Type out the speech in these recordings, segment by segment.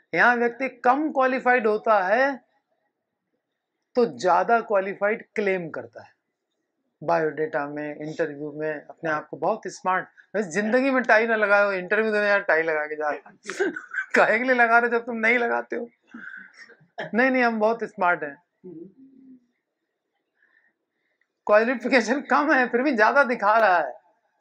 यहाँ व्यक्ति कम क्वालिफाइड होता है तो ज्यादा क्वालिफाइड क्लेम करता है, बायोडेटा में, इंटरव्यू में अपने आप को बहुत स्मार्ट। वैसे जिंदगी में टाई ना लगाओ, इंटरव्यू देने यार टाई लगा के जा काहे के लिए लगा रहे जब तुम नहीं लगाते हो। नहीं नहीं, हम बहुत स्मार्ट हैं, क्वालिफिकेशन कम है फिर भी ज्यादा दिखा रहा है।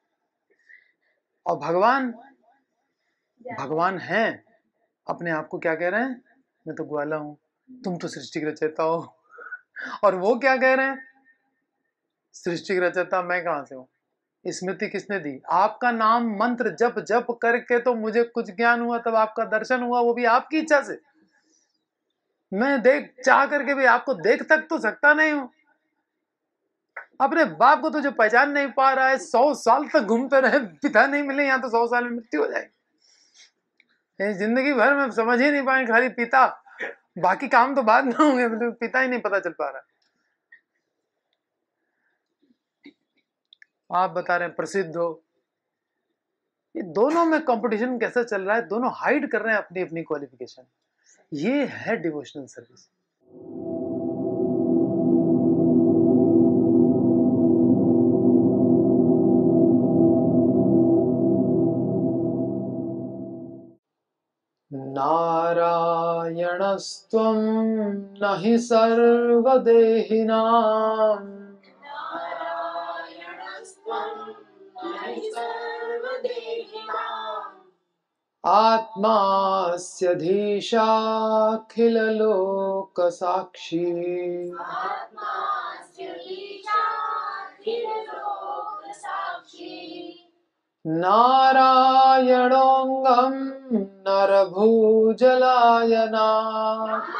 और भगवान, भगवान हैं, अपने आप को क्या कह रहे हैं, मैं तो ग्वाला हूं, तुम तो सृष्टि के रचयिता हो। और वो क्या कह रहे हैं, सृष्टि के रचयिता मैं कहां से हूं, स्मृति किसने दी, आपका नाम मंत्र जप जप करके तो मुझे कुछ ज्ञान हुआ, तब आपका दर्शन हुआ, वो भी आपकी इच्छा से। मैं देख चाह करके भी आपको देख तक तो सकता नहीं हूं। अपने बाप को तो जो पहचान नहीं पा रहा है, 100 साल तक घूमते रहे, पिता नहीं मिले, यहाँ तो 100 साल में मृत्यु हो जाएगी। जिंदगी भर में समझ ही नहीं पाए, खाली पिता, बाकी काम तो बाद में होंगे, मतलब पिता ही नहीं पता चल पा रहा। आप बता रहे हैं प्रसिद्ध हो, ये दोनों में कंपटीशन कैसा चल रहा है, दोनों हाइड कर रहे हैं अपनी अपनी क्वालिफिकेशन। ये है डिवोशनल सर्विस। नारायणस्त्वं न हि सर्वदेहिनां आत्मास्यधीशाखिललोकसाक्षी नारायणोऽङ्गं नरभूजलायनात्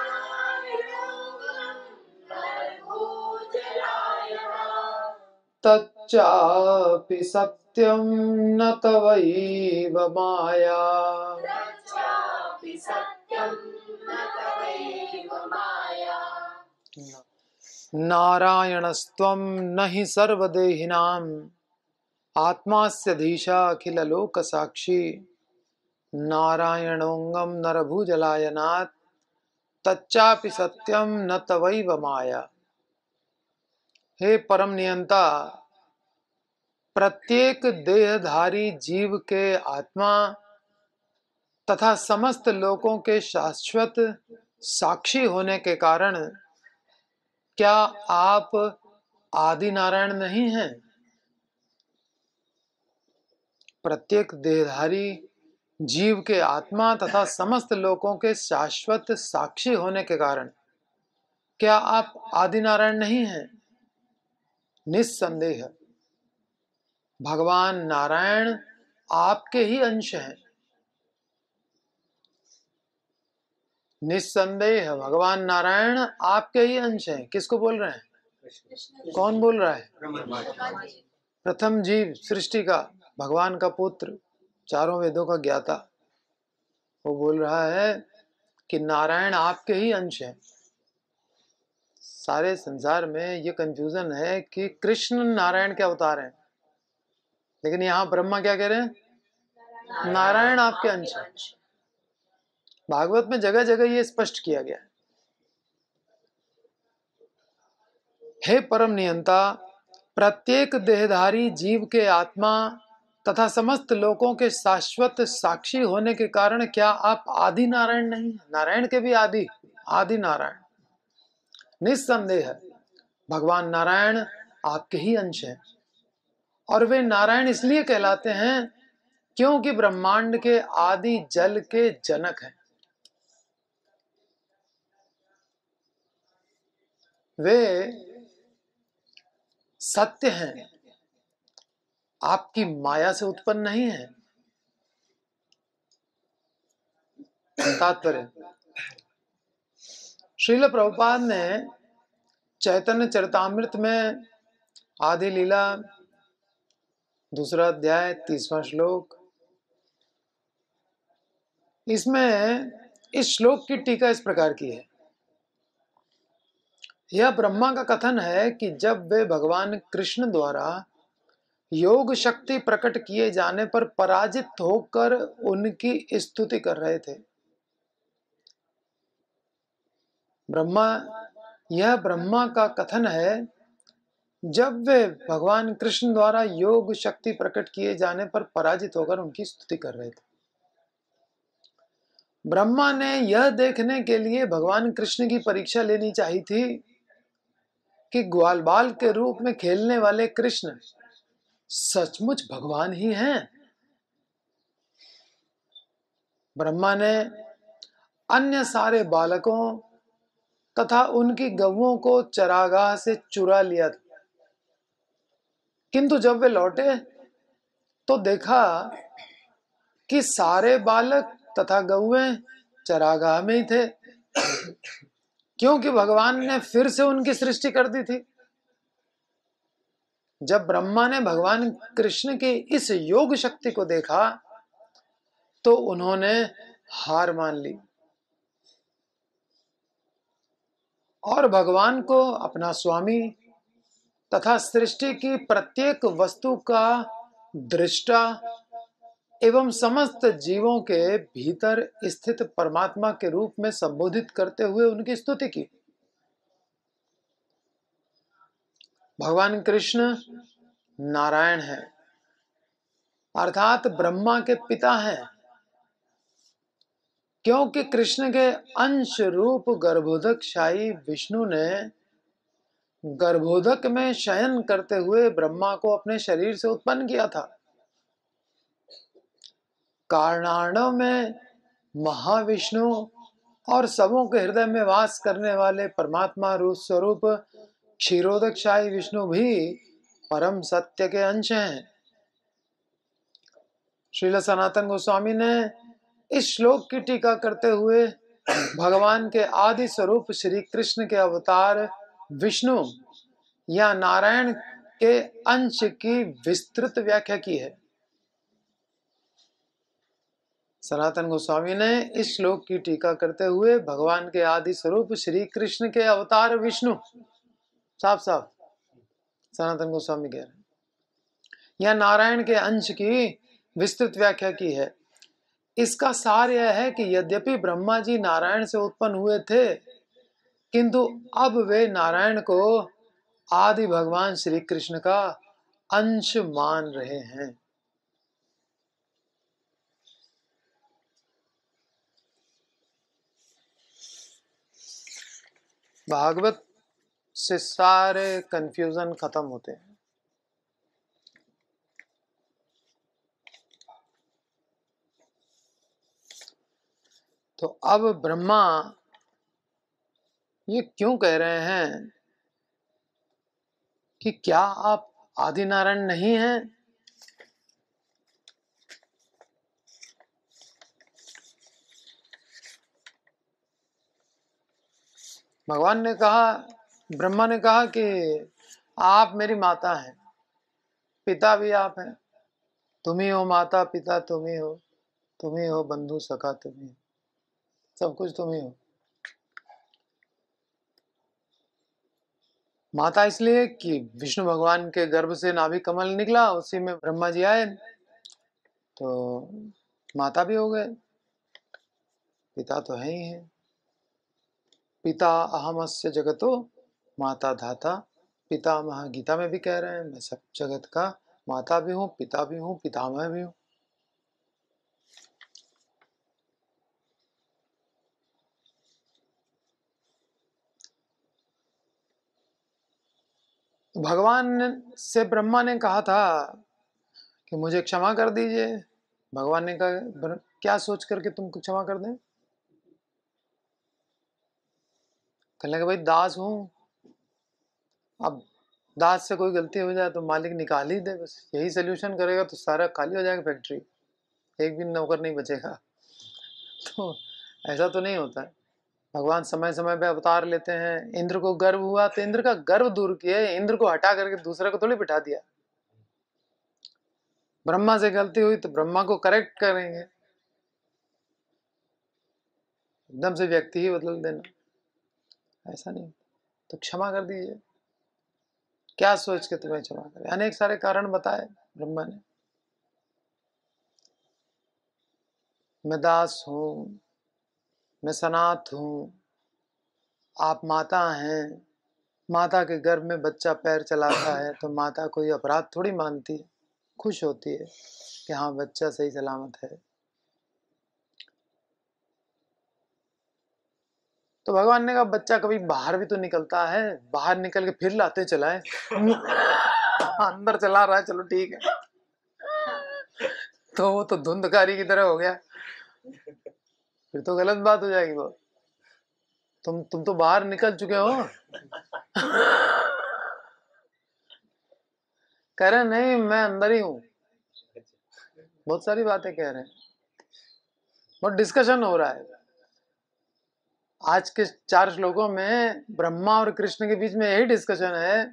तच्चापि सत्यं न तवैव माया। नारायणस्त्वं न हि सर्वदेहिनाम् आत्मास्यधीशा अखिल लोक साक्षी नारायणोंगम नरभुजलायनात् तच्चापि सत्यम न तवैव माया। हे परम नियंता, प्रत्येक देहधारी जीव के आत्मा तथा समस्त लोकों के शाश्वत साक्षी होने के कारण क्या आप आदि नारायण नहीं हैं? प्रत्येक देहधारी जीव के आत्मा तथा समस्त लोकों के शाश्वत साक्षी होने के कारण क्या आप आदि नारायण नहीं हैं? निस्संदेह भगवान नारायण आपके ही अंश हैं। निस्संदेह भगवान नारायण आपके ही अंश हैं। किसको बोल रहे हैं? कौन बोल रहा है? प्रथम जीव सृष्टि का, भगवान का पुत्र, चारों वेदों का ज्ञाता, वो बोल रहा है कि नारायण आपके ही अंश हैं। सारे संसार में ये कंफ्यूजन है कि कृष्ण नारायण के अवतार हैं, लेकिन यहाँ ब्रह्मा क्या कह रहे हैं? नारायण आपके अंश हैं। भागवत में जगह जगह ये स्पष्ट किया गया है। हे परम नियंता, प्रत्येक देहधारी जीव के आत्मा तथा समस्त लोकों के शाश्वत साक्षी होने के कारण क्या आप आदि नारायण नहीं? नारायण के भी आदि, आदि नारायण। निस्संदेह भगवान नारायण आपके ही अंश हैं, और वे नारायण इसलिए कहलाते हैं क्योंकि ब्रह्मांड के आदि जल के जनक हैं। वे सत्य हैं, आपकी माया से उत्पन्न नहीं है। तात्पर्य, श्रील प्रभुपाद ने चैतन्य चरितामृत में आदि लीला 2 अध्याय 30वां श्लोक, इसमें इस श्लोक की टीका इस प्रकार की है। यह ब्रह्मा का कथन है कि जब वे भगवान कृष्ण द्वारा योग शक्ति प्रकट किए जाने पर पराजित होकर उनकी स्तुति कर रहे थे, ब्रह्मा, यह ब्रह्मा का कथन है जब वे भगवान कृष्ण द्वारा योग शक्ति प्रकट किए जाने पर पराजित होकर उनकी स्तुति कर रहे थे। ब्रह्मा ने यह देखने के लिए भगवान कृष्ण की परीक्षा लेनी चाहिए थी कि ग्वाल बाल के रूप में खेलने वाले कृष्ण सचमुच भगवान ही हैं। ब्रह्मा ने अन्य सारे बालकों तथा उनकी गौओं को चरागाह से चुरा लिया, किंतु जब वे लौटे तो देखा कि सारे बालक तथा गौएं चरागाह में ही थे, क्योंकि भगवान ने फिर से उनकी सृष्टि कर दी थी। जब ब्रह्मा ने भगवान कृष्ण की इस योग शक्ति को देखा तो उन्होंने हार मान ली और भगवान को अपना स्वामी तथा सृष्टि की प्रत्येक वस्तु का दृष्टा एवं समस्त जीवों के भीतर स्थित परमात्मा के रूप में संबोधित करते हुए उनकी स्तुति की। भगवान कृष्ण नारायण है, अर्थात ब्रह्मा के पिता हैं, क्योंकि कृष्ण के अंश रूप गर्भोदकशाही विष्णु ने गर्भोदक में शयन करते हुए ब्रह्मा को अपने शरीर से उत्पन्न किया था। कारणार्णव में महाविष्णु और सबों के हृदय में वास करने वाले परमात्मा रूप स्वरूप क्षीरोदकशाही विष्णु भी परम सत्य के अंश हैं। श्रील सनातन गोस्वामी ने इस श्लोक की टीका करते हुए भगवान के आदि स्वरूप श्री कृष्ण के अवतार विष्णु या नारायण के अंश की विस्तृत व्याख्या की है। सनातन गोस्वामी ने इस श्लोक की टीका करते हुए भगवान के आदि स्वरूप श्री कृष्ण के अवतार विष्णु, साफ साफ सनातन गोस्वामी कह रहे हैं, या नारायण के अंश की विस्तृत व्याख्या की है। इसका सार यह है कि यद्यपि ब्रह्मा जी नारायण से उत्पन्न हुए थे, किंतु अब वे नारायण को आदि भगवान श्री कृष्ण का अंश मान रहे हैं। भागवत से सारे कंफ्यूजन खत्म होते हैं। तो अब ब्रह्मा ये क्यों कह रहे हैं कि क्या आप आदि नारायण नहीं हैं? भगवान ने कहा, ब्रह्मा ने कहा कि आप मेरी माता हैं, पिता भी आप हैं, तुम ही हो माता पिता, तुम ही हो बंधु सखा, तुम ही हो, सब कुछ तुम ही हो। माता इसलिए कि विष्णु भगवान के गर्भ से नाभि कमल निकला, उसी में ब्रह्मा जी आए तो माता भी हो गए, पिता तो है ही है। पिता अहमस्य जगतो माता धाता पितामह, गीता में भी कह रहे हैं मैं सब जगत का माता भी हूँ, पिता भी हूँ, पितामह भी हूँ। भगवान से ब्रह्मा ने कहा था कि मुझे क्षमा कर दीजिए। भगवान ने कहा क्या सोच करके तुमको क्षमा कर दें? कहने लगे भाई दास हूँ, अब दास से कोई गलती हो जाए तो मालिक निकाल ही दे, बस यही सोल्यूशन करेगा तो सारा खाली हो जाएगा फैक्ट्री, एक भी नौकर नहीं बचेगा। तो ऐसा तो नहीं होता है। भगवान समय समय पे अवतार लेते हैं। इंद्र को गर्व हुआ तो इंद्र का गर्व दूर किए, इंद्र को हटा करके दूसरे को थोड़ी बिठा दिया। ब्रह्मा से गलती हुई तो ब्रह्मा को करेक्ट करेंगे, एकदम से व्यक्ति ही बदल देना ऐसा नहीं। तो क्षमा कर दीजिए। क्या सोच के तुम्हें क्षमा करें? अनेक सारे कारण बताए ब्रह्मा ने। मैं दास हूं, मैं सनाथ हूं, आप माता हैं, माता के गर्भ में बच्चा पैर चलाता है तो माता कोई अपराध थोड़ी मानती है, खुश होती है कि हाँ बच्चा सही सलामत है। तो भगवान ने कहा बच्चा कभी बाहर भी तो निकलता है, बाहर निकल के फिर लाते चलाए। अंदर चला रहा है, चलो ठीक है। तो वो तो धुंधकारी की तरह हो गया, फिर तो गलत बात हो जाएगी। वो तुम तो बाहर निकल चुके हो। कह रहे नहीं मैं अंदर ही हूं। बहुत सारी बातें कह रहे हैं, बहुत डिस्कशन हो रहा है। आज के 4 श्लोकों में ब्रह्मा और कृष्ण के बीच में यही डिस्कशन है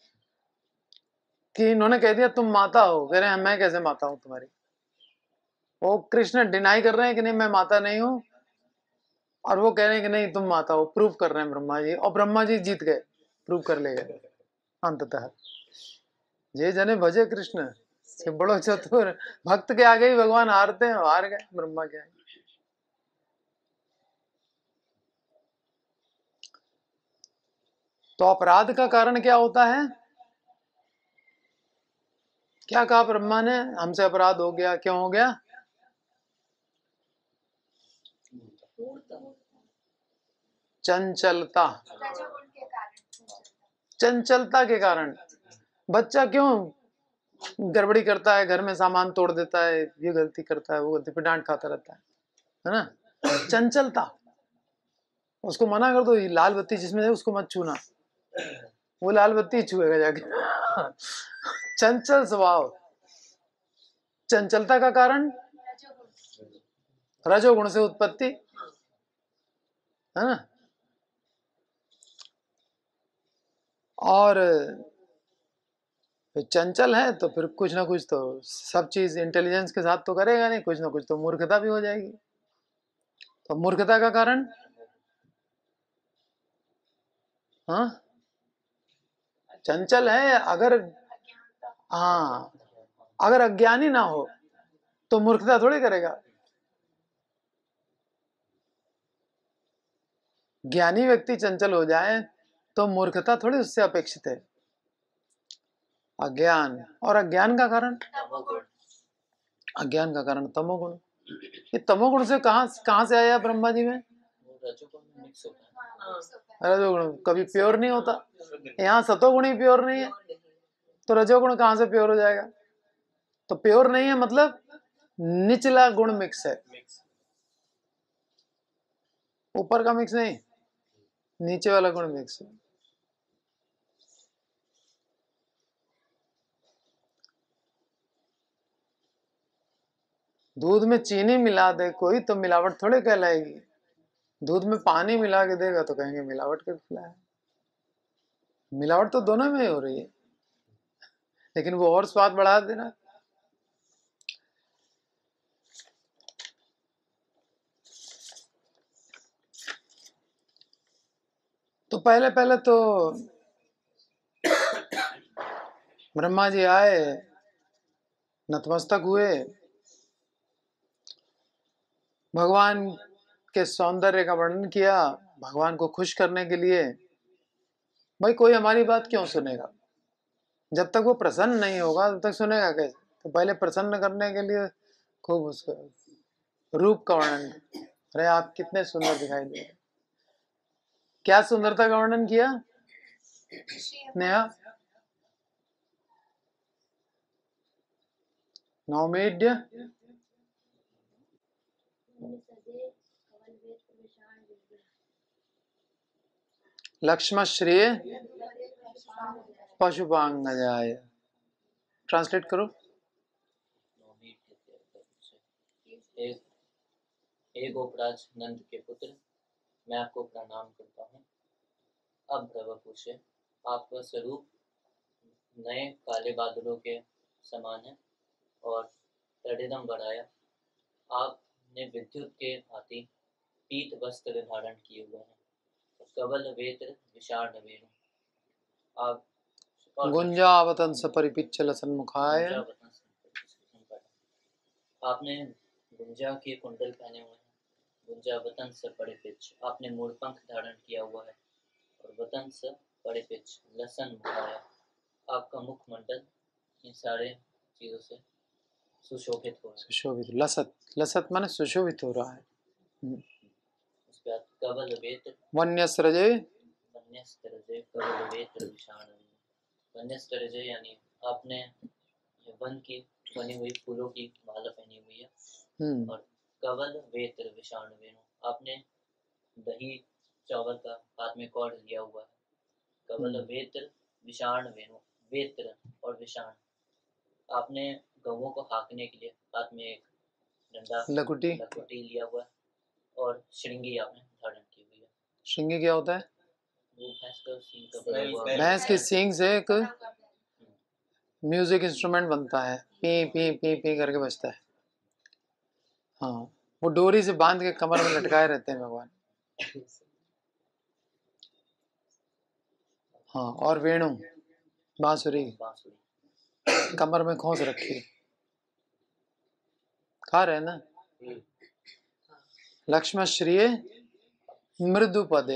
कि इन्होंने कह दिया तुम माता हो, कह रहे हैं मैं कैसे माता हूं तुम्हारी। वो कृष्ण डिनाई कर रहे हैं कि नहीं मैं माता नहीं हूं, और वो कह रहे हैं कि नहीं तुम माता हो, प्रूव कर रहे हैं ब्रह्मा जी, और ब्रह्मा जी जीत गए, प्रूव कर ले गए अंततः। जे जने भजे कृष्ण से बड़ो चतुर, भक्त के आगे ही भगवान हारते हैं, हार गए ब्रह्मा के आगे। तो अपराध का कारण क्या होता है? क्या कहा ब्रह्मा ने, हमसे अपराध हो गया, क्यों हो गया? चंचलता, चंचलता के कारण। बच्चा क्यों गड़बड़ी करता है, घर में सामान तोड़ देता है, ये गलती करता है, वो गलती, पे डांट खाता रहता है ना? चंचलता। उसको मना कर दो, ये लाल बत्ती जिसमें है उसको मत छूना, वो लाल बत्ती ही छुएगा जाके। चंचल स्वभाव। चंचलता का कारण रजोगुण से उत्पत्ति, है ना? और चंचल है तो फिर कुछ ना कुछ तो, सब चीज इंटेलिजेंस के साथ तो करेगा नहीं, कुछ ना कुछ तो मूर्खता भी हो जाएगी। तो मूर्खता का कारण, हाँ चंचल है। अगर, हाँ अगर अज्ञानी ना हो तो मूर्खता थोड़ी करेगा। ज्ञानी व्यक्ति चंचल हो जाए तो मूर्खता थोड़ी उससे अपेक्षित है। अज्ञान, और अज्ञान का कारण, अज्ञान का कारण तमोगुण। ये तमोगुण से कहां कहां से आया ब्रह्मा जी में? रजोगुण कभी प्योर नहीं होता, यहाँ सतोगुण ही प्योर नहीं है, तो रजोगुण कहां से प्योर हो जाएगा? तो प्योर नहीं है मतलब निचला गुण मिक्स है, ऊपर का मिक्स नहीं, नीचे वाला गुण मिक्स है। दूध में चीनी मिला दे कोई तो मिलावट थोड़े कहलाएगी, दूध में पानी मिला के देगा तो कहेंगे मिलावट कर खिलाया। मिलावट तो दोनों में ही हो रही है, लेकिन वो और स्वाद बढ़ा देना। तो पहले पहले तो ब्रह्मा जी आए, नतमस्तक हुए, भगवान के सौंदर्य का वर्णन किया, भगवान को खुश करने के लिए। भाई कोई हमारी बात क्यों सुनेगा? जब तक वो प्रसन्न नहीं होगा तब तक सुनेगा कैसे? तो पहले प्रसन्न करने के लिए खूब उसका रूप का वर्णन, अरे आप कितने सुंदर दिखाई दे रहे। क्या सुंदरता का वर्णन किया नेहा? नौमेड्य लक्ष्मश्रेय पशुपांगजाय। ट्रांसलेट करो। एक गोपराज नंद के पुत्र, मैं आपको प्रणाम करता हूँ। अब प्रभु से आपका स्वरूप नए काले बादलों के समान है और तड़िदम बढ़ाया। आपने विद्युत के भांति पीत वस्त्र धारण किए हुए हैं, कवल वेत्र विशाल नवेणु। आप गुंजावतन सपरिपिच्चल सन्मुखाय। आपने गुंजा के कुंडल पहने हुए हैं, गुंजावतन से परिपिच। आपने मूल पंख धारण किया हुआ है, और वतन से बड़े पिच लसन मुखाया। आपका मुखमंडल इन सारे चीजों से सुशोभित हो रहा है। सुशोभित, लसत, लसत माने सुशोभित हो रहा है। उसके बाद कवल वेत्र वन्यस्रजे, वन्यस्त्रजे कवल वेत्र विषाण। वन्यस्त्रजे यानी आपने ये वन की बनी हुई फूलों की माला पहनी हुई है। और कवल वेत्र विषाण वेणु आपने दही चावल का हाथ में कौड़ लिया हुआ है। कवल वेत्र विषाण वेणु, वेत्र और विषाण आपने गौओं को हाँकने के लिए हाथ में एक डंडा लकुटी लिया हुआ है। और श्रृंगी आपने धारण की हुई है। श्रृंगी क्या होता है? वो भैंस का सींग का बना हुआ, भैंस की सींग से एक म्यूजिक इंस्ट्रूमेंट बनता है, पी पी पी पी करके बजता है। हाँ, वो डोरी से बांध के कमर में लटकाए रहते हैं भगवान। हाँ, और वेणु बांसुरी कमर में खोस रखी, खा रहे हैं ना। लक्ष्मण श्रिये मृदु पदे,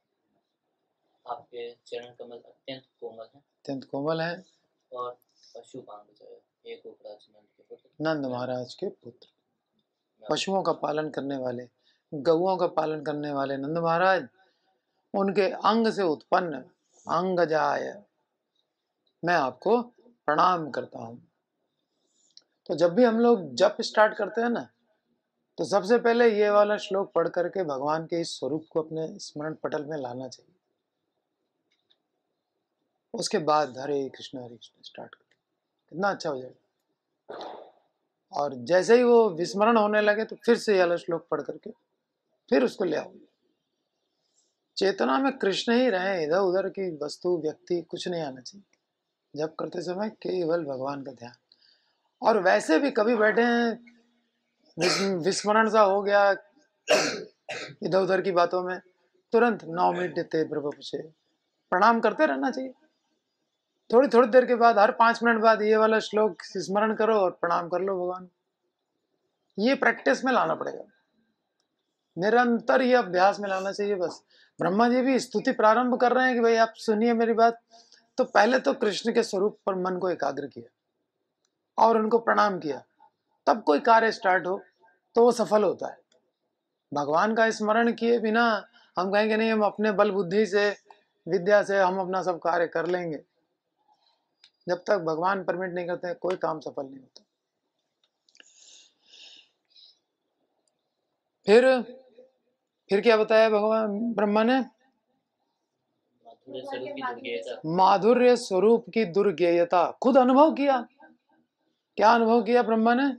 आपके चरण कमल अत्यंत कोमल है, अत्यंत कोमल है। और पशुपांग एक गोपराज नंद के पुत्र, नंद महाराज के पुत्र, पशुओं का पालन करने वाले, गौओं का पालन करने वाले नंद महाराज, उनके अंग से उत्पन्न अंगजाय मैं आपको प्रणाम करता हूं। तो जब भी हम लोग जप स्टार्ट करते हैं ना, तो सबसे पहले ये वाला श्लोक पढ़ करके भगवान के इस स्वरूप को अपने स्मरण पटल में लाना चाहिए। उसके बाद हरे कृष्ण स्टार्ट करें, कितना अच्छा हो जाएगा। और जैसे ही वो विस्मरण होने लगे तो फिर से ये वाला श्लोक पढ़ करके फिर उसको ले आओ। चेतना में कृष्ण ही रहे, इधर उधर की वस्तु व्यक्ति कुछ नहीं आना चाहिए। जप करते समय केवल भगवान का ध्यान। और वैसे भी कभी बैठे हैं, विस्मरण सा हो गया इधर उधर की बातों में, तुरंत 9 मिनट देते प्रभु से प्रणाम करते रहना चाहिए। थोड़ी थोड़ी देर के बाद, हर 5 मिनट बाद ये वाला श्लोक स्मरण करो और प्रणाम कर लो भगवान। ये प्रैक्टिस में लाना पड़ेगा, निरंतर ये अभ्यास में लाना चाहिए। बस ब्रह्मा जी भी स्तुति प्रारंभ कर रहे हैं कि भाई आप सुनिए मेरी बात। तो पहले तो कृष्ण के स्वरूप पर मन को एकाग्र किया और उनको प्रणाम किया, तब कोई कार्य स्टार्ट हो तो वो सफल होता है। भगवान का स्मरण किए बिना हम कहेंगे नहीं हम अपने बल बुद्धि से विद्या से हम अपना सब कार्य कर लेंगे, जब तक भगवान परमिट नहीं करते कोई काम सफल नहीं होता। फिर क्या बताया भगवान ब्रह्मा ने? माधुर्य स्वरूप की दुर्गेयता खुद अनुभव किया। क्या अनुभव किया ब्रह्मा ने?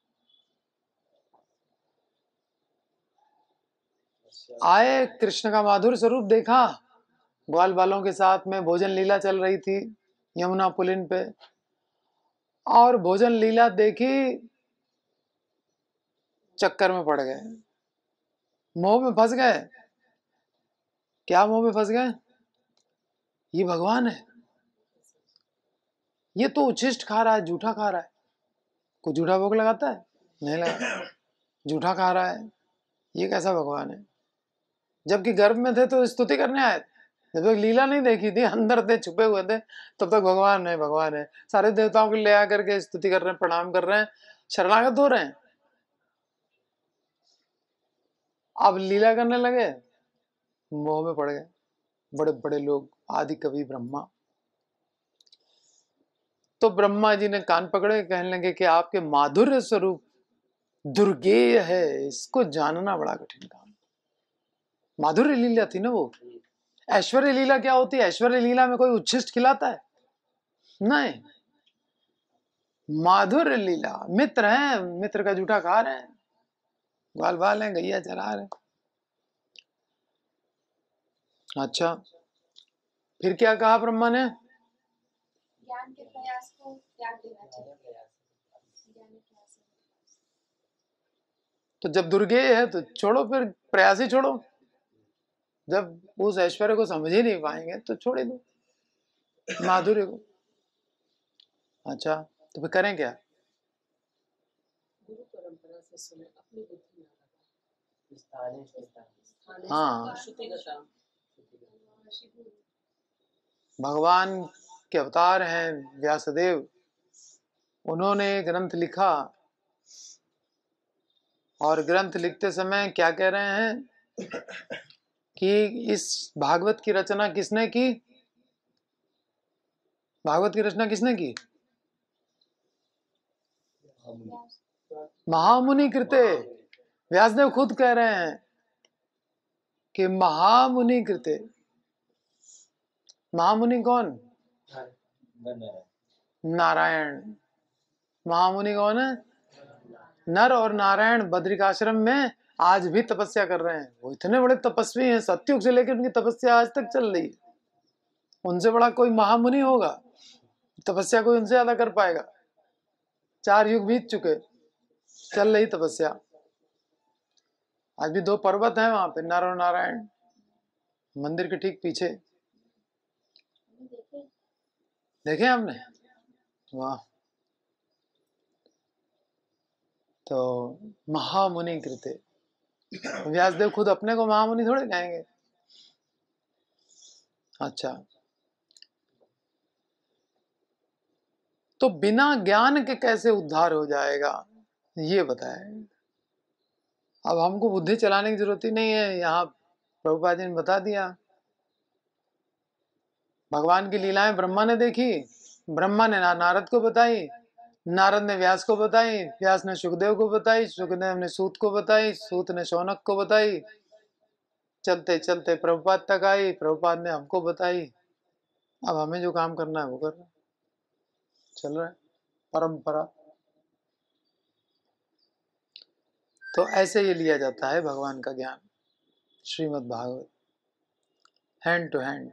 आए, कृष्ण का माधुर्य स्वरूप देखा, ग्वाल बालों के साथ में भोजन लीला चल रही थी यमुना पुलिन पे, और भोजन लीला देखी, चक्कर में पड़ गए, मोह में फंस गए। क्या मोह में फंस गए? ये भगवान है, ये तो उच्छिष्ट खा रहा है, जूठा खा रहा है। कोई जूठा भोग लगाता है? नहीं लगा, जूठा खा रहा है, ये कैसा भगवान है? जबकि गर्भ में थे तो स्तुति करने आए, जब तक लीला नहीं देखी थी, अंदर थे, छुपे हुए थे, तब तक भगवान है भगवान है। सारे देवताओं को ले आकर के स्तुति कर रहे हैं, प्रणाम कर रहे हैं, शरणागत हो रहे हैं। अब लीला करने लगे, मोह में पड़ गए। बड़े बड़े लोग, आदि कवि ब्रह्मा, तो ब्रह्मा जी ने कान पकड़े, कहने लगे कि आपके माधुर्य स्वरूप दुर्गेय है, इसको जानना बड़ा कठिन काम। माधुर्य लीला थी ना वो। ऐश्वर्य लीला क्या होती है? ऐश्वर्य लीला में कोई उच्छिष्ट खिलाता है? नहीं। माधुर्य लीला, मित्र हैं, मित्र का जूठा खा रहे हैं, ग्वाल बाल हैं, गैया चरा रहे हैं। अच्छा, फिर क्या कहा ब्रह्मा ने? ज्ञान के प्रयास को त्याग देना चाहिए। तो जब दुर्गेय है तो छोड़ो, फिर प्रयास ही छोड़ो। जब उस ऐश्वर्य को समझ ही नहीं पाएंगे तो छोड़ दो माधुर्य को। अच्छा, तो फिर करें क्या? गुरु परंपरा से सुने, अपनी बुद्धि हाँ, भगवान के अवतार हैं व्यासदेव, उन्होंने ग्रंथ लिखा और ग्रंथ लिखते समय क्या कह रहे हैं कि इस भागवत की रचना किसने की? भागवत की रचना किसने की? महामुनि कृते। व्यासदेव खुद कह रहे हैं कि महामुनि कृते। महामुनि कौन? नारायण। महामुनि कौन है? नर और नारायण बद्रिकाश्रम में आज भी तपस्या कर रहे हैं। वो इतने बड़े तपस्वी हैं, सत्युग से लेकर उनकी तपस्या आज तक चल रही है। उनसे बड़ा कोई महामुनि होगा? तपस्या कोई उनसे ज्यादा कर पाएगा? 4 युग बीत चुके, चल रही तपस्या। आज भी 2 पर्वत हैं वहां पे, नर और नारायण, मंदिर के ठीक पीछे। देखे आपने? वाह। तो महामुनि कृते। व्यासदेव खुद अपने को महामुनि थोड़े कहेंगे। अच्छा, तो बिना ज्ञान के कैसे उद्धार हो जाएगा, ये बताए। अब हमको बुद्धि चलाने की जरूरत ही नहीं है, यहाँ प्रभुपाद जी ने बता दिया। भगवान की लीलाएं ब्रह्मा ने देखी, ब्रह्मा ने नारद को बताई, नारद ने व्यास को बताई, व्यास ने सुखदेव को बताई, सुखदेव ने सूत को बताई, सूत ने शौनक को बताई, चलते चलते प्रभुपाद तक आई, प्रभुपाद ने हमको बताई। अब हमें जो काम करना है वो कर रहे हैं, चल रहा है परंपरा। तो ऐसे ये लिया जाता है भगवान का ज्ञान, Shrimad Bhagavat, hand to hand.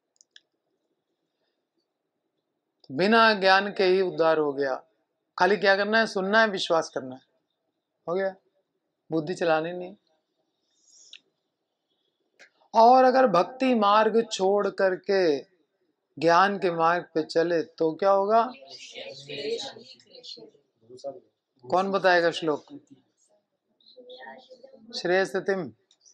बिना ज्ञान के ही उद्धार हो गया। खाली क्या करना है? सुनना है, विश्वास करना है, हो गया। बुद्धि चलानी नहीं। और अगर भक्ति मार्ग छोड़ करके ज्ञान के मार्ग पे चले तो क्या होगा? कौन बताएगा श्लोक? श्रेयस्तिम।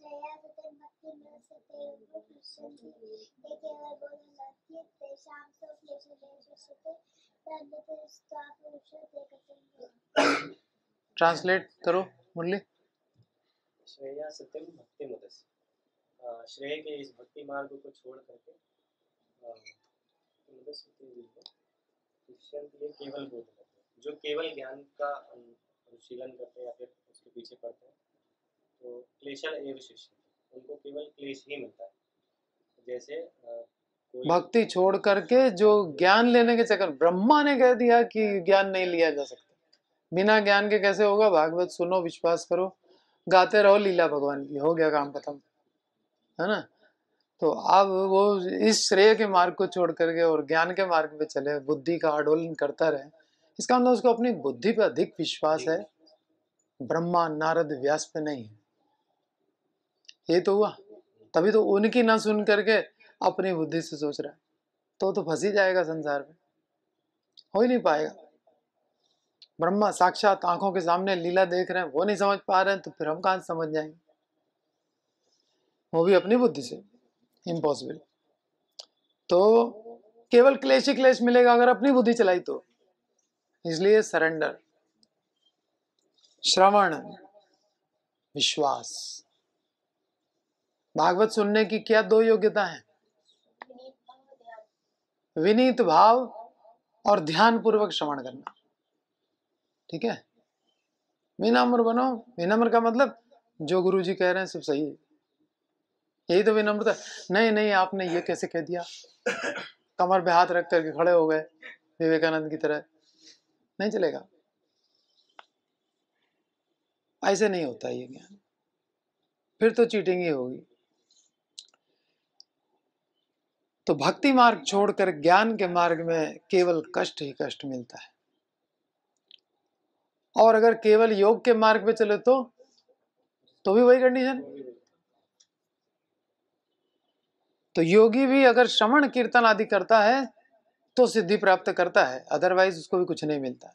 ट्रांसलेट करो मुरली। श्रेया सत्यम भक्ति मुदस्य। श्रेय के इस भक्ति मार्ग को छोड़ करके ये केवल बोध करते हैं, जो केवल ज्ञान का अनुशीलन करते हैं या फिर उसके पीछे पड़ते हैं, तो क्लेशर एवं शिष्य, उनको केवल क्लेश ही मिलता है। जैसे भक्ति छोड़ करके जो ज्ञान लेने के चक्कर, ब्रह्मा ने कह दिया कि ज्ञान नहीं लिया जा सकता। बिना ज्ञान के कैसे होगा? भागवत सुनो, विश्वास करो, गाते रहो लीला भगवान की, हो गया काम खत्म, है ना। तो अब वो इस श्रेय के मार्ग को छोड़ करके और ज्ञान के मार्ग पे चले, बुद्धि का आडोलन करता रहे, इसका मतलब उसको अपनी बुद्धि पे अधिक विश्वास है, ब्रह्मा नारद व्यास पे नहीं है। ये तो हुआ। तभी तो उनकी ना सुन करके अपनी बुद्धि से सोच रहा है, तो फंस ही जाएगा संसार में, हो ही नहीं पाएगा। ब्रह्मा साक्षात आंखों के सामने लीला देख रहे हैं, वो नहीं समझ पा रहे हैं, तो फिर हम कहां से समझ जाएंगे? वो भी अपनी बुद्धि से, इम्पॉसिबल। तो केवल क्लेश ही क्लेश मिलेगा अगर अपनी बुद्धि चलाई तो। इसलिए सरेंडर, श्रवण, विश्वास। भागवत सुनने की क्या 2 योग्यता है? विनीत भाव और ध्यान पूर्वक श्रवण करना। ठीक है, विनम्र बनो। विनम्र का मतलब जो गुरु जी कह रहे हैं सब सही है, यही तो विनम्रता। नहीं नहीं, आपने ये कैसे कह दिया, कमर पे हाथ रख करके खड़े हो गए विवेकानंद की तरह, नहीं चलेगा। ऐसे नहीं होता ये ज्ञान, फिर तो चीटिंग ही होगी। तो भक्ति मार्ग छोड़कर ज्ञान के मार्ग में केवल कष्ट ही कष्ट मिलता है। और अगर केवल योग के मार्ग पे चले तो भी वही कंडीशन। तो योगी भी अगर श्रवण कीर्तन आदि करता है तो सिद्धि प्राप्त करता है, अदरवाइज उसको भी कुछ नहीं मिलता।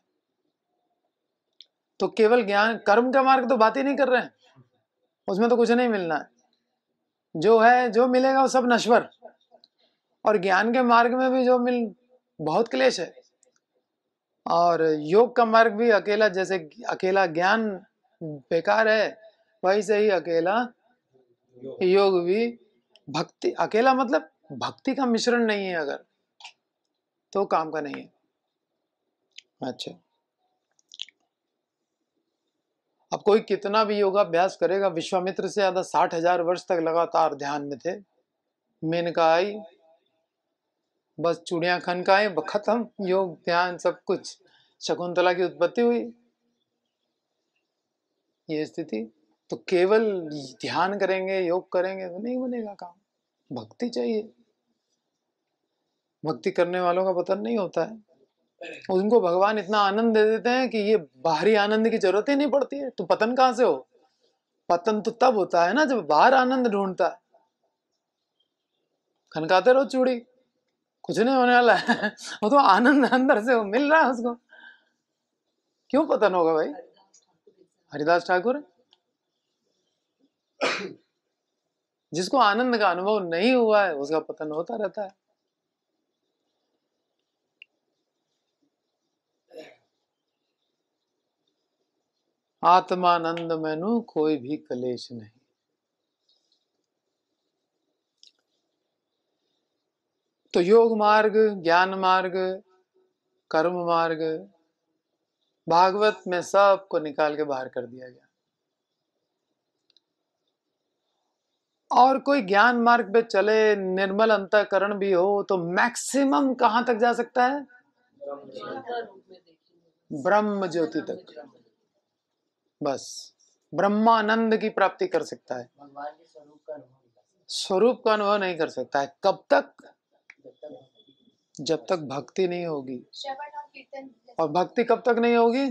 तो केवल ज्ञान, कर्म का मार्ग तो बात ही नहीं कर रहे हैं, उसमें तो कुछ नहीं मिलना है। जो है, जो मिलेगा वो सब नश्वर। और ज्ञान के मार्ग में भी जो बहुत क्लेश है। और योग का मार्ग भी अकेला, जैसे अकेला ज्ञान बेकार है, वैसे ही अकेला योग भी, भक्ति अकेला मतलब भक्ति का मिश्रण नहीं है अगर, तो काम का नहीं है। अच्छा, अब कोई कितना भी योगाभ्यास करेगा, विश्वामित्र से ज्यादा 60,000 वर्ष तक लगातार ध्यान में थे। मेनका आई, बस चूड़ियां खनकाए, खत्म, योग ध्यान सब कुछ, शकुंतला की उत्पत्ति हुई। ये स्थिति तो केवल ध्यान करेंगे, योग करेंगे तो नहीं बनेगा काम, भक्ति चाहिए। भक्ति करने वालों का पतन नहीं होता है। उनको भगवान इतना आनंद दे देते हैं कि ये बाहरी आनंद की जरूरत ही नहीं पड़ती है। तो पतन कहां से हो? पतन तो तब होता है ना जब बाहर आनंद ढूंढता है। खनकाते रहो चूड़ी, कुछ नहीं होने वाला है। वो तो आनंद अंदर से मिल रहा है उसको, क्यों पतन होगा भाई? हरिदास ठाकुर, जिसको आनंद का अनुभव नहीं हुआ है उसका पतन होता रहता है। आत्मानंद मैनू कोई भी कलेश नहीं। तो योग मार्ग, ज्ञान मार्ग, कर्म मार्ग, भागवत में सबको निकाल के बाहर कर दिया गया। और कोई ज्ञान मार्ग पे चले, निर्मल अंतःकरण भी हो, तो मैक्सिमम कहां तक जा सकता है? ब्रह्म ज्योति तक, बस ब्रह्मानंद की प्राप्ति कर सकता है। भगवान के स्वरूप का अनुभव नहीं कर सकता है। कब तक? जब तक भक्ति नहीं होगी। श्रवण और कीर्तन, और भक्ति कब तक नहीं होगी?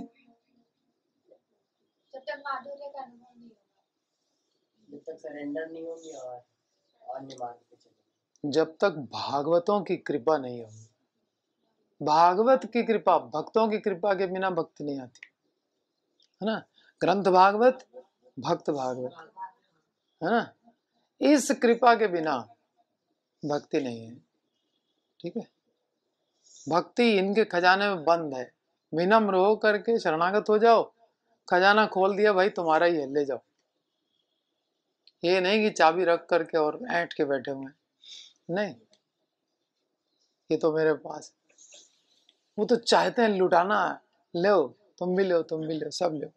जब तक माधुर्य का अनुभव नहीं होगा, जब तक सरेंडर नहीं होगी और अन्य मार्ग पे चलेंगे, जब तक भागवतों की कृपा नहीं होगी। भागवत की कृपा, भक्तों की कृपा के बिना भक्ति नहीं आती है ना। ग्रंथ भागवत, भक्त भागवत, है ना। इस कृपा के बिना भक्ति नहीं है, ठीक है। भक्ति इनके खजाने में बंद है। विनम्र हो करके शरणागत हो जाओ, खजाना खोल दिया भाई, तुम्हारा ही है, ले जाओ। ये नहीं कि चाबी रख करके और ऐंठ के बैठे हुए हैं, नहीं, ये तो मेरे पास। वो तो चाहते हैं लुटाना, लो तुम भी लो, तुम भी लो, सब लो।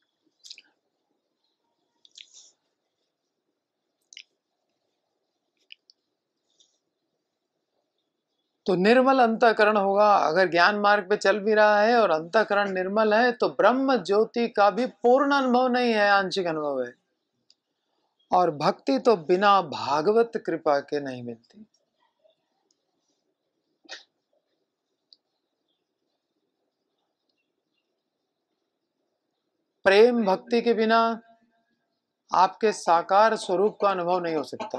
तो निर्मल अंतःकरण होगा। अगर ज्ञान मार्ग पे चल भी रहा है और अंतःकरण निर्मल है, तो ब्रह्म ज्योति का भी पूर्ण अनुभव नहीं है, आंशिक अनुभव है। और भक्ति तो बिना भागवत कृपा के नहीं मिलती। प्रेम भक्ति के बिना आपके साकार स्वरूप का अनुभव नहीं हो सकता।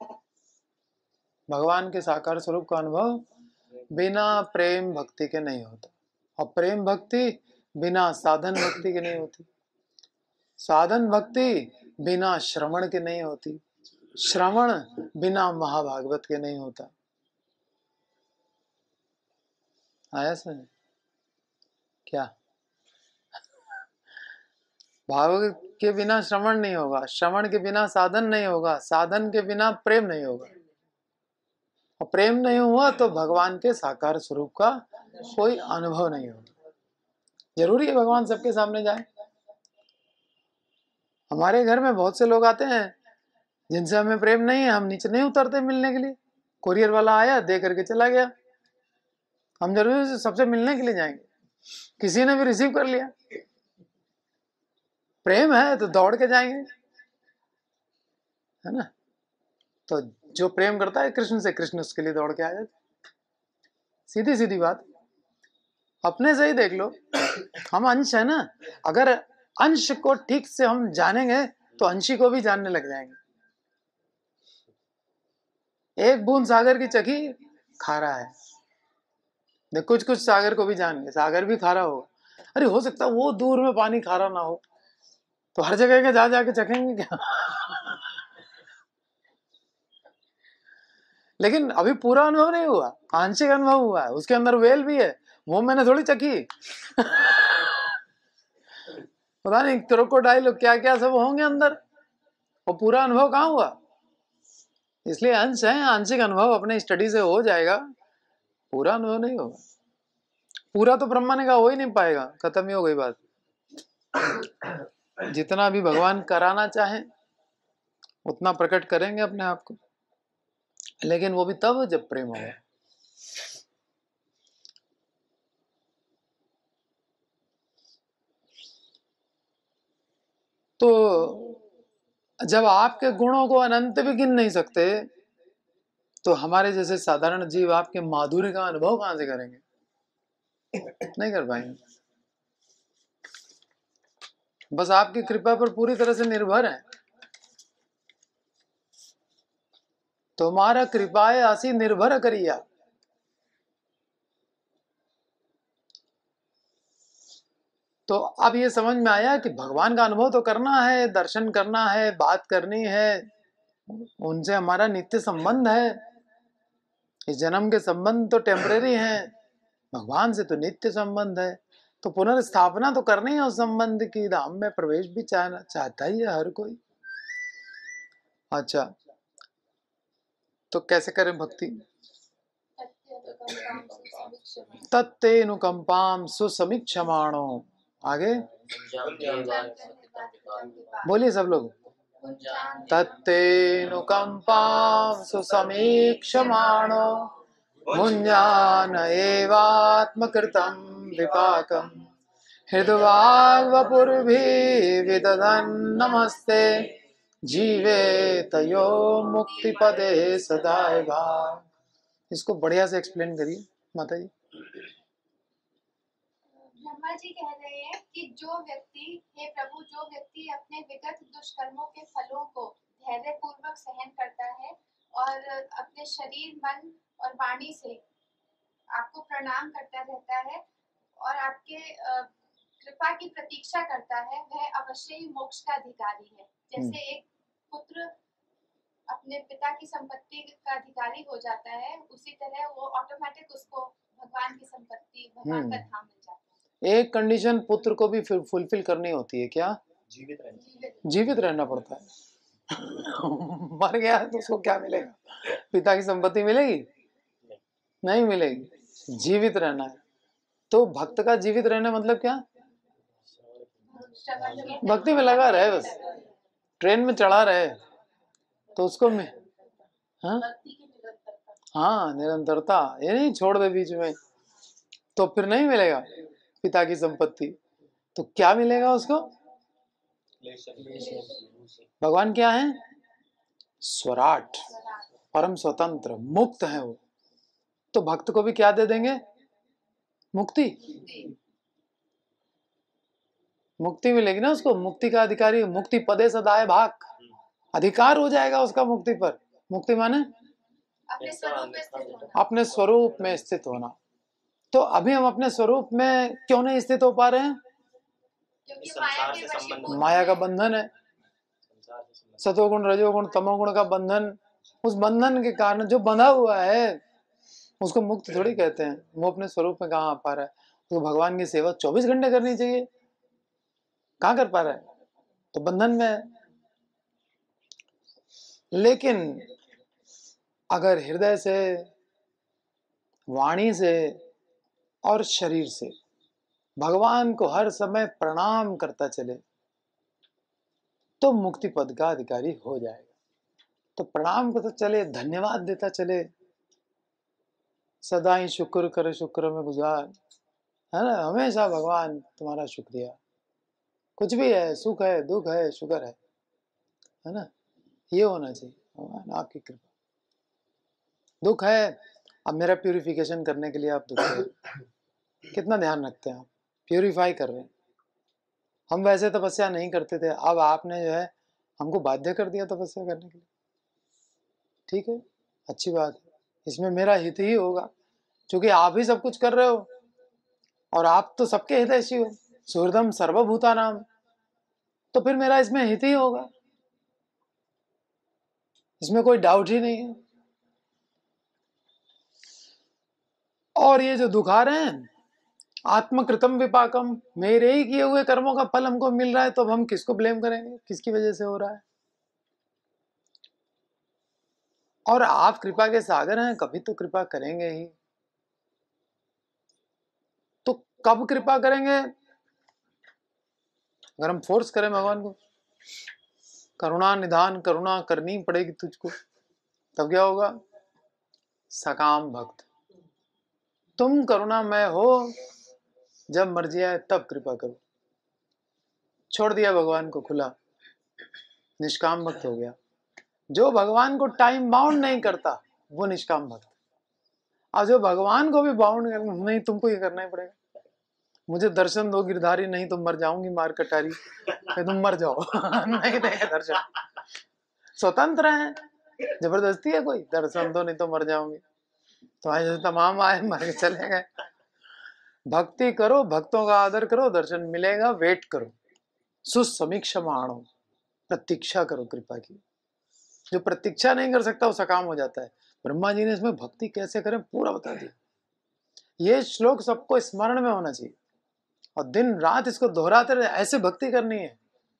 भगवान के साकार स्वरूप का अनुभव बिना प्रेम भक्ति के नहीं होता। और प्रेम भक्ति बिना साधन भक्ति के नहीं होती। साधन भक्ति बिना श्रवण के नहीं होती। श्रवण बिना महाभागवत के नहीं होता। आया समझ? क्या? भागवत के बिना श्रवण नहीं होगा, श्रवण के बिना साधन नहीं होगा, साधन के बिना प्रेम नहीं होगा, और प्रेम नहीं हुआ तो भगवान के साकार स्वरूप का कोई अनुभव नहीं होगा। जरूरी है भगवान सबके सामने जाए। हमारे घर में बहुत से लोग आते हैं जिनसे हमें प्रेम नहीं है, हम नीचे नहीं उतरते मिलने के लिए। कोरियर वाला आया, दे करके चला गया, हम जरूरी से सबसे मिलने के लिए जाएंगे। किसी ने भी रिसीव कर लिया, प्रेम है तो दौड़ के जाएंगे, है ना। तो जो प्रेम करता है कृष्ण से, कृष्ण उसके लिए दौड़ के आ जाते। सीधी सीधी बात, अपने से ही देख लो। हम अंश है ना, अगर अंश को ठीक से हम जानेंगे तो अंशी को भी जानने लग जाएंगे। एक बूंद सागर की चखी खारा है, देख कुछ कुछ सागर को भी जान गए, सागर भी खारा होगा। अरे हो सकता है वो दूर में पानी खारा ना हो, तो हर जगह के जा जाके चखेंगे क्या? लेकिन अभी पूरा अनुभव नहीं हुआ, आंशिक अनुभव हुआ है। उसके अंदर वेल भी है, वो मैंने थोड़ी चखी। पता नहीं क्रोकोडाइल क्या क्या सब होंगे अंदर, वो पूरा अनुभव कहाँ हुआ। इसलिए अंश है, आंशिक अनुभव अपने स्टडी से हो जाएगा, पूरा अनुभव नहीं होगा। पूरा तो ब्रह्मा ने कहा हो ही नहीं पाएगा, खत्म ही हो गई बात। जितना भी भगवान कराना चाहे उतना प्रकट करेंगे अपने आप को, लेकिन वो भी तब जब प्रेम होगा। तो जब आपके गुणों को अनंत भी गिन नहीं सकते, तो हमारे जैसे साधारण जीव आपके माधुर्य का अनुभव कहां से करेंगे? नहीं कर पाएंगे। बस आपकी कृपा पर पूरी तरह से निर्भर है। तुम्हारा कृपाए आसी निर्भर करिया। तो अब ये समझ में आया कि भगवान का अनुभव तो करना है, दर्शन करना है, बात करनी है, उनसे हमारा नित्य संबंध है। इस जन्म के संबंध तो टेम्परेरी हैं, भगवान से तो नित्य संबंध है। तो पुनर्स्थापना तो करनी है उस संबंध की, धाम में प्रवेश भी चाहता ही है हर कोई। अच्छा, तो कैसे करें भक्ति? तत्तेनुकंपाम सुसमीक्षमाणो। आगे बोलिए सब लोग। तत्तेनुकंपाम सुसमीक्षमाणो भुञ्जान एवात्मकृतं विपाकम् हृद्वाग्वपुर्भिर्विदधन् नमस्ते जीवे तयो मुक्तिपदे सदाए भाग। इसको बढ़िया से एक्सप्लेन करिए माता जी। ब्रह्मा जी कह रहे हैं कि जो व्यक्ति, हे प्रभु, जो व्यक्ति अपने विगत दुष्कर्मों के फलों को धैर्य पूर्वक सहन करता है और अपने शरीर, मन और वाणी से आपको प्रणाम करता रहता है और आपके कृपा की प्रतीक्षा करता है, वह अवश्य ही मोक्ष का अधिकारी है। जैसे एक पुत्र अपने पिता की संपत्ति का अधिकारी हो जाता है, उसी तरह वो ऑटोमेटिक उसको भगवान की संपत्ति, भगवान का धाम मिल जाता है। एक कंडीशन पुत्र को भी फुलफिल करनी होती है, क्या? जीवित रहना पड़ता है। मर गया तो उसको क्या मिलेगा? पिता की संपत्ति मिलेगी? नहीं मिलेगी। जीवित रहना है। तो भक्त का जीवित रहना मतलब क्या? भक्ति में लगा रहे, बस ट्रेन में चढ़ा रहे तो उसको में हाँ निरंतरता, ये नहीं छोड़ दे बीच में, तो फिर नहीं मिलेगा पिता की संपत्ति। तो क्या मिलेगा उसको? भगवान क्या है? स्वराट, परम स्वतंत्र, मुक्त है वो। तो भक्त को भी क्या दे देंगे? मुक्ति। मुक्ति मिलेगी ना उसको, मुक्ति का अधिकारी, मुक्ति पदे सदाए भाग, अधिकार हो जाएगा उसका मुक्ति पर। मुक्ति माने अपने स्वरूप में स्थित होना। तो अभी हम अपने स्वरूप में क्यों नहीं स्थित हो पा रहे हैं? क्योंकि माया का बंधन है, सतोगुण रजोगुण तमोगुण का बंधन। उस बंधन के कारण जो बंधा हुआ है उसको मुक्त थोड़ी कहते हैं। वो अपने स्वरूप में कहाँ आ पा रहा है? तो भगवान की सेवा 24 घंटे करनी चाहिए, कहाँ कर पा रहा है? तो बंधन में है। लेकिन अगर हृदय से, वाणी से और शरीर से भगवान को हर समय प्रणाम करता चले तो मुक्ति पद का अधिकारी हो जाएगा। तो प्रणाम करता चले, धन्यवाद देता चले, सदा ही शुक्र करे शुक्र में गुजार, है ना, हमेशा भगवान तुम्हारा शुक्रिया। कुछ भी है, सुख है, दुख है, शुक्र है ना, ये होना चाहिए। भगवान आपकी कृपा। दुख है, अब मेरा प्यूरिफिकेशन करने के लिए आप दुख है, कितना ध्यान रखते हैं आप, प्यूरिफाई कर रहे हैं। हम वैसे तपस्या नहीं करते थे, अब आपने जो है हमको बाध्य कर दिया तपस्या करने के लिए। ठीक है, अच्छी बात है, इसमें मेरा हित ही होगा, क्योंकि आप ही सब कुछ कर रहे हो और आप तो सबके हितैषी हो, सुहृदम सर्वभूता नाम। तो फिर मेरा इसमें हित ही होगा, इसमें कोई डाउट ही नहीं है। और ये जो दुख आ रहे हैं, आत्मकृतम विपाकम, मेरे ही किए हुए कर्मों का फल हमको मिल रहा है, तो अब हम किसको ब्लेम करेंगे, किसकी वजह से हो रहा है। और आप कृपा के सागर हैं, कभी तो कृपा करेंगे ही। तो कब कृपा करेंगे? अगर हम फोर्स करें भगवान को, करुणा निधान करुणा करनी पड़ेगी तुझको, तब क्या होगा? सकाम भक्त, तुम करुणामय हो, जब मर्जी आए तब कृपा करो। छोड़ दिया भगवान को खुला, निष्काम भक्त हो गया। जो भगवान को टाइम बाउंड नहीं करता वो निष्काम भक्त। और जो भगवान को भी बाउंड कर, नहीं तुमको ये करना ही पड़ेगा, मुझे दर्शन दो गिरधारी, नहीं तो मर जाऊंगी मार कटारी, फिर तुम मर जाओ। नहीं देगा दर्शन, स्वतंत्र है, जबरदस्ती है कोई? दर्शन दो नहीं तो मर जाऊंगी। तो ऐसे तमाम आए, मर के चले गए। भक्ति करो, भक्तों का आदर करो, दर्शन मिलेगा, वेट करो, सुसमीक्षमाणो, प्रतीक्षा करो कृपा की। जो प्रतीक्षा नहीं कर सकता वो सकाम हो जाता है। ब्रह्मा जी ने इसमें भक्ति कैसे करें पूरा बता दिया। ये श्लोक सबको स्मरण में होना चाहिए और दिन रात इसको दोहराते रहे, ऐसे भक्ति करनी है,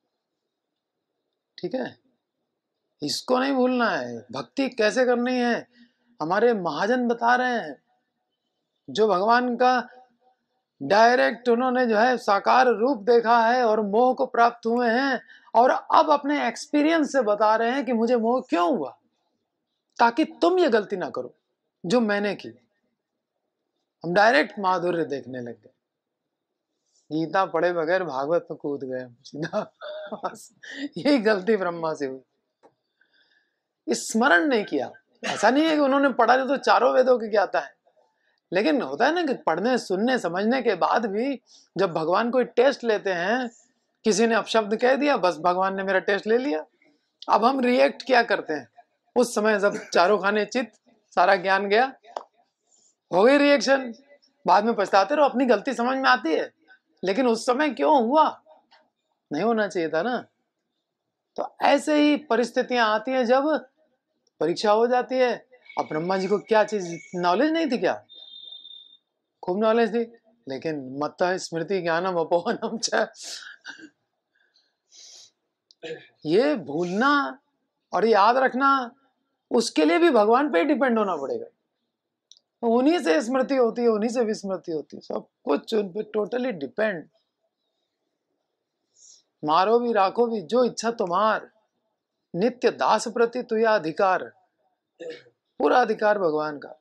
ठीक है? इसको नहीं भूलना है। भक्ति कैसे करनी है हमारे महाजन बता रहे हैं, जो भगवान का डायरेक्ट उन्होंने जो है साकार रूप देखा है और मोह को प्राप्त हुए हैं, और अब अपने एक्सपीरियंस से बता रहे हैं कि मुझे मोह क्यों हुआ, ताकि तुम ये गलती ना करो जो मैंने की। हम डायरेक्ट माधुर्य देखने लग गए, गीता पढ़े बगैर भागवत में कूद गए सीधा। यही गलती ब्रह्मा से हुई, स्मरण नहीं किया। ऐसा नहीं है कि उन्होंने पढ़ा नहीं तो चारों वेदों की ज्ञाता है, लेकिन होता है ना कि पढ़ने सुनने समझने के बाद भी जब भगवान कोई टेस्ट लेते हैं, किसी ने अपशब्द कह दिया, बस भगवान ने मेरा टेस्ट ले लिया। अब हम रिएक्ट क्या करते हैं? उस समय जब चारों खाने चित, सारा ज्ञान गया, हो गई रिएक्शन, बाद में पछताते रहो, अपनी गलती समझ में आती है, लेकिन उस समय क्यों हुआ? नहीं होना चाहिए था ना। तो ऐसे ही परिस्थितियां आती हैं जब परीक्षा हो जाती है। अब ब्रह्मा जी को क्या चीज नॉलेज नहीं थी क्या? खूब नॉलेज थी, लेकिन मत्त स्मृति ज्ञानम अपोहनम च, ये भूलना और याद रखना, उसके लिए भी भगवान पे ही डिपेंड होना पड़ेगा। उन्हीं से स्मृति होती है, उन्हीं से विस्मृति होती है, सब कुछ उन पे टोटली डिपेंड। मारो भी राखो भी जो इच्छा तुम्हार, नित्य दास प्रति तुया अधिकार, पूरा अधिकार भगवान का।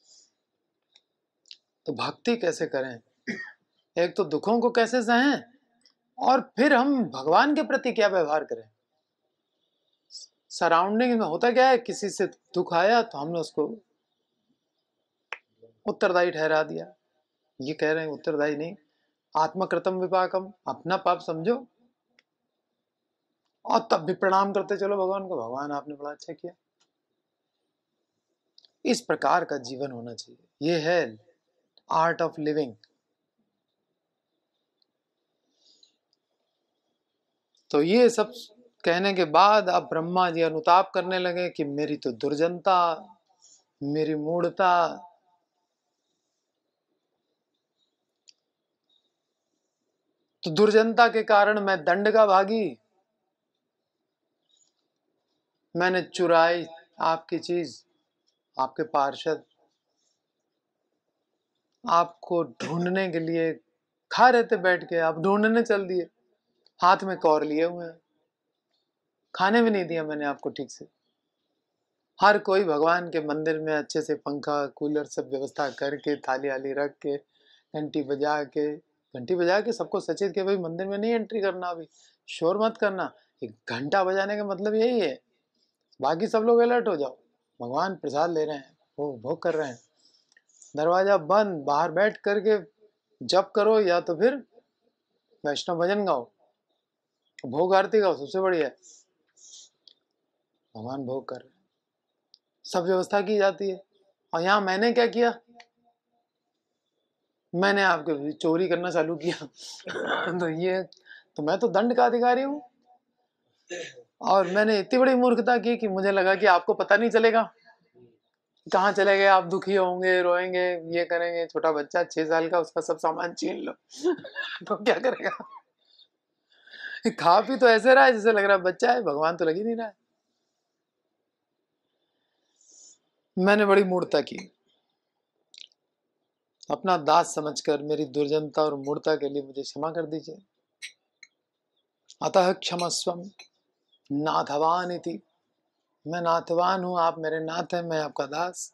तो भक्ति कैसे करें? एक तो दुखों को कैसे सहें, और फिर हम भगवान के प्रति क्या व्यवहार करें। सराउंडिंग में होता क्या है, किसी से दुख आया तो हमने उसको उत्तरदायी ठहरा दिया। ये कह रहे हैं उत्तरदायी नहीं, आत्मकृतम विपाकम, अपना पाप समझो और तब भी प्रणाम करते चलो भगवान को, भगवान आपने बड़ा अच्छा किया। इस प्रकार का जीवन होना चाहिए। ये है आर्ट ऑफ लिविंग। तो ये सब कहने के बाद अब ब्रह्मा जी अनुताप करने लगे कि मेरी तो दुर्जनता, मेरी मूढ़ता, तो दुर्जनता के कारण मैं दंड का भागी, मैंने चुराई आपकी चीज, आपके पार्षद आपको ढूंढने के लिए खा रहे थे बैठ के, आप ढूंढने चल दिए, हाथ में कौर लिए हुए हैं, खाने भी नहीं दिया मैंने आपको ठीक से। हर कोई भगवान के मंदिर में अच्छे से पंखा कूलर सब व्यवस्था करके, थाली आली रख के, घंटी बजा के सबको सचेत के भाई मंदिर में नहीं एंट्री करना, अभी शोर मत करना। एक घंटा बजाने का मतलब यही है, बाकी सब लोग अलर्ट हो जाओ, भगवान प्रसाद ले रहे हैं, वो भोग कर रहे हैं। दरवाजा बंद, बाहर बैठ करके जप करो या तो फिर वैष्णव भजन गाओ, भोग आरती गाओ, सबसे बढ़िया है। भगवान भोग कर रहे हैं, सब व्यवस्था की जाती है। और यहाँ मैंने क्या किया? मैंने आपके चोरी करना चालू किया। तो ये तो मैं तो दंड का अधिकारी हूँ, और मैंने इतनी बड़ी मूर्खता की कि मुझे लगा कि आपको पता नहीं चलेगा, कहाँ चले गए आप, दुखी होंगे, रोएंगे, ये करेंगे। छोटा बच्चा 6 साल का, उसका सब सामान छीन लो तो क्या करेगा? खा पी तो ऐसे रहा है जैसे लग रहा है बच्चा है, भगवान तो लग ही नहीं रहा है। मैंने बड़ी मूर्खता की, अपना दास समझकर मेरी दुर्जनता और मूर्खता के लिए मुझे क्षमा कर दीजिए। अतः क्षमस्वम नाथवान इति, मैं नाथवान हूं, आप मेरे नाथ हैं, मैं आपका दास।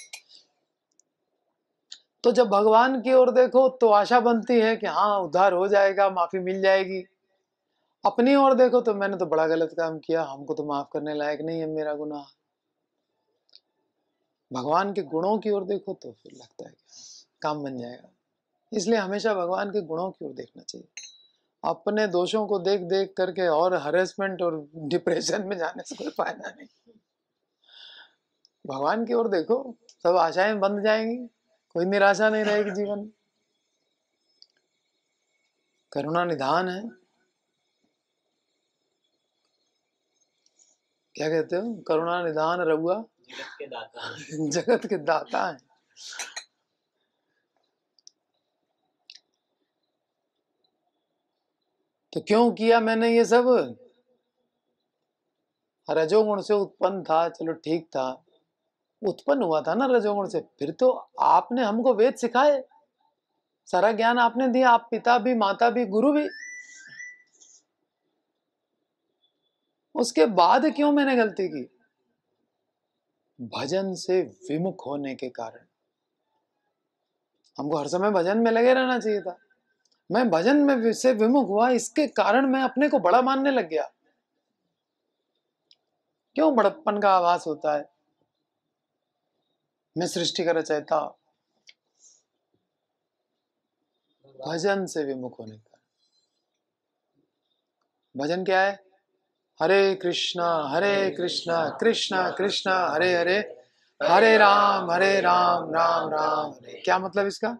तो जब भगवान की ओर देखो तो आशा बनती है कि हाँ उद्धार हो जाएगा, माफी मिल जाएगी। अपनी ओर देखो तो मैंने तो बड़ा गलत काम किया, हमको तो माफ करने लायक नहीं है मेरा गुनाह। भगवान के गुणों की ओर देखो तो फिर लगता है काम बन जाएगा। इसलिए हमेशा भगवान के गुणों की ओर देखना चाहिए। अपने दोषों को देख देख करके और हरेसमेंट और डिप्रेशन में जाने से कोई फायदा नहीं। भगवान की ओर देखो, सब आशाएं बंध जाएंगी, कोई निराशा नहीं रहेगी जीवन में। करुणा निधान है, क्या कहते हो, करुणा निधान रघुआ जगत के दाता जगत के दाता है। तो क्यों किया मैंने ये सब? रजोगुण से उत्पन्न था, चलो ठीक था, उत्पन्न हुआ था ना रजोगुण से, फिर तो आपने हमको वेद सिखाए, सारा ज्ञान आपने दिया, आप पिता भी, माता भी, गुरु भी। उसके बाद क्यों मैंने गलती की? भजन से विमुख होने के कारण। हमको हर समय भजन में लगे रहना चाहिए था, मैं भजन में से विमुख हुआ, इसके कारण मैं अपने को बड़ा मानने लग गया। क्यों बड़प्पन का आभास होता है? मैं सृष्टि का रचयिता, भजन से विमुख होने का। भजन क्या है? हरे कृष्णा कृष्णा कृष्णा हरे हरे, हरे राम राम राम हरे। क्या मतलब इसका?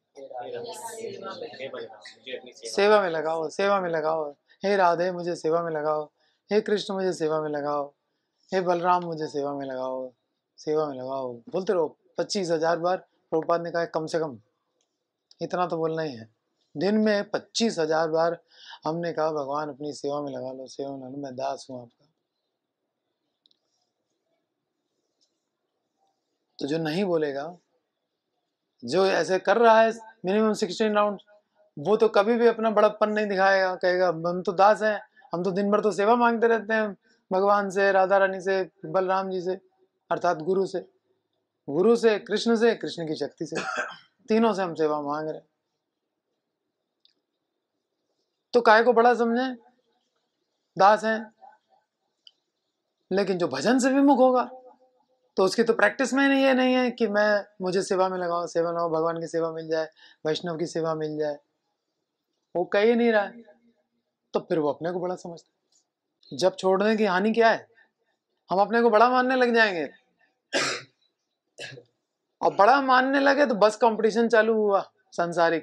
सेवा में लगाओ, सेवा में लगाओ। हे राधे मुझे सेवा में लगाओ, हे कृष्ण मुझे सेवा में लगाओ, हे बलराम मुझे सेवा में लगाओ, सेवा में लगाओ, बोलते रहो 25,000 बार। प्रभुपाद ने कहा कम से कम इतना तो बोलना ही है। दिन में 25,000 बार हमने कहा भगवान अपनी सेवा में लगा लो, सेवा में लगा लो, मैं दास हूं आपका। तो जो नहीं बोलेगा, जो ऐसे कर रहा है मिनिमम 16 राउंड, वो तो कभी भी अपना बड़प्पन नहीं दिखाएगा, कहेगा हम तो दास हैं, हम तो दिन भर तो सेवा मांगते रहते हैं भगवान से, राधा रानी से, बलराम जी से, अर्थात गुरु से, गुरु से, कृष्ण की शक्ति से, तीनों से हम सेवा मांग रहे। तो काय को बड़ा समझे, दास हैं। लेकिन जो भजन से विमुख होगा तो उसकी तो प्रैक्टिस में ये नहीं है कि मैं मुझे सेवा में लगाओ, सेवा लगाओ, भगवान की सेवा मिल जाए, वैष्णव की सेवा मिल जाए, वो कह ही नहीं रहा है। तो फिर वो अपने को बड़ा समझता है। जब छोड़ने की हानि क्या है? हम अपने को बड़ा मानने लग जाएंगे, और बड़ा मानने लगे तो बस कंपटीशन चालू हुआ सांसारिक।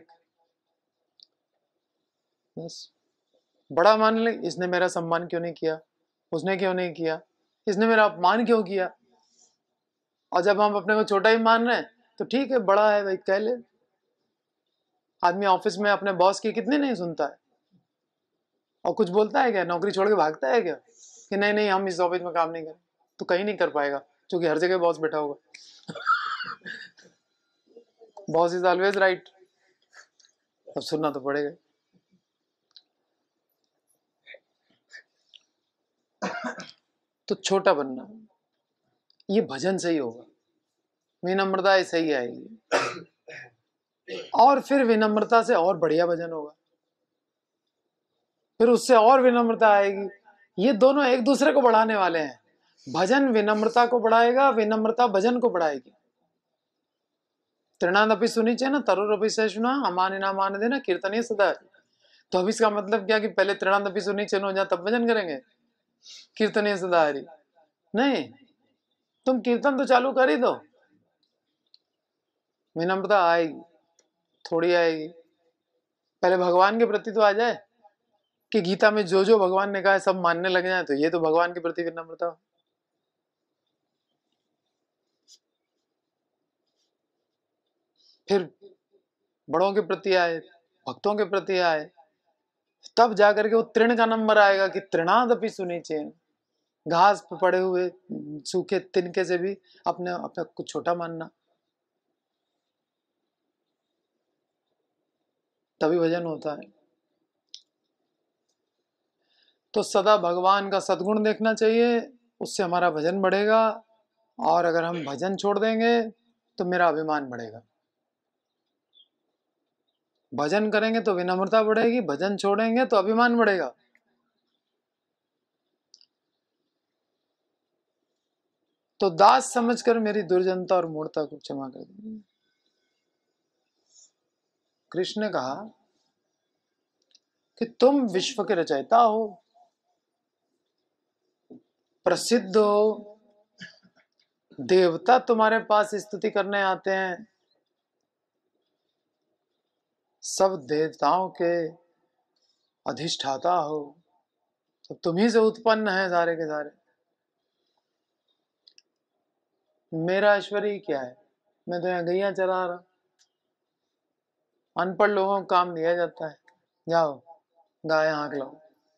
बस बड़ा मानने लगे, इसने मेरा सम्मान क्यों नहीं किया, उसने क्यों नहीं किया, इसने मेरा अपमान क्यों किया। और जब हम अपने को छोटा ही मान रहे हैं तो ठीक है, बड़ा है भाई, कह ले। आदमी ऑफिस में अपने बॉस की कितनी नहीं सुनता है, और कुछ बोलता है क्या? नौकरी छोड़ के भागता है क्या कि नहीं नहीं हम इस ऑफिस में काम नहीं करें? तो कहीं नहीं कर पाएगा, क्योंकि हर जगह बॉस बैठा होगा। बॉस इज ऑलवेज राइट, अब सुनना तो पड़ेगा। तो छोटा बनना ये भजन से ही होगा, विनम्रता ऐसे ही आएगी, और फिर विनम्रता से और बढ़िया भजन होगा, फिर उससे और विनम्रता आएगी। ये दोनों एक दूसरे को बढ़ाने वाले हैं। भजन विनम्रता को बढ़ाएगा, विनम्रता भजन को बढ़ाएगी। तृणादपि सुनिचे न तरुरपि सहिष्णुना अमानि न मान देना कीर्तनीय सदा। तो अब इसका मतलब क्या कि पहले तृणादपि सुनिचे हो जाए तब भजन करेंगे? कीर्तनीय सदा हरि नहीं, तुम कीर्तन तो चालू कर ही दो, विनम्रता आएगी, थोड़ी आएगी। पहले भगवान के प्रति तो आ जाए कि गीता में जो जो भगवान ने कहा है सब मानने लग जाए, तो ये तो भगवान के प्रति विनम्रता। फिर बड़ों के प्रति आए, भक्तों के प्रति आए, तब जाकर के वो तृण का नंबर आएगा कि तृणादपि सुनीचे, घास पे पड़े हुए सूखे तिनके से भी अपने अपने कुछ छोटा मानना, तभी भजन होता है। तो सदा भगवान का सद्गुण देखना चाहिए, उससे हमारा भजन बढ़ेगा। और अगर हम भजन छोड़ देंगे तो मेरा अभिमान बढ़ेगा। भजन करेंगे तो विनम्रता बढ़ेगी, भजन छोड़ेंगे तो अभिमान बढ़ेगा। तो दास समझकर मेरी दुर्जनता और मूढ़ता को क्षमा कर दीजिए। कृष्ण ने कहा कि तुम विश्व के रचयिता हो, प्रसिद्ध हो, देवता तुम्हारे पास स्तुति करने आते हैं, सब देवताओं के अधिष्ठाता हो, तो तुम्ही से उत्पन्न है सारे के सारे। मेरा ऐश्वर्य क्या है? मैं तो यहाँ गैया चरा रहा। अनपढ़ लोगों को काम दिया जाता है, जाओ गाय हाँक लो।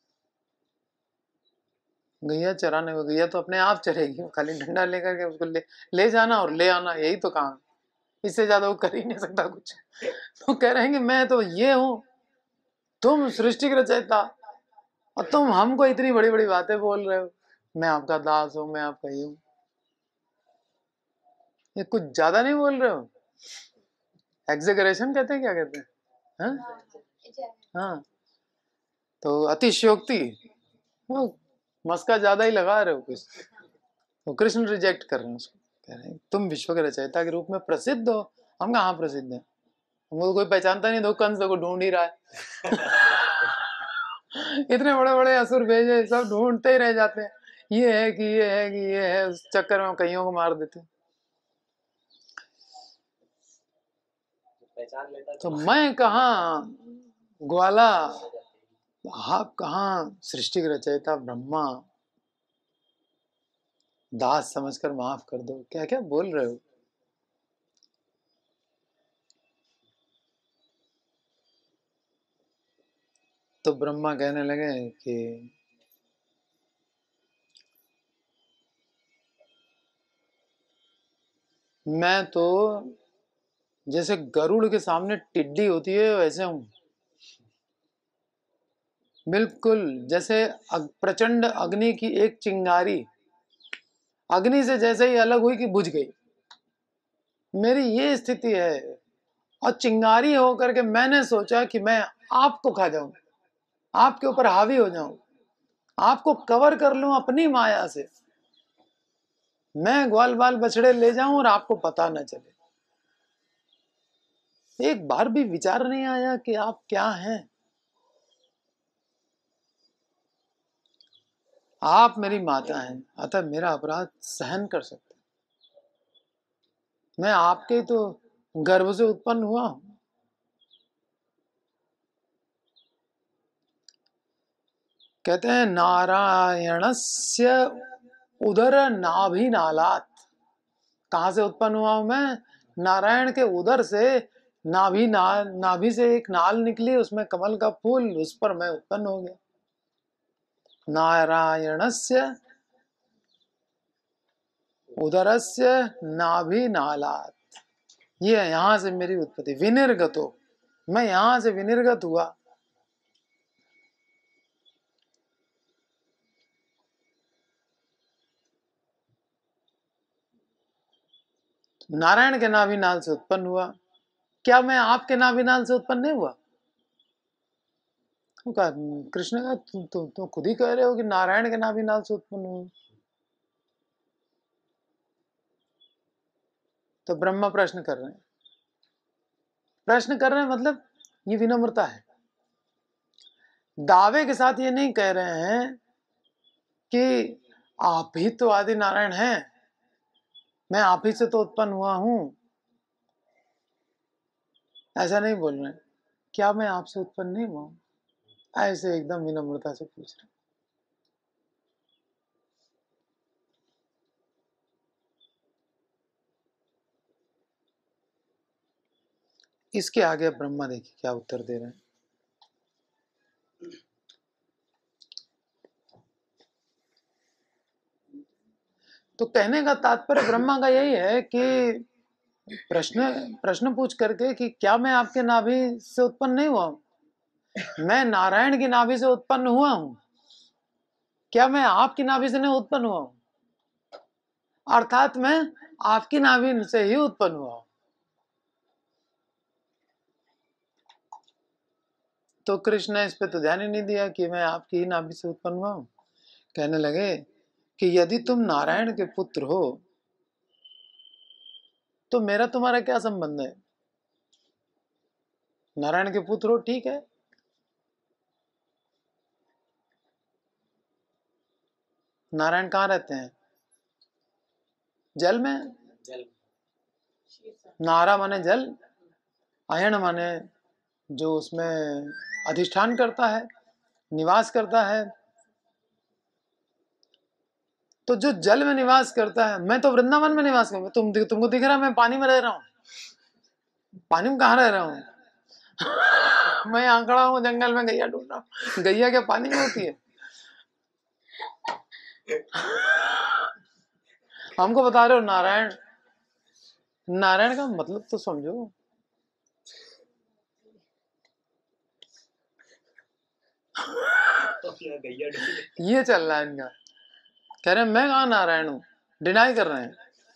गैया चराने को, गैया तो अपने आप चरेगी, खाली डंडा लेकर के उसको ले जाना और ले आना, यही तो काम है। इससे ज्यादा वो कर ही नहीं सकता कुछ। तो कह रहे हैं कि मैं तो ये हूं, तुम सृष्टि के रचयिता, और तुम हमको इतनी बड़ी बड़ी बातें बोल रहे हो। मैं आपका दास हूं, मैं आपका ये हूं। ये कुछ ज्यादा नहीं बोल रहे हो? एग्जेगरेशन कहते हैं, क्या कहते हैं? हाँ, तो अतिशयोक्ति, मस्का ज्यादा ही लगा रहे हो कुछ। तो कृष्ण रिजेक्ट कर रहे हैं उसको, कह रहे हैं तुम विश्व के रचयिता के रूप में प्रसिद्ध हो। हम कहाँ प्रसिद्ध हैं? हमको कोई पहचानता नहीं, दो कंस को ढूंढ ही रहा है। इतने बड़े बड़े असुर भेजे, सब ढूंढते ही रह जाते हैं, ये है कि ये है कि ये है, उस चक्कर में कईयों को मार देते हैं। पहचान लेता तो मैं कहाँ ग्वाला, आप कहाँ सृष्टि के रचयिता ब्रह्मा, दास समझकर माफ कर दो। क्या क्या बोल रहे हो? तो ब्रह्मा कहने लगे कि मैं तो जैसे गरुड़ के सामने टिड्डी होती है वैसे हूं, बिल्कुल जैसे प्रचंड अग्नि की एक चिंगारी अग्नि से जैसे ही अलग हुई कि बुझ गई, मेरी ये स्थिति है। और चिंगारी होकर के मैंने सोचा कि मैं आपको खा जाऊं, आपके ऊपर हावी हो जाऊं, आपको कवर कर लूं अपनी माया से, मैं ग्वाल बाल बछड़े ले जाऊं और आपको पता न चले। एक बार भी विचार नहीं आया कि आप क्या हैं? आप मेरी माता हैं, अतः मेरा अपराध सहन कर सकते। मैं आपके तो गर्भ से उत्पन्न हुआ हूं। कहते हैं नारायणस्य उदर नाभि नालात। कहां से उत्पन्न हुआ हूं मैं? नारायण के उदर से, नाभि से एक नाल निकली, उसमें कमल का फूल, उस पर मैं उत्पन्न हो गया। नारायणस्य उदरस्य नाभि नालात, ये यहां से मेरी उत्पत्ति। विनिर्गतो, मैं यहां से विनिर्गत हुआ। नारायण के नाभि नाल से उत्पन्न हुआ। क्या मैं आपके नाभि नाल से उत्पन्न नहीं हुआ? कृष्ण का तुम खुद ही कह रहे हो कि नारायण के नाभि नाल से उत्पन्न हुआ। तो ब्रह्मा प्रश्न कर रहे हैं, प्रश्न कर रहे हैं मतलब ये विनम्रता है। दावे के साथ ये नहीं कह रहे हैं कि आप ही तो आदि नारायण हैं, मैं आप ही से तो उत्पन्न हुआ हूं। ऐसा नहीं बोल रहे, क्या मैं आपसे उत्पन्न नहीं हुआ? ऐसे एकदम विनम्रता से पूछ रहे। इसके आगे ब्रह्मा देखिए क्या उत्तर दे रहे हैं। तो कहने का तात्पर्य ब्रह्मा का यही है कि प्रश्न पूछ करके कि क्या मैं आपके नाभि से उत्पन्न नहीं हुआ हूं? मैं नारायण की नाभि से उत्पन्न हुआ हूं, क्या मैं आपकी नाभि से नहीं उत्पन्न हुआ हूं? अर्थात मैं आपकी नाभि से ही उत्पन्न हुआ हूं। तो कृष्ण ने इस पे तो ध्यान ही नहीं दिया कि मैं आपकी ही नाभि से उत्पन्न हुआ हूं। कहने लगे कि यदि तुम नारायण के पुत्र हो तो मेरा तुम्हारा क्या संबंध है? नारायण के पुत्र हो, ठीक है, नारायण कहाँ रहते हैं? जल में। जल नारा माने जल, अयन माने जो उसमें अधिष्ठान करता है, निवास करता है। तो जो जल में निवास करता है, मैं तो वृंदावन में निवास करूंगा। तुमको दिख रहा है मैं पानी में रह रहा हूँ? पानी में कहाँ रह रहा हूँ? मैं यहाँ खड़ा हूँ जंगल में, गैया ढूंढ रहा हूँ। गैया क्या पानी में होती है? हमको बता रहे हो नारायण। नारायण का मतलब तो समझो। ये चल रहा है इनका। कह रहे हैं मैं कहाँ नारायण हूं, डिनाई कर रहे हैं।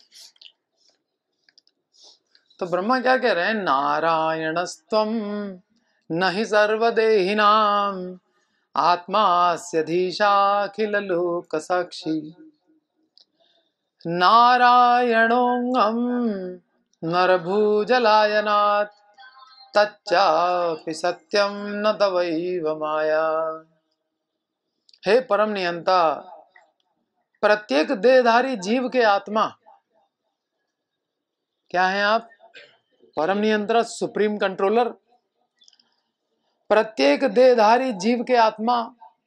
तो ब्रह्मा क्या कह रहे हैं? नारायणस्त्वं न हि सर्वदेहिनां आत्मास्यधीशाखिल लोक साक्षी नारायणोऽंगं नरभूजलायनात् तच्चापि सत्यं न तवैव माया। हे परम नियंता, प्रत्येक देहधारी जीव के आत्मा क्या है आप? परम नियंत्रण, सुप्रीम कंट्रोलर। प्रत्येक देहधारी जीव के आत्मा,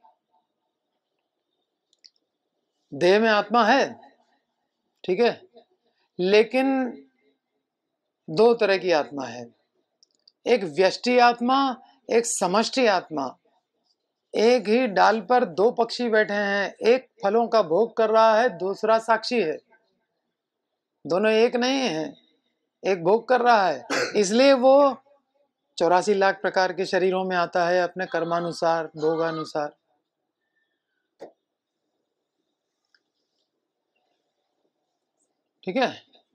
देह में आत्मा है, ठीक है, लेकिन दो तरह की आत्मा है, एक व्यष्टि आत्मा, एक समष्टि आत्मा। एक ही डाल पर दो पक्षी बैठे हैं, एक फलों का भोग कर रहा है, दूसरा साक्षी है। दोनों एक नहीं है, एक भोग कर रहा है। इसलिए वो 84 लाख प्रकार के शरीरों में आता है अपने कर्मानुसार, भोगानुसार। ठीक है।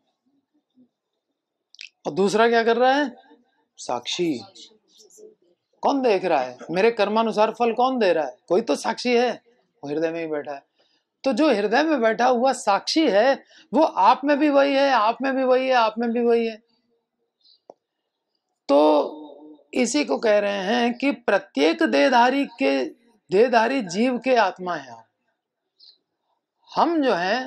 और दूसरा क्या कर रहा है? साक्षी। कौन देख रहा है? मेरे कर्मानुसार फल कौन दे रहा है? कोई तो साक्षी है, वो हृदय में ही बैठा है। तो जो हृदय में बैठा हुआ साक्षी है वो आप में भी वही है, आप में भी वही है, आप में भी वही है। तो इसी को कह रहे हैं कि प्रत्येक देहधारी जीव के आत्मा है आप। हम जो है,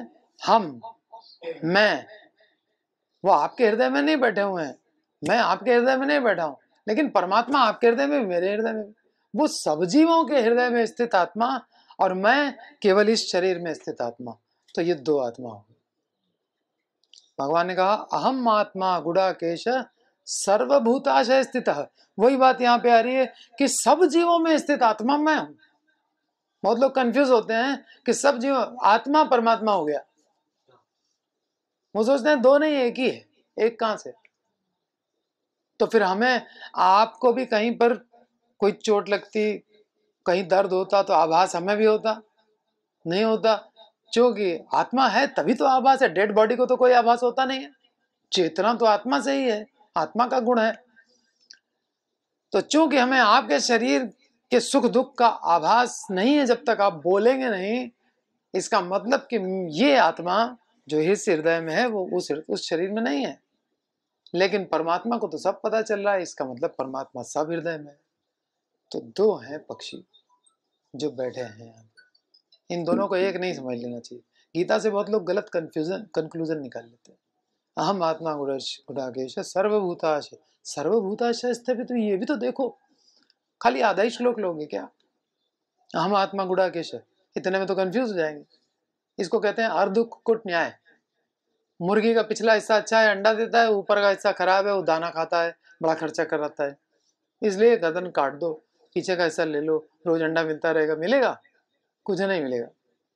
मैं, वो आपके हृदय में नहीं बैठे हुए हैं, मैं आपके हृदय में नहीं बैठा हूं, लेकिन परमात्मा आपके हृदय में, मेरे हृदय में। वो सब जीवों के हृदय में स्थित आत्मा और मैं केवल इस शरीर में स्थित आत्मा। तो ये दो आत्मा हो। भगवान ने कहा अहम आत्मा गुडाकेश सर्वभूताशय स्थित। वही बात यहाँ पे आ रही है कि सब जीवों में स्थित आत्मा मैं हूं। बहुत लोग कंफ्यूज होते हैं कि सब जीव, आत्मा परमात्मा हो गया। वो सोचते हैं दो नहीं एक ही है, एक कहां से? तो फिर हमें, आपको भी कहीं पर कोई चोट लगती, कहीं दर्द होता तो आभास हमें भी होता? नहीं होता, क्योंकि आत्मा है तभी तो आभास है। डेड बॉडी को तो कोई आभास होता नहीं है। चेतना तो आत्मा से ही है, आत्मा का गुण है। तो चूंकि हमें आपके शरीर के सुख दुख का आभास नहीं है जब तक आप बोलेंगे नहीं, इसका मतलब कि ये आत्मा जो इस हृदय में है वो उस शरीर में नहीं है। लेकिन परमात्मा को तो सब पता चल रहा है, इसका मतलब परमात्मा सब हृदय में है। तो दो हैं पक्षी जो बैठे हैं। इन दोनों को एक नहीं समझ लेना चाहिए। गीता से बहुत लोग गलत कंक्लूजन निकाल लेते हैं। अहम आत्मा गुडाकेश सर्वभूताशय। सर्वभूताशय स्थित, तो ये भी तो देखो, खाली आधा ही श्लोक लोगे क्या? अहम आत्मा गुडाकेश, इतने में तो कंफ्यूज हो जाएंगे। इसको कहते हैं अर्धकुट न्याय। मुर्गी का पिछला हिस्सा अच्छा है, अंडा देता है, ऊपर का हिस्सा खराब है, वो दाना खाता है, बड़ा खर्चा कराता है, इसलिए गर्दन काट दो, पीछे का हिस्सा ले लो, रोज अंडा मिलता रहेगा। मिलेगा? कुछ नहीं मिलेगा,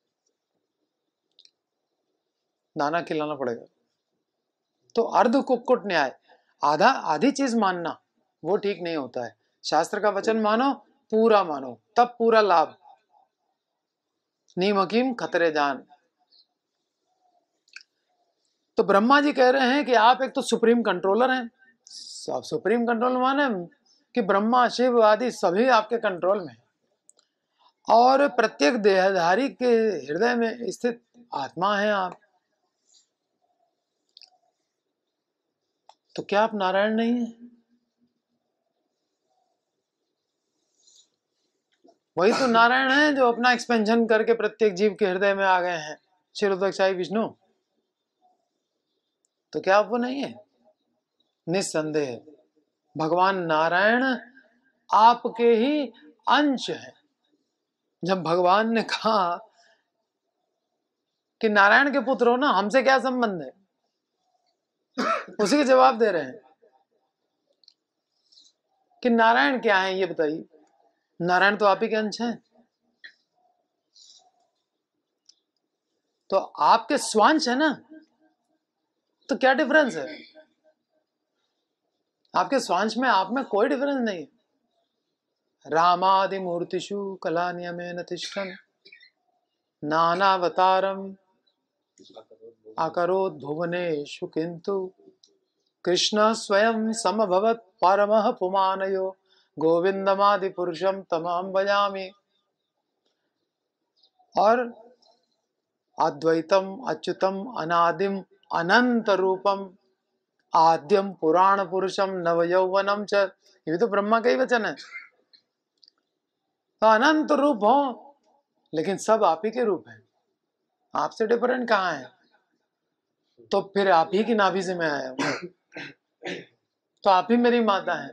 दाना खिलाना पड़ेगा। तो अर्ध कुक्कुट न्याय, आधी चीज मानना वो ठीक नहीं होता है। शास्त्र का वचन मानो, पूरा मानो, तब पूरा लाभ। नीम हकीम खतरे जान। तो ब्रह्मा जी कह रहे हैं कि आप एक तो सुप्रीम कंट्रोलर हैं। आप सुप्रीम कंट्रोलर माने कि ब्रह्मा शिव आदि सभी आपके कंट्रोल में, और प्रत्येक देहधारी के हृदय में स्थित आत्मा हैं आप। तो क्या आप नारायण नहीं है? वही तो नारायण है जो अपना एक्सपेंशन करके प्रत्येक जीव के हृदय में आ गए हैं, क्षीरोदकशाही विष्णु। तो क्या आप वो नहीं है? निस्संदेह भगवान नारायण आपके ही अंश है। जब भगवान ने कहा कि नारायण के पुत्र हो ना, हमसे क्या संबंध है, उसी के जवाब दे रहे हैं कि नारायण क्या है ये बताइए। नारायण तो आप ही के अंश हैं, तो आपके स्वांश है ना, तो क्या डिफरेंस है? आपके स्वांश में आप में कोई डिफरेंस नहीं है। रामादि मूर्तिषु कला नियमेन तिष्ठन् नानावतारम अकरोत् भुवनेषु किंतु कृष्ण स्वयं समभवत् परमः पुमानयो गोविंदमादि पुरुषम तमहं भजामि। और अद्वैतम अच्युतम अनादिम अनंत रूपम आद्यम पुराण पुरुषम नवयौवनम च, ये भी तो ब्रह्मा का ही वचन है। तो अनंत रूप हो, लेकिन सब आप ही के रूप हैं, आपसे डिफरेंट कहाँ है? तो फिर आप ही की नाभि से मैं आया हूं, तो आप ही मेरी माता है।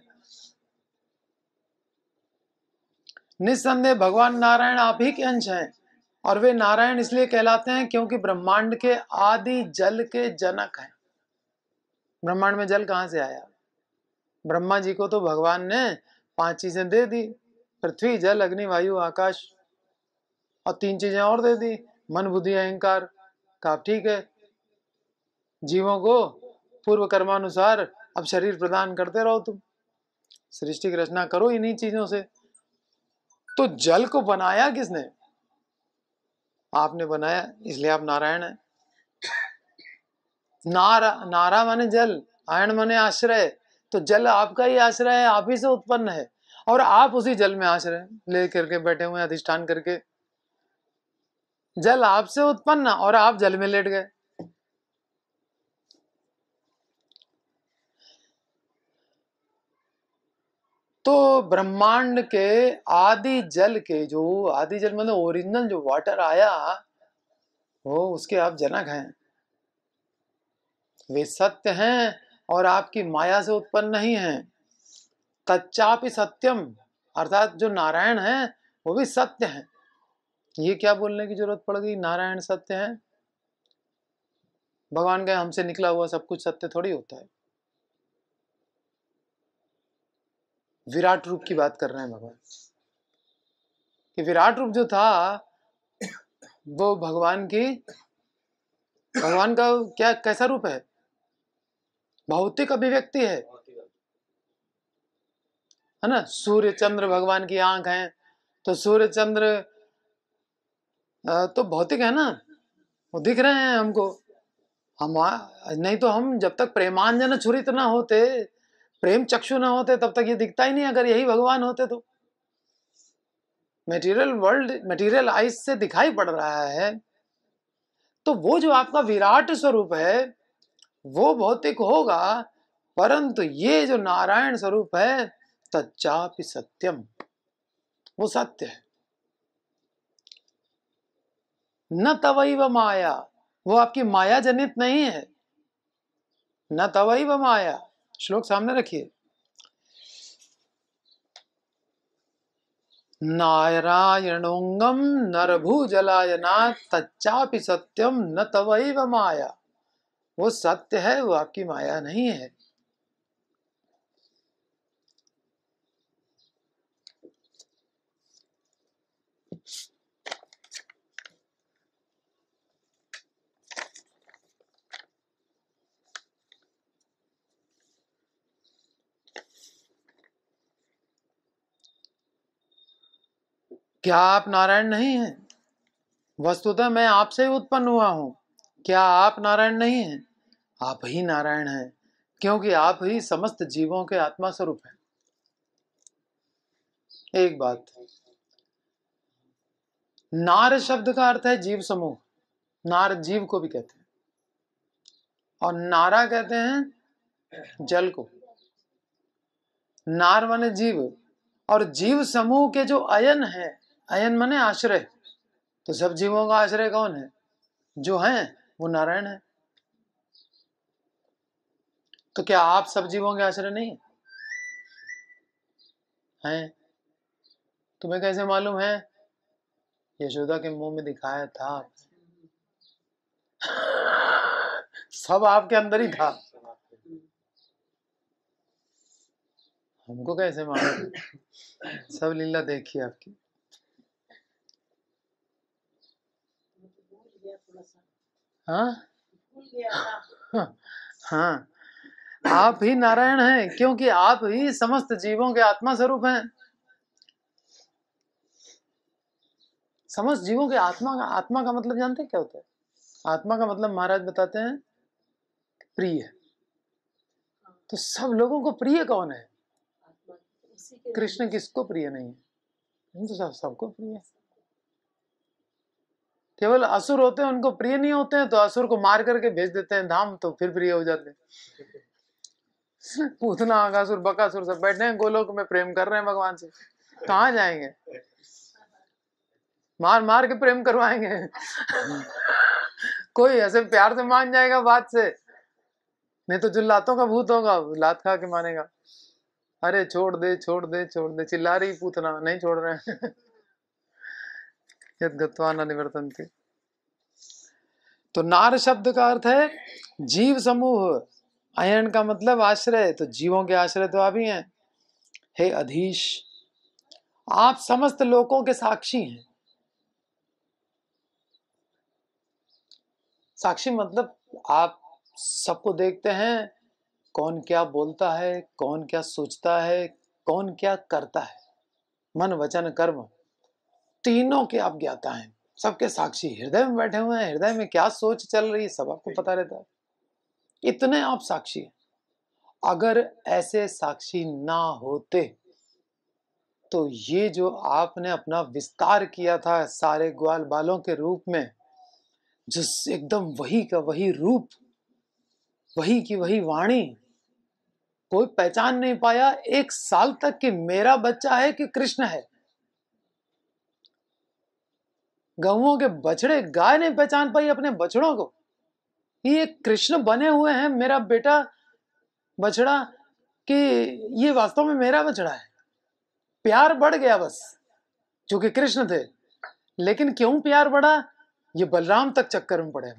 निस्संदेह भगवान नारायण आप ही के अंश हैं, और वे नारायण इसलिए कहलाते हैं क्योंकि ब्रह्मांड के आदि जल के जनक हैं। ब्रह्मांड में जल कहाँ से आया? ब्रह्मा जी को तो भगवान ने 5 चीजें दे दी, पृथ्वी जल अग्नि वायु आकाश, और 3 चीजें और दे दी, मन बुद्धि अहंकार। का ठीक है, जीवों को पूर्व कर्मानुसार अब शरीर प्रदान करते रहो, तुम सृष्टि की रचना करो इन्हीं चीजों से। तो जल को बनाया किसने? आपने बनाया, इसलिए आप नारायण हैं। नारा माने जल, आयन माने आश्रय, तो जल आपका ही आश्रय है, आप ही से उत्पन्न है, और आप उसी जल में आश्रय ले करके बैठे हुए, अधिष्ठान करके। जल आपसे उत्पन्न और आप जल में लेट गए। तो ब्रह्मांड के आदि जल के, जो आदि जल मतलब ओरिजिनल जो वाटर आया, वो उसके आप जनक हैं। वे सत्य हैं और आपकी माया से उत्पन्न नहीं हैं। तच्चापि सत्यम, अर्थात जो नारायण है वो भी सत्य है। ये क्या बोलने की जरूरत पड़ गई? नारायण सत्य है। भगवान कहे हमसे निकला हुआ सब कुछ सत्य थोड़ी होता है। विराट रूप की बात कर रहे हैं भगवान, कि विराट रूप जो था वो भगवान का क्या कैसा रूप है? भौतिक अभिव्यक्ति है ना। सूर्य चंद्र भगवान की आंख है, तो सूर्य चंद्र तो भौतिक है ना, वो दिख रहे हैं हमको। हम नहीं तो हम जब तक प्रेमांजन छुरित ना होते, प्रेम चक्षु ना होते, तब तक ये दिखता ही नहीं। अगर यही भगवान होते तो मेटीरियल वर्ल्ड मेटीरियल आइज से दिखाई पड़ रहा है, तो वो जो आपका विराट स्वरूप है वो भौतिक होगा, परंतु ये जो नारायण स्वरूप है तच्चापि सत्यम, वो सत्य है। न तवैव माया, वो आपकी माया जनित नहीं है। न तवैव माया, श्लोक सामने रखिए। नारायणोंगम नरभुजलायना तच्चापि सत्यम न तवैव माया। वो सत्य है, वो आपकी माया नहीं है। क्या आप नारायण नहीं हैं? वस्तुतः मैं आपसे ही उत्पन्न हुआ हूं। क्या आप नारायण नहीं हैं? आप ही नारायण हैं, क्योंकि आप ही समस्त जीवों के आत्मा स्वरूप हैं। एक बात, नार शब्द का अर्थ है जीव समूह। नार जीव को भी कहते हैं, और नारा कहते हैं जल को। नार माने जीव, और जीव समूह के जो अयन है, अयन माने आश्रय, तो सब जीवों का आश्रय कौन है? जो है वो नारायण है। तो क्या आप सब जीवों के आश्रय नहीं है? हैं? तुम्हें कैसे मालूम है? यशोदा के मुंह में दिखाया था। सब आपके अंदर ही था। हमको कैसे मालूम? सब लीला देखी आपकी। हाँ हाँ, आप ही नारायण हैं, क्योंकि आप ही समस्त जीवों के आत्मा स्वरूप हैं। समस्त जीवों के आत्मा का मतलब जानते हैं क्या होता है? आत्मा का मतलब महाराज बताते हैं प्रिय। तो सब लोगों को प्रिय कौन है? कृष्ण किसको प्रिय नहीं है? तो सबको प्रिय है। केवल असुर होते हैं उनको प्रिय नहीं होते हैं, तो असुर को मार करके भेज देते हैं धाम, तो फिर प्रिय हो जाते हैं। पूतना आगासुर बकासुर सब बैठे हैं गोलोक में, प्रेम कर रहे हैं भगवान से। कहाँ जाएंगे? मार मार के प्रेम करवाएंगे। कोई ऐसे प्यार से मान जाएगा बात से, नहीं तो जो लातों का भूत होगा लात खा के मानेगा। अरे छोड़ दे छोड़ दे छोड़ दे, चिल्ला रही पूतना, नहीं छोड़ रहे हैं। यद गत्वा न निवर्तन्ते। तो नार शब्द का अर्थ है जीव समूह, अयन का मतलब आश्रय, तो जीवों के आश्रय तो आप ही हैं। हे अधीश, आप समस्त लोकों के साक्षी हैं। साक्षी मतलब आप सबको देखते हैं, कौन क्या बोलता है, कौन क्या सोचता है, कौन क्या करता है, मन वचन कर्म तीनों के आप ज्ञाता हैं। सबके साक्षी हृदय में बैठे हुए हैं, हृदय में क्या सोच चल रही है सब आपको पता रहता है। इतने आप साक्षी हैं। अगर ऐसे साक्षी ना होते तो ये जो आपने अपना विस्तार किया था सारे ग्वाल बालों के रूप में, जिस एकदम वही का वही रूप, वही की वही वाणी, कोई पहचान नहीं पाया 1 साल तक कि मेरा बच्चा है कि कृष्ण है। गौओं के बछड़े, गाय नहीं पहचान पाई अपने बछड़ों को, ये कृष्ण बने हुए हैं मेरा बेटा बछड़ा, कि ये वास्तव में मेरा बछड़ा है। प्यार बढ़ गया बस, जो कि कृष्ण थे। लेकिन क्यों प्यार बढ़ा? ये बलराम तक चक्कर में पड़े।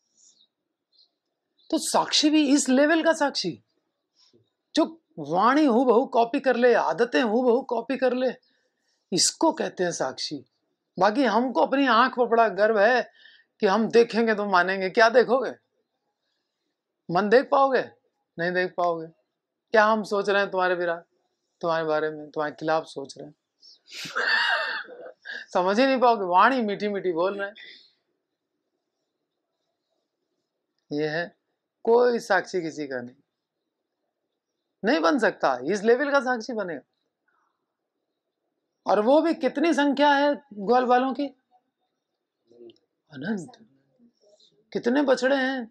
तो साक्षी भी इस लेवल का साक्षी, जो वाणी हूबहू कॉपी कर ले, आदतें हूबहू कॉपी कर ले, इसको कहते हैं साक्षी। बाकी हमको अपनी आंख पर बड़ा गर्व है कि हम देखेंगे तो मानेंगे। क्या देखोगे? मन देख पाओगे? नहीं देख पाओगे। क्या हम सोच रहे हैं तुम्हारे बिना, तुम्हारे बारे में, तुम्हारे खिलाफ सोच रहे हैं? समझ ही नहीं पाओगे। वाणी मीठी मीठी बोल रहे हैं। ये है, कोई साक्षी किसी का नहीं बन सकता। इस लेवल का साक्षी बनेगा। और वो भी कितनी संख्या है ग्वाल वालों की? अनंत। कितने बछड़े हैं?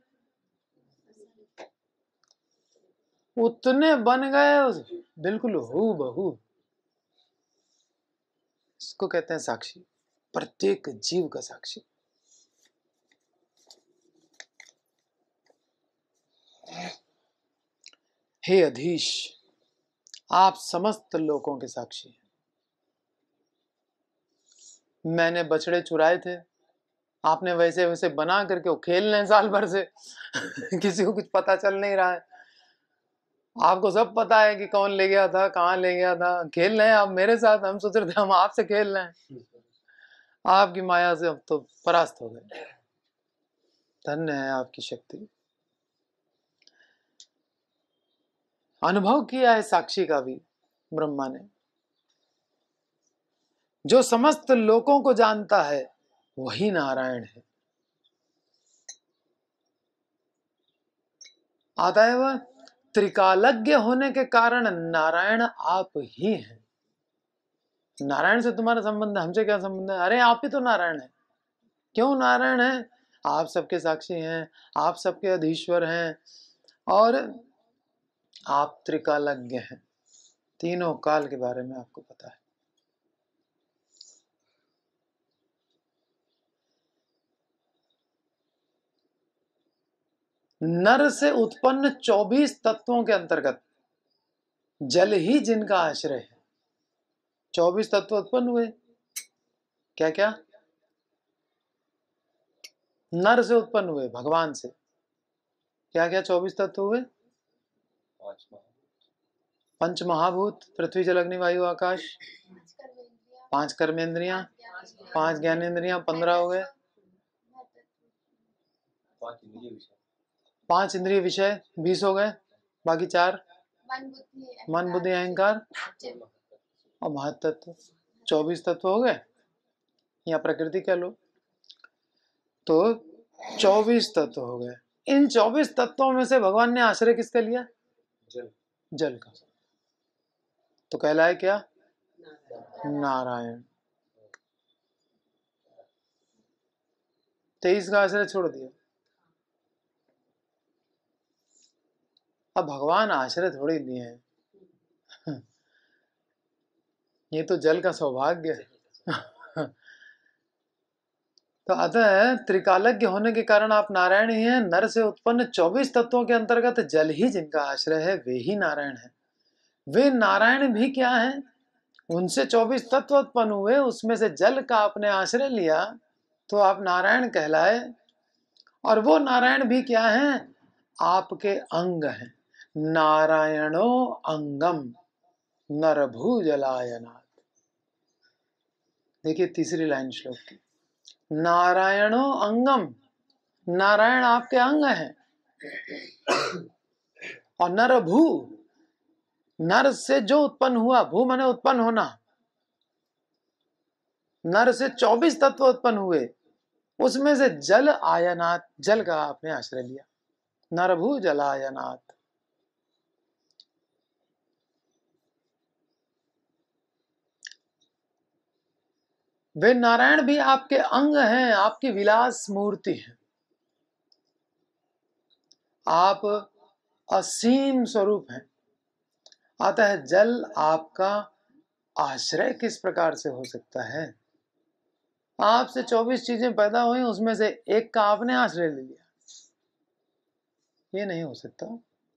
उतने बन गए, बिल्कुल हूबहू। इसको कहते हैं साक्षी, प्रत्येक जीव का साक्षी। हे अधीश, आप समस्त लोगों के साक्षी हैं। मैंने बछड़े चुराए थे, आपने वैसे वैसे बना करके वो खेल रहे हैं साल भर से किसी को कुछ पता चल नहीं रहा है। आपको सब पता है कि कौन ले गया था, कहाँ ले गया था, खेल रहे हैं आप मेरे साथ। हम सोच रहे थे हम आपसे खेल रहे हैं, आपकी माया से अब तो परास्त हो गए। धन्य है आपकी शक्ति। अनुभव किया है साक्षी का भी ब्रह्मा ने। जो समस्त लोकों को जानता है वही नारायण है। अतएव त्रिकालज्ञ होने के कारण नारायण आप ही हैं। नारायण से तुम्हारा संबंध, हमसे क्या संबंध है? अरे आप ही तो नारायण है। क्यों नारायण है? आप सबके साक्षी हैं, आप सबके अधीश्वर हैं और आप त्रिकालज्ञ हैं। तीनों काल के बारे में आपको पता है। नर से उत्पन्न 24 तत्वों के अंतर्गत जल ही जिनका आश्रय है। 24 तत्व उत्पन्न हुए। क्या क्या? नर से उत्पन्न हुए, भगवान से। क्या क्या 24 तत्व हुए? पंच महाभूत, पृथ्वी जल अग्नि वायु आकाश, 5 कर्मेंद्रियां, 5 ज्ञानेंद्रियां, 15 हो गए, 5 इंद्रिय विषय 20 हो गए, बाकी 4 मन बुद्धि अहंकार और महत्तत्व, 24 तत्व हो गए, या प्रकृति कह लो। तो 24 तत्व हो गए। इन 24 तत्वों में से भगवान ने आश्रय किसका लिया? जल का। तो कहलाए क्या? नारायण। 23 का आश्रय छोड़ दिया। अब भगवान आश्रय थोड़ी लिए हैं, ये तो जल का सौभाग्य है। तो अतः त्रिकालज्ञ होने के कारण आप नारायण ही हैं। नर से उत्पन्न 24 तत्वों के अंतर्गत जल ही जिनका आश्रय है वे ही नारायण है। वे नारायण भी क्या है? उनसे 24 तत्व उत्पन्न हुए, उसमें से जल का आपने आश्रय लिया तो आप नारायण कहलाए। और वो नारायण भी क्या है? आपके अंग हैं। नारायणो अंगम नरभुजलायनात्। देखिए तीसरी लाइन श्लोक की। नारायणो अंगम, नारायण आपके अंग हैं। और नरभू, नर से जो उत्पन्न हुआ, भू माने उत्पन्न होना, नर से 24 तत्व उत्पन्न हुए, उसमें से जल आयनात, जल का आपने आश्रय लिया। नरभू जलायनात। वे नारायण भी आपके अंग हैं, आपकी विलास मूर्ति है। आप असीम स्वरूप हैं। अतः जल आपका आश्रय किस प्रकार से हो सकता है? आपसे 24 चीजें पैदा हुई, उसमें से एक का आपने आश्रय ले लिया, ये नहीं हो सकता।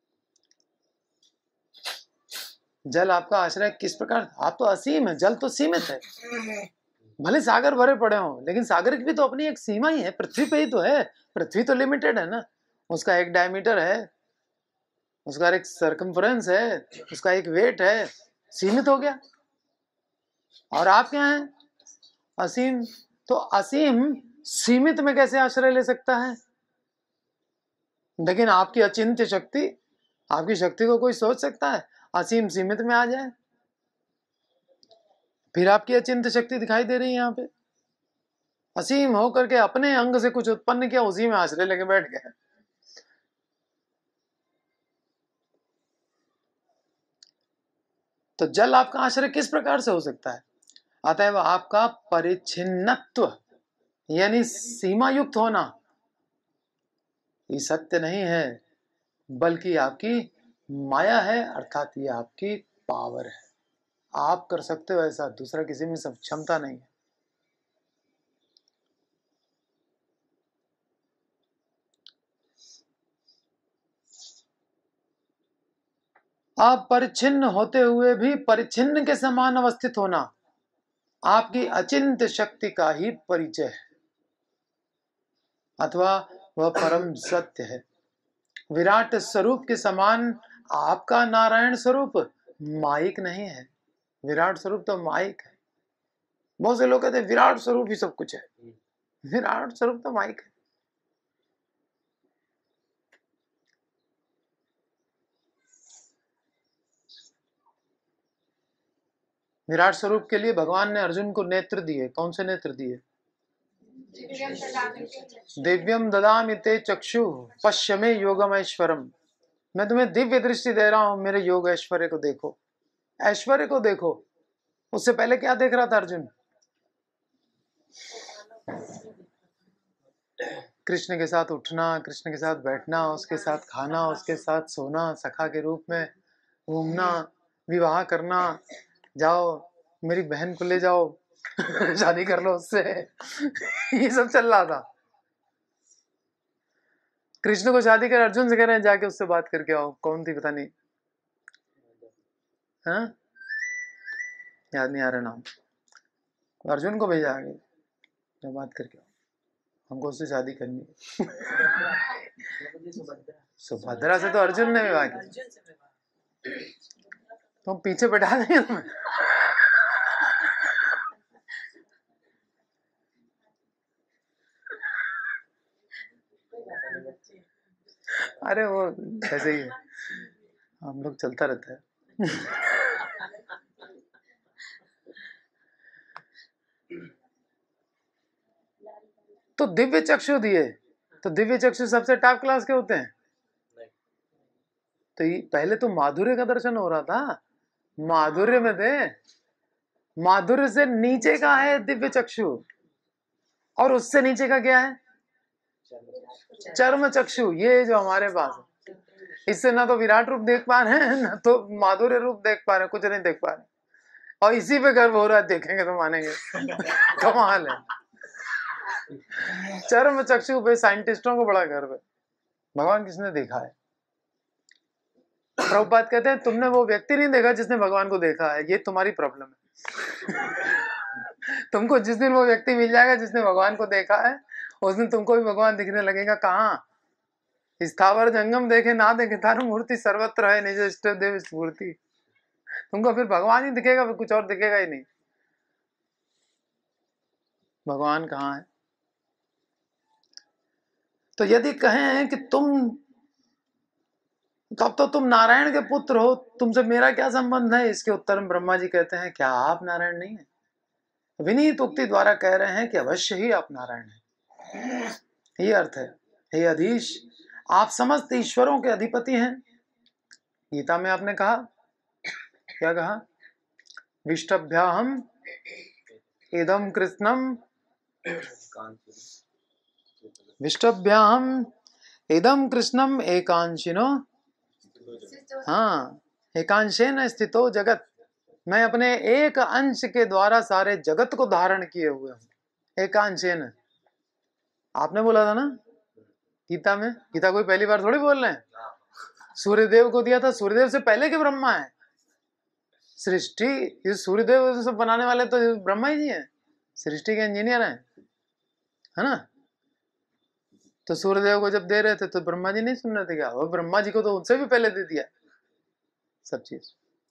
जल आपका आश्रय किस प्रकार? आप तो असीम है, जल तो सीमित है। भले सागर भरे पड़े हों, लेकिन सागर की भी तो अपनी एक सीमा ही है। पृथ्वी पे ही तो है, पृथ्वी तो लिमिटेड है ना। उसका एक डायमीटर है, उसका एक सर्कमफ्रेंस है, उसका एक वेट है, सीमित हो गया। और आप क्या हैं? असीम। तो असीम सीमित में कैसे आश्रय ले सकता है? लेकिन आपकी अचिंत्य शक्ति, आपकी शक्ति को कोई सोच सकता है असीम सीमित में आ जाए? फिर आपकी अचिंत्य शक्ति दिखाई दे रही है यहाँ पे। असीम होकर के अपने अंग से कुछ उत्पन्न किया, उसी में आश्रय लेके बैठ गए। तो जल आपका आश्रय किस प्रकार से हो सकता है? अतएव आपका परिच्छिन्नत्व यानी सीमा युक्त होना ये सत्य नहीं है, बल्कि आपकी माया है, अर्थात ये आपकी पावर है। आप कर सकते हो ऐसा, दूसरा किसी में सब क्षमता नहीं है। आप परिच्छिन्न होते हुए भी परिच्छिन्न के समान अवस्थित होना आपकी अचिंत्य शक्ति का ही परिचय है। अथवा वह परम सत्य है। विराट स्वरूप के समान आपका नारायण स्वरूप माइक नहीं है। विराट स्वरूप तो माइक है। बहुत से लोग कहते हैं विराट स्वरूप ही सब कुछ है। विराट स्वरूप तो माइक है। विराट स्वरूप के लिए भगवान ने अर्जुन को नेत्र दिए। कौन से नेत्र दिए? दिव्यम ददामि ते चक्षु पश्य मे योगम ऐश्वरम। मैं तुम्हें दिव्य दृष्टि दे रहा हूं, मेरे योग ऐश्वर्य को देखो। ऐश्वर्य को देखो। उससे पहले क्या देख रहा था अर्जुन? कृष्ण के साथ उठना, कृष्ण के साथ बैठना, उसके साथ खाना, उसके साथ सोना, सखा के रूप में घूमना, विवाह करना, जाओ मेरी बहन को ले जाओ शादी कर लो उससे ये सब चल रहा था। कृष्ण को शादी कर अर्जुन से कह रहे हैं जाके उससे बात करके आओ। कौन थी पता नहीं, हाँ याद नहीं आ रहा नाम। अर्जुन को भेजा आगे, जब बात करके आओ, हमको उससे शादी करनी है। सुभद्रा से तो अर्जुन ने विवाह किया, तो पीछे बैठा देंगे तुम्हें। अरे वो ऐसे ही है, हम लोग चलता रहता है। तो दिव्य चक्षु दिए, तो दिव्य चक्षु सबसे टॉप क्लास के होते हैं। तो पहले तो माधुर्य का दर्शन हो रहा था, माधुर्य में थे। माधुर्य से नीचे का है दिव्य चक्षु, और उससे नीचे का क्या है? चर्म चक्षु। ये जो हमारे पास है, इससे ना तो विराट रूप देख पा रहे हैं, ना तो माधुर्य रूप देख पा रहे हैं, कुछ नहीं देख पा रहे। और इसी पे गर्व हो रहा है, देखेंगे तो मानेंगे। कमाल है। चर्म चक्षु पे साइंटिस्टों को बड़ा गर्व है। भगवान किसने देखा है? प्रभुपाद कहते हैं तुमने वो व्यक्ति नहीं देखा जिसने भगवान को देखा है, ये तुम्हारी प्रॉब्लम है। तुमको जिस दिन वो व्यक्ति मिल जाएगा जिसने भगवान को देखा है, उस दिन तुमको भी भगवान दिखने लगेगा। कहाँ? स्थावर जंगम देखे ना देखे तार मूर्ति सर्वत्र है, निज इष्ट देव स्फूर्ति। तुमको फिर भगवान ही दिखेगा, फिर कुछ और दिखेगा ही नहीं। भगवान कहाँ है? तो यदि कहें कि तुम, तब तो तुम नारायण के पुत्र हो, तुमसे मेरा क्या संबंध है? इसके उत्तर में ब्रह्मा जी कहते हैं क्या आप नारायण नहीं है? विनीत उक्ति द्वारा कह रहे हैं कि अवश्य ही आप नारायण हैं। ये अर्थ है, हे अधीश, आप समस्त ईश्वरों के अधिपति हैं। गीता में आपने कहा, क्या कहा? विष्टभ्याहम इदम कृष्णम, विष्टभ्याहम इदम कृष्णम एकांशिनो, हाँ एकांशेन स्थितो जगत। मैं अपने एक अंश के द्वारा सारे जगत को धारण किए हुए हूं। एकांशेन आपने बोला था ना गीता में। गीता कोई पहली बार थोड़ी बोल रहे हैं। सूर्यदेव को दिया था, सूर्यदेव से पहले के ब्रह्मा है। सृष्टि, ये सूर्यदेव सब बनाने वाले तो ब्रह्मा ही जी है, सृष्टि के इंजीनियर हैं, है ना। तो सूर्यदेव को जब दे रहे थे तो ब्रह्मा जी नहीं सुन रहे थे क्या? वो ब्रह्मा जी को तो उनसे भी पहले दे दिया सब चीज।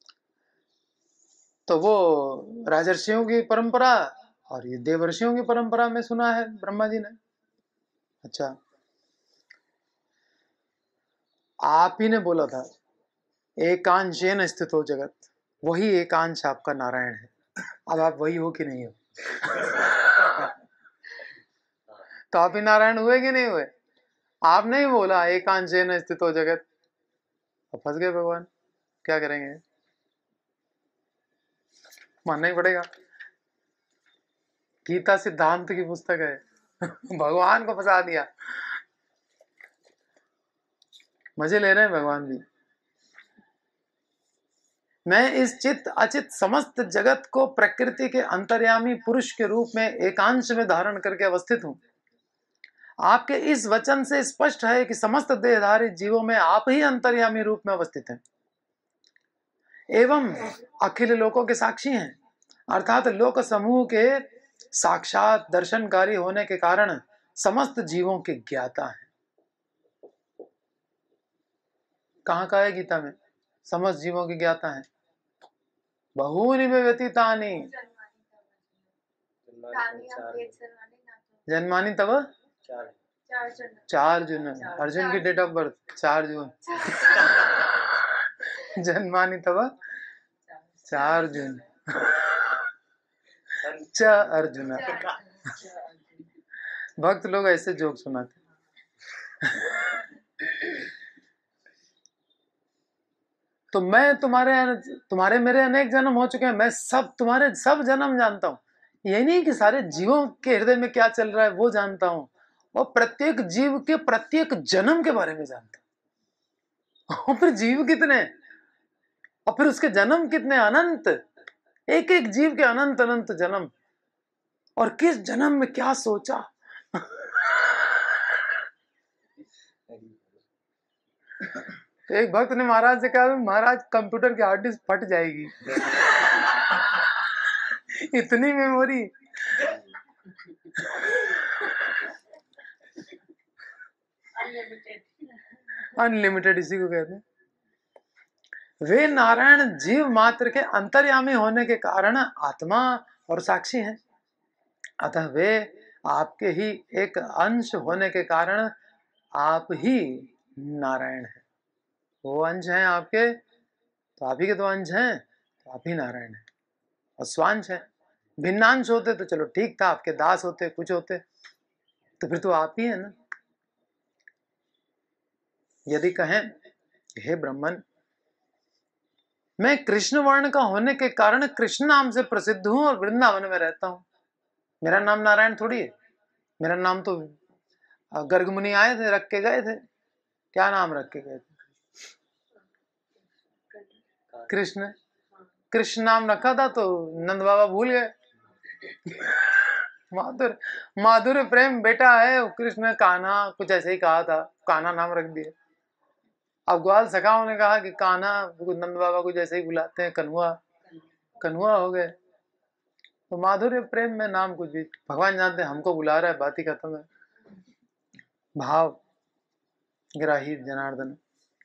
तो वो राजर्षियों की परंपरा और ये देवर्षियों की परंपरा में सुना है ब्रह्मा जी ने। अच्छा, आप ही ने बोला था एकांशेन स्थित हो जगत, वही एकांश आपका नारायण है। अब आप वही हो कि नहीं हो? तो आप ही नारायण हुए कि नहीं हुए? आप नहीं बोला एकांशेन स्थित हो जगत, अब फंस गए भगवान। क्या करेंगे? मानना ही पड़ेगा। गीता सिद्धांत की पुस्तक है। भगवान को फंसा दिया। मजे ले रहे हैं भगवान भी। मैं इस चित्त अचित समस्त जगत को प्रकृति के अंतर्यामी पुरुष के रूप में एकांश में धारण करके अवस्थित हूं। आपके इस वचन से स्पष्ट है कि समस्त देहधारी जीवों में आप ही अंतर्यामी रूप में अवस्थित हैं एवं अखिल लोकों के साक्षी हैं। अर्थात लोक समूह के साक्षात दर्शनकारी होने के कारण समस्त जीवों के ज्ञाता हैं। कहाँ का है गीता में? समस्त जीवों के ज्ञाता हैं। बहूनि में व्यतीतानि जन्मानि तव चार जून। अर्जुन की डेट ऑफ बर्थ 4 जून। जन्मानि तव 4 जून च अर्जुन। भक्त लोग ऐसे जोक सुनाते। तो मैं तुम्हारे मेरे अनेक जन्म हो चुके हैं, मैं सब तुम्हारे सब जन्म जानता हूँ। यही नहीं कि सारे जीवों के हृदय में क्या चल रहा है वो जानता हूँ, और प्रत्येक जीव के प्रत्येक जन्म के बारे में जानता हूँ। और फिर जीव कितने, और फिर उसके जन्म कितने, अनंत, एक एक जीव के अनंत अनंत जन्म, और किस जन्म में क्या सोचा। एक भक्त ने महाराज से कहा, महाराज कंप्यूटर की हार्ड डिस्क फट जाएगी। इतनी मेमोरी। अनलिमिटेड इसी को कहते हैं। वे नारायण जीव मात्र के अंतर्यामी होने के कारण आत्मा और साक्षी हैं, अतः वे आपके ही एक अंश होने के कारण आप ही नारायण हैं। वो अंश हैं आपके, तो आप ही के तो अंश हैं, तो आप ही नारायण हैं। और स्वांश है, भिन्नांश होते तो चलो ठीक था, आपके दास होते, कुछ होते, तो फिर तो आप ही है ना। यदि कहें हे ब्रह्मन, मैं कृष्ण वर्ण का होने के कारण कृष्ण नाम से प्रसिद्ध हूं और वृंदावन में रहता हूं। मेरा नाम नारायण थोड़ी है, मेरा नाम तो गर्ग मुनि आए थे, रख के गए थे। क्या नाम रख के गए थे? कृष्ण। कृष्ण नाम रखा था तो नंद बाबा भूल गए। माधुर्य प्रेम बेटा है कृष्ण, कान्हा कुछ ऐसे ही कहा था, कान्हा नाम रख दिया। अब ग्वाल सखाओं ने कहा कि कान्हा, नंद बाबा को जैसे ही बुलाते हैं कन्हुआ, कन्हुआ हो गए। तो माधुर्य प्रेम में नाम कुछ भी, भगवान जानते हैं, हमको बुला रहा है, बात ही खत्म है। भाव ग्राही जनार्दन।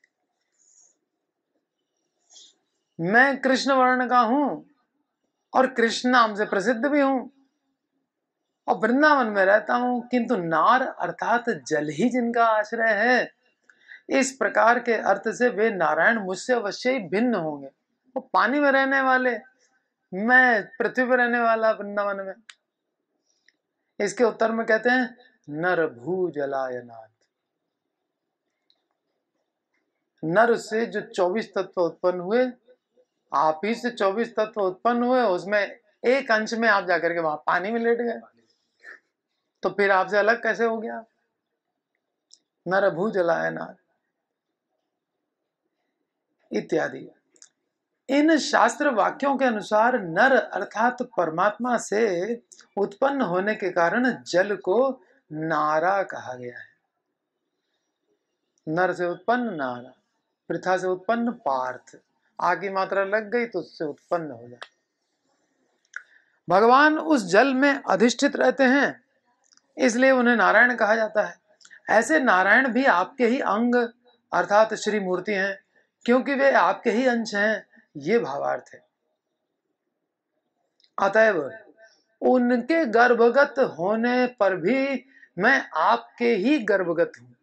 मैं कृष्ण वर्ण का हूं और कृष्ण नाम से प्रसिद्ध भी हूं और वृंदावन में रहता हूं, किंतु नार अर्थात जल ही जिनका आश्रय है, इस प्रकार के अर्थ से वे नारायण मुझसे अवश्य ही भिन्न होंगे। वो पानी में रहने वाले, मैं पृथ्वी पर रहने वाला वृंदावन में। इसके उत्तर में कहते हैं नर भू जलायनाथ। नर से जो 24 तत्व उत्पन्न हुए, आप ही से 24 तत्व उत्पन्न हुए, उसमें एक अंश में आप जाकर के वहां पानी में लेट गए, तो फिर आपसे अलग कैसे हो गया? नर भू जलायनाथ इत्यादि। इन शास्त्र वाक्यों के अनुसार नर अर्थात परमात्मा से उत्पन्न होने के कारण जल को नारा कहा गया है। नर से उत्पन्न नारा, पृथा से उत्पन्न पार्थ, आगे मात्रा लग गई तो उससे उत्पन्न हो जाए। भगवान उस जल में अधिष्ठित रहते हैं, इसलिए उन्हें नारायण कहा जाता है। ऐसे नारायण भी आपके ही अंग अर्थात श्री मूर्ति हैं, क्योंकि वे आपके ही अंश हैं, ये भावार्थ है। अतएव उनके गर्भगत होने पर भी मैं आपके ही गर्भगत हूं।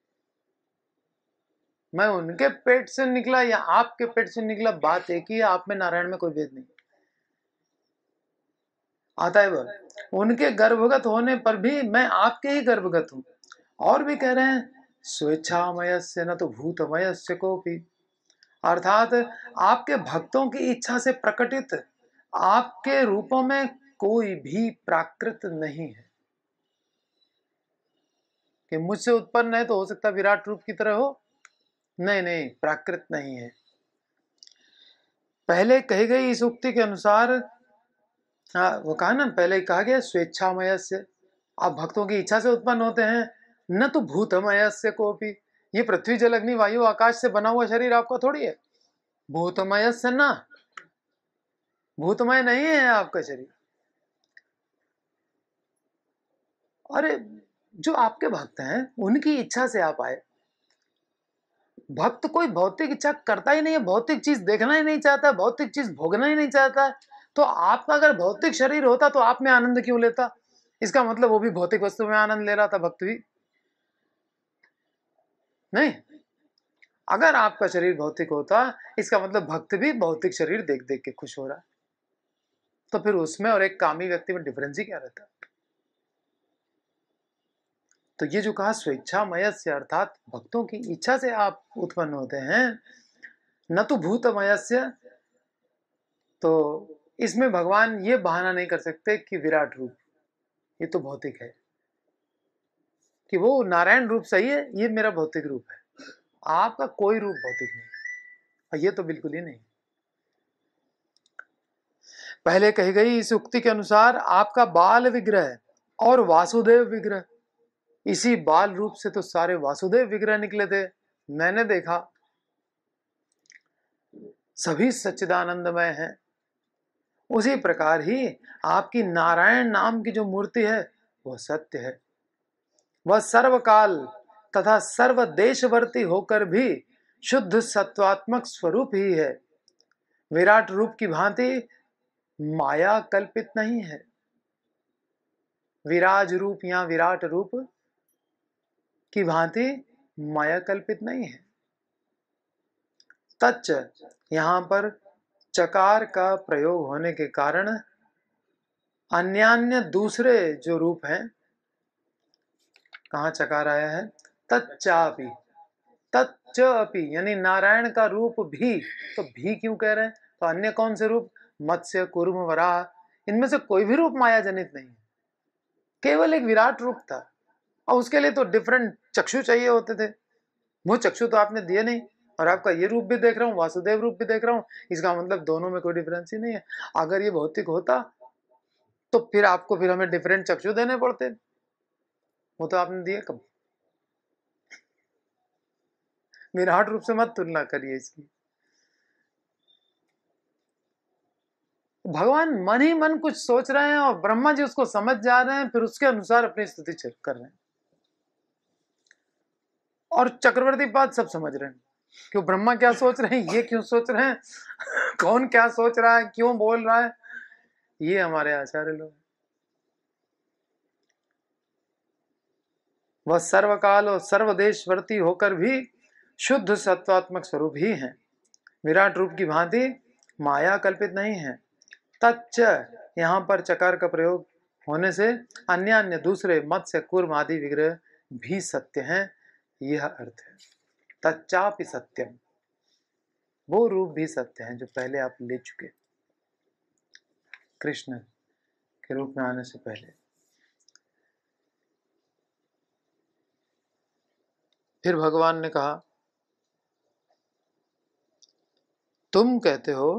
मैं उनके पेट से निकला या आपके पेट से निकला, बात एक ही है, आप में नारायण में कोई भेद नहीं। अतएव उनके गर्भगत होने पर भी मैं आपके ही गर्भगत हूं। और भी कह रहे हैं स्वेच्छामयस्य न तो भूतमयस्य कोपि, अर्थात आपके भक्तों की इच्छा से प्रकटित आपके रूपों में कोई भी प्राकृत नहीं है। कि मुझसे उत्पन्न है तो हो सकता विराट रूप की तरह हो, नहीं नहीं, प्राकृत नहीं है। पहले कही गई इस उक्ति के अनुसार, वो कहा ना, पहले कहा गया स्वेच्छामयस्य, आप भक्तों की इच्छा से उत्पन्न होते हैं, न तो भूतमयस्य कोपि, ये पृथ्वी जल अग्नि वायु आकाश से बना हुआ शरीर आपका थोड़ी है। भूतमयस्य ना, भूतमय नहीं है आपका शरीर। अरे जो आपके भक्त हैं उनकी इच्छा से आप आए। भक्त कोई भौतिक इच्छा करता ही नहीं है, भौतिक चीज देखना ही नहीं चाहता, भौतिक चीज भोगना ही नहीं चाहता। तो आपका अगर भौतिक शरीर होता तो आप में आनंद क्यों लेता? इसका मतलब वो भी भौतिक वस्तु में आनंद ले रहा था, भक्त भी नहीं। अगर आपका शरीर भौतिक होता, इसका मतलब भक्त भी भौतिक शरीर देख देख के खुश हो रहा है। तो फिर उसमें और एक कामी व्यक्ति में डिफरेंस ही क्या रहता? तो ये जो कहा स्वेच्छामयस्य, अर्थात भक्तों की इच्छा से आप उत्पन्न होते हैं, न तो भूतमयस्य। तो इसमें भगवान ये बहाना नहीं कर सकते कि विराट रूप ये तो भौतिक है, कि वो नारायण रूप सही है, ये मेरा भौतिक रूप है। आपका कोई रूप भौतिक नहीं, ये तो बिल्कुल ही नहीं। पहले कही गई इस उक्ति के अनुसार आपका बाल विग्रह और वासुदेव विग्रह, इसी बाल रूप से तो सारे वासुदेव विग्रह निकले थे। मैंने देखा सभी सच्चिदानंदमय हैं। उसी प्रकार ही आपकी नारायण नाम की जो मूर्ति है वह सत्य है। वह सर्वकाल तथा सर्वदेशवर्ती होकर भी शुद्ध सत्वात्मक स्वरूप ही है। विराट रूप की भांति माया कल्पित नहीं है। विराज रूप या विराट रूप की भांति माया कल्पित नहीं है। तच्च, यहां पर चकार का प्रयोग होने के कारण अन्यान्य दूसरे जो रूप हैं, कहां चकार आया है? तच्चापि, तच्च अपि यानी नारायण का रूप भी। तो भी क्यों कह रहे हैं? तो अन्य कौन से रूप? मत्स्य, कूर्म, वराह, इनमें से कोई भी रूप माया जनित नहीं, केवल एक विराट रूप था। और उसके लिए तो डिफरेंट चक्षु चाहिए होते थे, वो चक्षु तो आपने दिए नहीं। और आपका ये रूप भी देख रहा हूँ, वासुदेव रूप भी देख रहा हूँ, इसका मतलब दोनों में कोई डिफरेंस ही नहीं है। अगर ये भौतिक होता तो फिर आपको फिर हमें डिफरेंट चक्षु देने पड़ते, वो तो आपने दिए कब? विराट रूप से मत तुलना करिए इसकी। भगवान मन ही मन कुछ सोच रहे हैं और ब्रह्मा जी उसको समझ जा रहे हैं, फिर उसके अनुसार अपनी स्तुति कर रहे हैं। और चक्रवर्ती पाद सब समझ रहे हैं, क्यों ब्रह्मा क्या सोच रहे हैं, ये क्यों सोच रहे हैं, कौन क्या सोच रहा है, क्यों बोल रहा है। ये हमारे आचार्य लोग। वह सर्वकाल और सर्वदेशवर्ती होकर भी शुद्ध सत्वात्मक स्वरूप ही हैं। विराट रूप की भांति माया कल्पित नहीं है। तच्च, यहाँ पर चकार का प्रयोग होने से अन्य अन्य दूसरे मत्स्य, कूर्म आदि विग्रह भी सत्य हैं, यह अर्थ है। तच्चापि सत्यम, वो रूप भी सत्य हैं जो पहले आप ले चुके कृष्ण के रूप में आने से पहले। फिर भगवान ने कहा, तुम कहते हो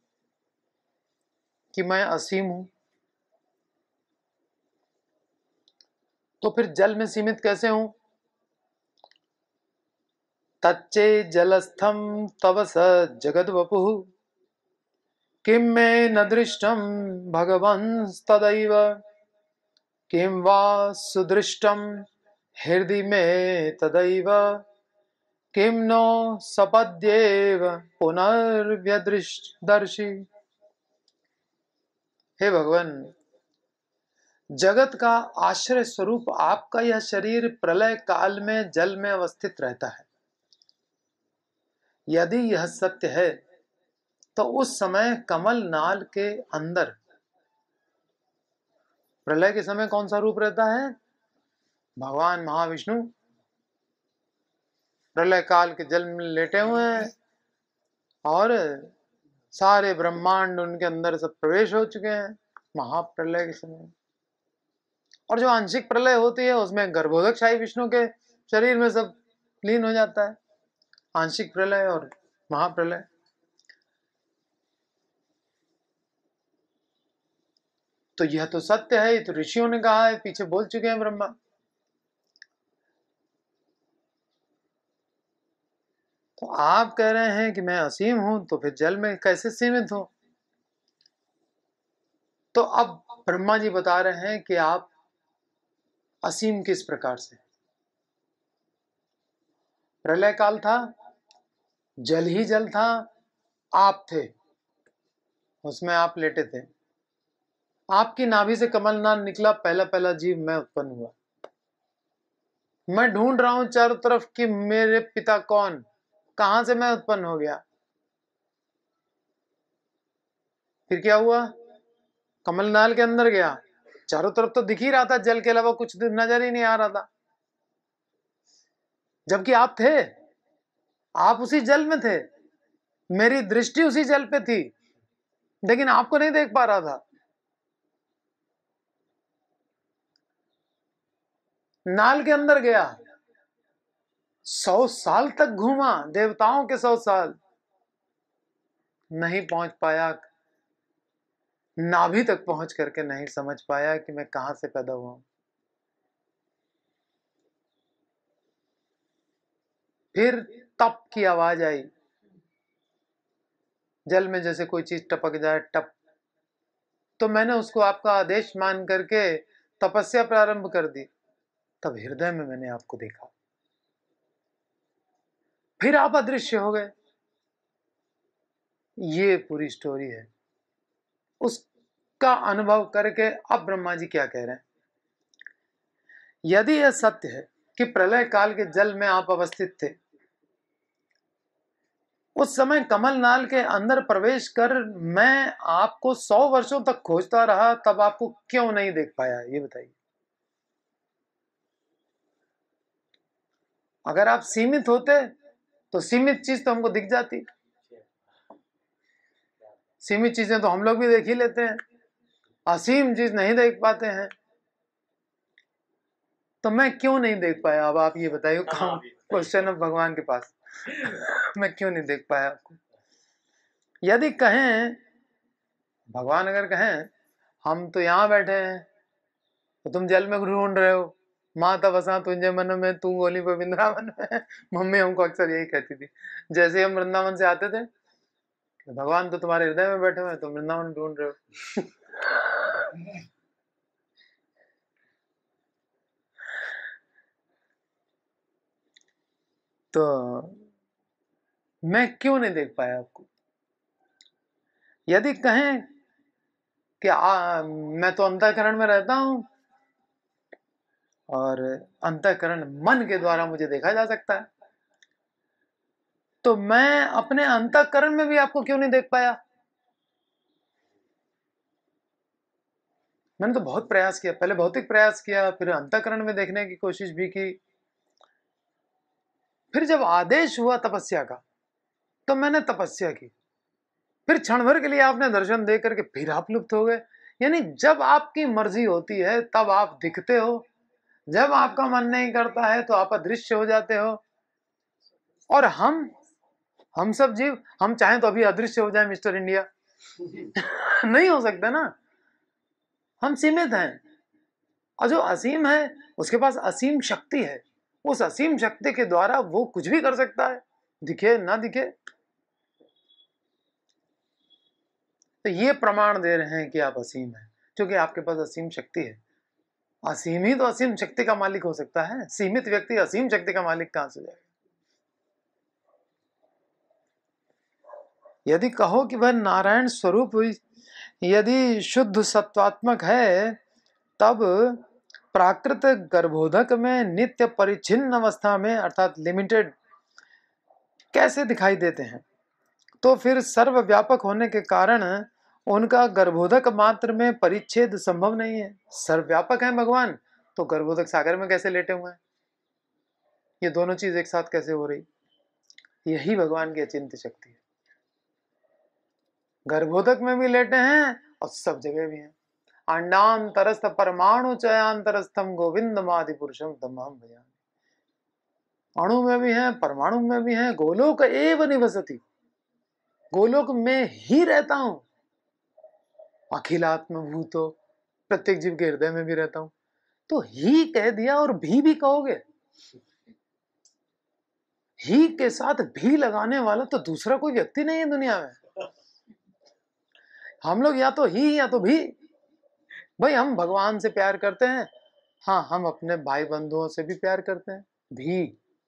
कि मैं असीम हूं, तो फिर जल में सीमित कैसे हूं? तच्चे जलस्थम तव स जगद वपुः, किम में न दृष्टम भगवंस्तदैव, किम वा सुदृष्टम हृदि में तदैव, किम नो सपद्येव पुनर्व्यदृशी। हे भगवान, जगत का आश्रय स्वरूप आपका यह शरीर प्रलय काल में जल में अवस्थित रहता है। यदि यह सत्य है तो उस समय कमल नाल के अंदर प्रलय के समय कौन सा रूप रहता है? भगवान महाविष्णु प्रलय काल के जल में लेटे हुए हैं और सारे ब्रह्मांड उनके अंदर सब प्रवेश हो चुके हैं महाप्रलय के समय। और जो आंशिक प्रलय होती है उसमें गर्भोदक शाही विष्णु के शरीर में सब लीन हो जाता है, आंशिक प्रलय और महाप्रलय। तो यह तो सत्य है, ये तो ऋषियों ने कहा है, पीछे बोल चुके हैं ब्रह्मा। तो आप कह रहे हैं कि मैं असीम हूं, तो फिर जल में कैसे सीमित हूं? तो अब ब्रह्मा जी बता रहे हैं कि आप असीम किस प्रकार से? प्रलय काल था, जल ही जल था, आप थे, उसमें आप लेटे थे, आपकी नाभि से कमलनाद निकला, पहला पहला जीव मैं उत्पन्न हुआ। मैं ढूंढ रहा हूं चारों तरफ कि मेरे पिता कौन, कहां से मैं उत्पन्न हो गया। फिर क्या हुआ? कमलनाल के अंदर गया, चारों तरफ तो दिख ही रहा था, जल के अलावा कुछ नजर ही नहीं आ रहा था, जबकि आप थे, आप उसी जल में थे, मेरी दृष्टि उसी जल पे थी, लेकिन आपको नहीं देख पा रहा था। नाल के अंदर गया, 100 साल तक घूमा, देवताओं के 100 साल, नहीं पहुंच पाया, नाभि तक पहुंच करके नहीं समझ पाया कि मैं कहां से पैदा हुआ हूं। फिर तप की आवाज आई, जल में जैसे कोई चीज टपक जाए, टप, तो मैंने उसको आपका आदेश मान करके तपस्या प्रारंभ कर दी। तब हृदय में मैंने आपको देखा, फिर आप अदृश्य हो गए। ये पूरी स्टोरी है। उसका अनुभव करके अब ब्रह्मा जी क्या कह रहे हैं? यदि यह सत्य है कि प्रलय काल के जल में आप अवस्थित थे, उस समय कमल नाल के अंदर प्रवेश कर मैं आपको 100 वर्षों तक खोजता रहा, तब आपको क्यों नहीं देख पाया, ये बताइए। अगर आप सीमित होते तो सीमित चीज तो हमको दिख जाती, सीमित चीजें तो हम लोग भी देख ही लेते हैं, असीम चीज नहीं देख पाते हैं, तो मैं क्यों नहीं देख पाया? अब आप ये बताइए, क्वेश्चन ऑफ भगवान के पास मैं क्यों नहीं देख पाया आपको? यदि कहें, भगवान अगर कहें हम तो यहां बैठे हैं, तो तुम जल में ढूंढ रहे हो, माता बसा तुझे मन में, तू गोली पे वृंदावन में। मम्मी हमको अक्सर यही कहती थी, जैसे हम वृंदावन से आते थे, भगवान तो तुम्हारे हृदय में बैठे हुए हैं, तुम वृंदावन ढूंढ रहे हो। तो मैं क्यों नहीं देख पाया आपको? यदि कहें कि मैं तो अंतःकरण में रहता हूं और अंतःकरण मन के द्वारा मुझे देखा जा सकता है, तो मैं अपने अंतःकरण में भी आपको क्यों नहीं देख पाया? मैंने तो बहुत प्रयास किया, पहले भौतिक प्रयास किया, फिर अंतःकरण में देखने की कोशिश भी की, फिर जब आदेश हुआ तपस्या का तो मैंने तपस्या की, फिर क्षण भर के लिए आपने दर्शन दे करके फिर आप लुप्त हो गए। यानी जब आपकी मर्जी होती है तब आप दिखते हो, जब आपका मन नहीं करता है तो आप अदृश्य हो जाते हो। और हम सब जीव, हम चाहें तो अभी अदृश्य हो जाए मिस्टर इंडिया नहीं हो सकता ना, हम सीमित हैं। और जो असीम है उसके पास असीम शक्ति है, उस असीम शक्ति के द्वारा वो कुछ भी कर सकता है, दिखे ना दिखे। तो ये प्रमाण दे रहे हैं कि आप असीम हैं, क्योंकि आपके पास असीम शक्ति है। असीम ही तो असीम शक्ति का मालिक हो सकता है, सीमित व्यक्ति असीम शक्ति का मालिक कहां से जाएगा? यदि कहो कि वह नारायण स्वरूप यदि शुद्ध सत्वात्मक है, तब प्राकृत गर्भोदक में नित्य परिच्छिन्न अवस्था में अर्थात लिमिटेड कैसे दिखाई देते हैं? तो फिर सर्वव्यापक होने के कारण उनका गर्भोदक मात्र में परिच्छेद संभव नहीं है। सर्वव्यापक है भगवान, तो गर्भोदक सागर में कैसे लेटे हुए हैं? ये दोनों चीज एक साथ कैसे हो रही? यही भगवान की अचिंत्य शक्ति है। गर्भोदक में भी लेटे हैं और सब जगह भी हैं। अंडांतरस्थ परमाणु चयांतरस्थम गोविंदमादि पुरुषम तमहम भजामि। अणु में भी हैं, परमाणु में भी हैं, गोलोक एव निवसति, गोलोक में ही रहता हूं। अखिलात्म भूतो, प्रत्येक जीव के हृदय में भी रहता हूं। तो ही कह दिया और भी कहोगे, ही के साथ भी लगाने वाला तो दूसरा कोई व्यक्ति नहीं है दुनिया में। हम लोग या तो ही या तो भी। भाई हम भगवान से प्यार करते हैं, हाँ, हम अपने भाई बंधुओं से भी प्यार करते हैं, भी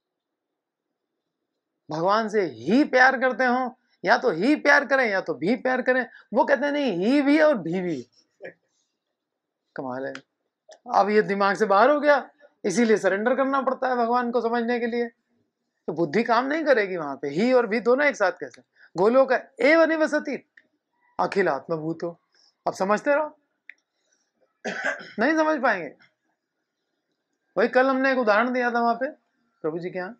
भगवान से ही प्यार करते हो, या तो ही प्यार करें या तो भी प्यार करें। वो कहते हैं नहीं, ही भी है और भी। कमाल है। अब ये दिमाग से बाहर हो गया, इसीलिए सरेंडर करना पड़ता है भगवान को समझने के लिए। तो बुद्धि काम नहीं करेगी वहां पे, ही और भी दोनों एक साथ कैसे। गोलोक एव निवसति अखिल आत्मभूतो। अब समझते रहो, नहीं समझ पाएंगे। वही कल हमने एक उदाहरण दिया था वहां पे प्रभु जी के यहाँ,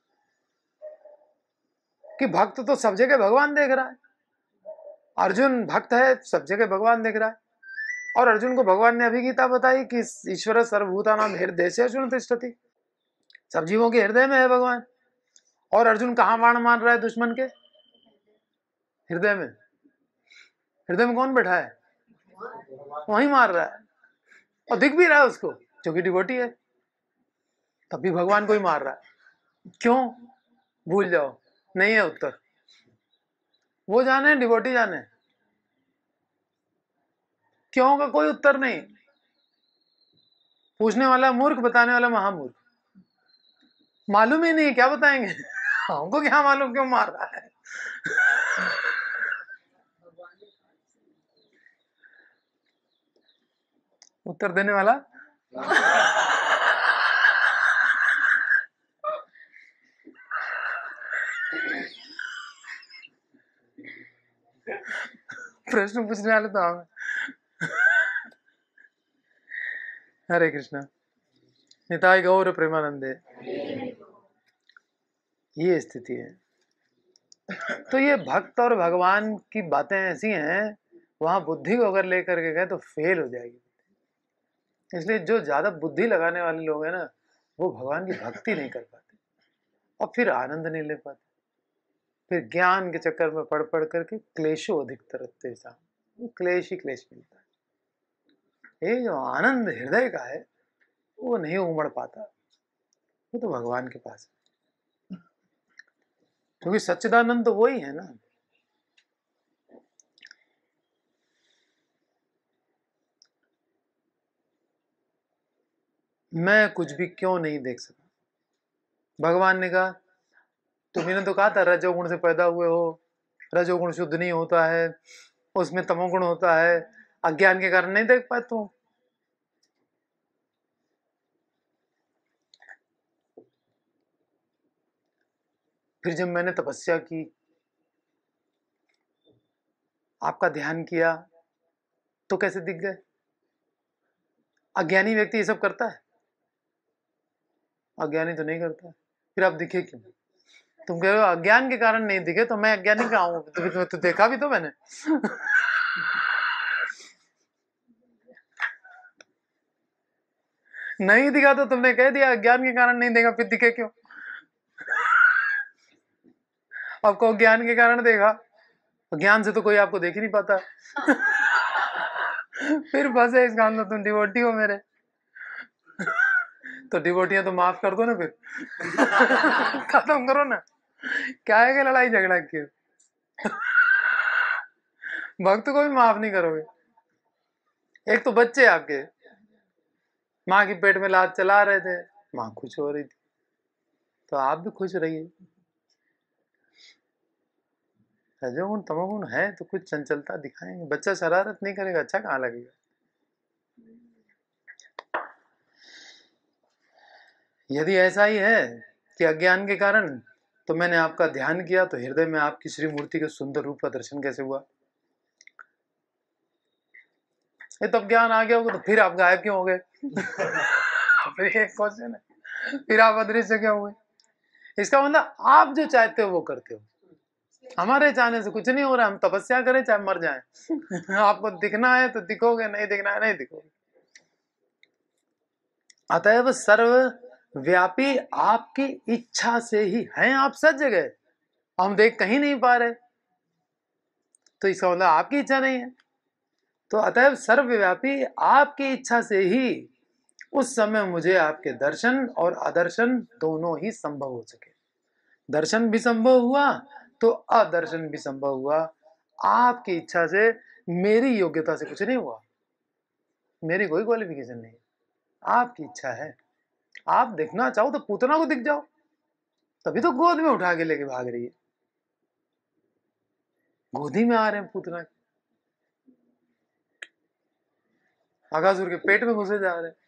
कि भक्त तो सब जगह भगवान देख रहा है। अर्जुन भक्त है, सब जगह भगवान देख रहा है। और अर्जुन को भगवान ने अभिगीता बताई कि ईश्वर सर्वभूतानां हृदयेषु अर्जुन तिष्ठति, सब जीवों के हृदय में है भगवान। और अर्जुन कहाँ बाण मार रहा है दुश्मन के? हृदय में। हृदय में कौन बैठा है? वहीं मार रहा है, और दिख भी रहा है उसको, जो कि डिवोटी है, तब भी भगवान को ही मार रहा है। क्यों? भूल जाओ, नहीं है उत्तर। वो जाने, डिवोटी जाने, क्यों का कोई उत्तर नहीं। पूछने वाला मूर्ख, बताने वाला महामूर्ख। मालूम ही नहीं, क्या बताएंगे? हमको क्या मालूम क्यों मार रहा है। उत्तर देने वाला प्रश्न पूछने वाले तो हम। हरे कृष्णा। निताय गौर प्रेमानंदे। ये स्थिति है। तो ये भक्त और भगवान की बातें ऐसी हैं, वहां बुद्धि को अगर लेकर के गए तो फेल हो जाएगी। इसलिए जो ज्यादा बुद्धि लगाने वाले लोग हैं ना, वो भगवान की भक्ति नहीं कर पाते और फिर आनंद नहीं ले पाते। फिर ज्ञान के चक्कर में पढ़ पढ़ करके क्लेशो अधिकतर क्लेश ही क्लेश मिलता है। ये जो आनंद हृदय का है वो नहीं उमड़ पाता, वो तो भगवान के पास है, क्योंकि सच्चिदानंद तो वही है ना। मैं कुछ भी क्यों नहीं देख सका? भगवान ने कहा, तुम्हें तो कहा था रजोगुण से पैदा हुए हो, रजोगुण शुद्ध नहीं होता है, उसमें तमोगुण होता है, अज्ञान के कारण नहीं देख पाए तुम। फिर जब मैंने तपस्या की, आपका ध्यान किया, तो कैसे दिख गए? अज्ञानी व्यक्ति ये सब करता है? अज्ञानी तो नहीं करता। फिर आप दिखे क्यों? तुम कह रहे हो अज्ञान के कारण नहीं दिखे, तो मैं अज्ञानी कहाँ हूं? तो देखा भी तो मैंने। नहीं दिखा तो तुमने कह दिया अज्ञान के कारण नहीं देखा, फिर दिखे क्यों? आपको ज्ञान के कारण देखा, ज्ञान से तो कोई आपको देख ही नहीं पाता। फिर फंसे इसका अंदर, तुम डिवोटी हो मेरे, तो डिवोटियां तो माफ कर दो ना, फिर खत्म करो ना, क्या है कि लड़ाई झगड़ा की? भक्त को भी माफ नहीं करोगे। एक तो बच्चे आपके माँ की पेट में लात चला रहे थे, माँ खुश हो रही थी, तो आप भी खुश रहिए। रजोगुण तमोगुण है तो कुछ चंचलता दिखाएंगे। बच्चा शरारत नहीं करेगा, अच्छा कहाँ लगेगा? यदि ऐसा ही है कि अज्ञान के कारण, तो मैंने आपका ध्यान किया तो हृदय में आपकी श्री मूर्ति के सुंदर रूप का दर्शन कैसे हुआ? ये तब ज्ञान आ गया होगा, तो फिर आप गायब क्यों हो गए? फिर एक क्वेश्चन है, फिर आप अदृश्य क्यों हुए? इसका मतलब आप जो चाहते हो वो करते हो। हमारे चाहने से कुछ नहीं हो रहा, हम तपस्या करें चाहे मर जाएं। आपको दिखना है तो दिखोगे, नहीं दिखना है नहीं दिखोगे। अतएव सर्वव्यापी आपकी इच्छा से ही हैं आप सब जगह, हम देख कहीं नहीं पा रहे, तो इसका मतलब आपकी इच्छा नहीं है। तो अतएव सर्वव्यापी आपकी इच्छा से ही उस समय मुझे आपके दर्शन और अदर्शन दोनों ही संभव हो सके। दर्शन भी संभव हुआ तो अदर्शन भी संभव हुआ। आपकी इच्छा से, मेरी योग्यता से कुछ नहीं हुआ, मेरी कोई क्वालिफिकेशन नहीं। आपकी इच्छा है। आप देखना चाहो तो पूतना को दिख जाओ, तभी तो गोद में उठा के लेके भाग रही है। गोदी में आ रहे हैं पूतना, अगासुर के पेट में घुसे जा रहे हैं।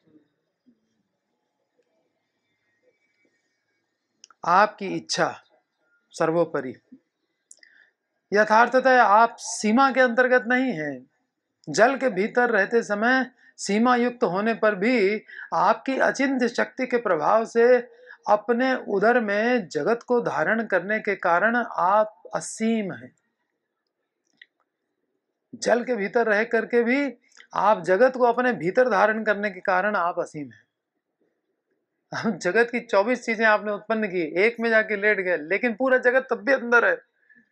आपकी इच्छा सर्वोपरि। यथार्थतः आप सीमा के अंतर्गत नहीं हैं। जल के भीतर रहते समय सीमा युक्त होने पर भी आपकी अचिंत्य शक्ति के प्रभाव से अपने उदर में जगत को धारण करने के कारण आप असीम हैं। जल के भीतर रह करके भी आप जगत को अपने भीतर धारण करने के कारण आप असीम हैं। जगत की 24 चीजें आपने उत्पन्न की, एक में जाके लेट गए, लेकिन पूरा जगत तब भी अंदर है।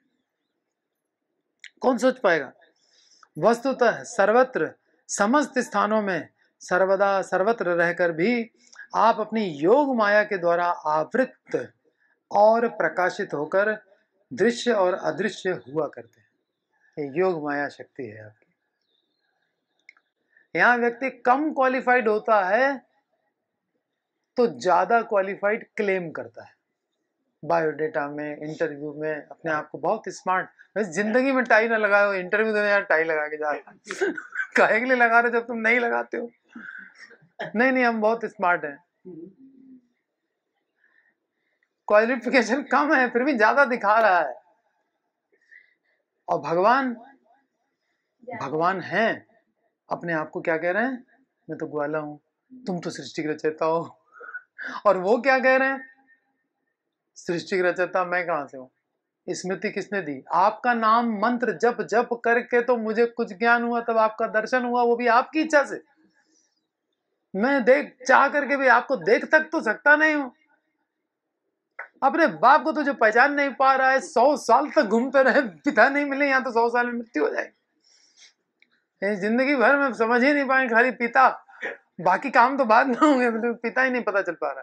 कौन सोच पाएगा? वस्तुतः सर्वत्र समस्त स्थानों में सर्वदा सर्वत्र रहकर भी आप अपनी योग माया के द्वारा आवृत और प्रकाशित होकर दृश्य और अदृश्य हुआ करते हैं। ये योग माया शक्ति है आपकी। यहाँ व्यक्ति कम क्वालिफाइड होता है तो ज्यादा क्वालिफाइड क्लेम करता है। बायोडेटा में, इंटरव्यू में अपने आप को बहुत स्मार्ट। वैसे जिंदगी में टाई ना लगाओ, इंटरव्यू देने यार टाई लगा के जा काहे के लिए लगा रहे जब तुम नहीं लगाते हो? नहीं, हम बहुत स्मार्ट हैं। क्वालिफिकेशन कम है फिर भी ज्यादा दिखा रहा है। और भगवान हैं, अपने आप को क्या कह रहे हैं? मैं तो ग्वाला हूं, तुम तो सृष्टि के रचयिता हो। और वो क्या कह रहे हैं? सृष्टि के रचयिता मैं कहां से हूं? स्मृति किसने दी? आपका नाम मंत्र जप जप करके तो मुझे कुछ ज्ञान हुआ, तब आपका दर्शन हुआ, वो भी आपकी इच्छा से। मैं चाह करके भी आपको देख तक तो सकता नहीं हूं। अपने बाप को तो जो पहचान नहीं पा रहा है, 100 साल तक घूमते रहे, पिता नहीं मिले, यहाँ तो 100 साल में मृत्यु हो जाएगी। जिंदगी भर में समझ ही नहीं पाए, खाली पिता, बाकी काम तो बाद में होंगे, मतलब पिता ही नहीं पता चल पा रहा।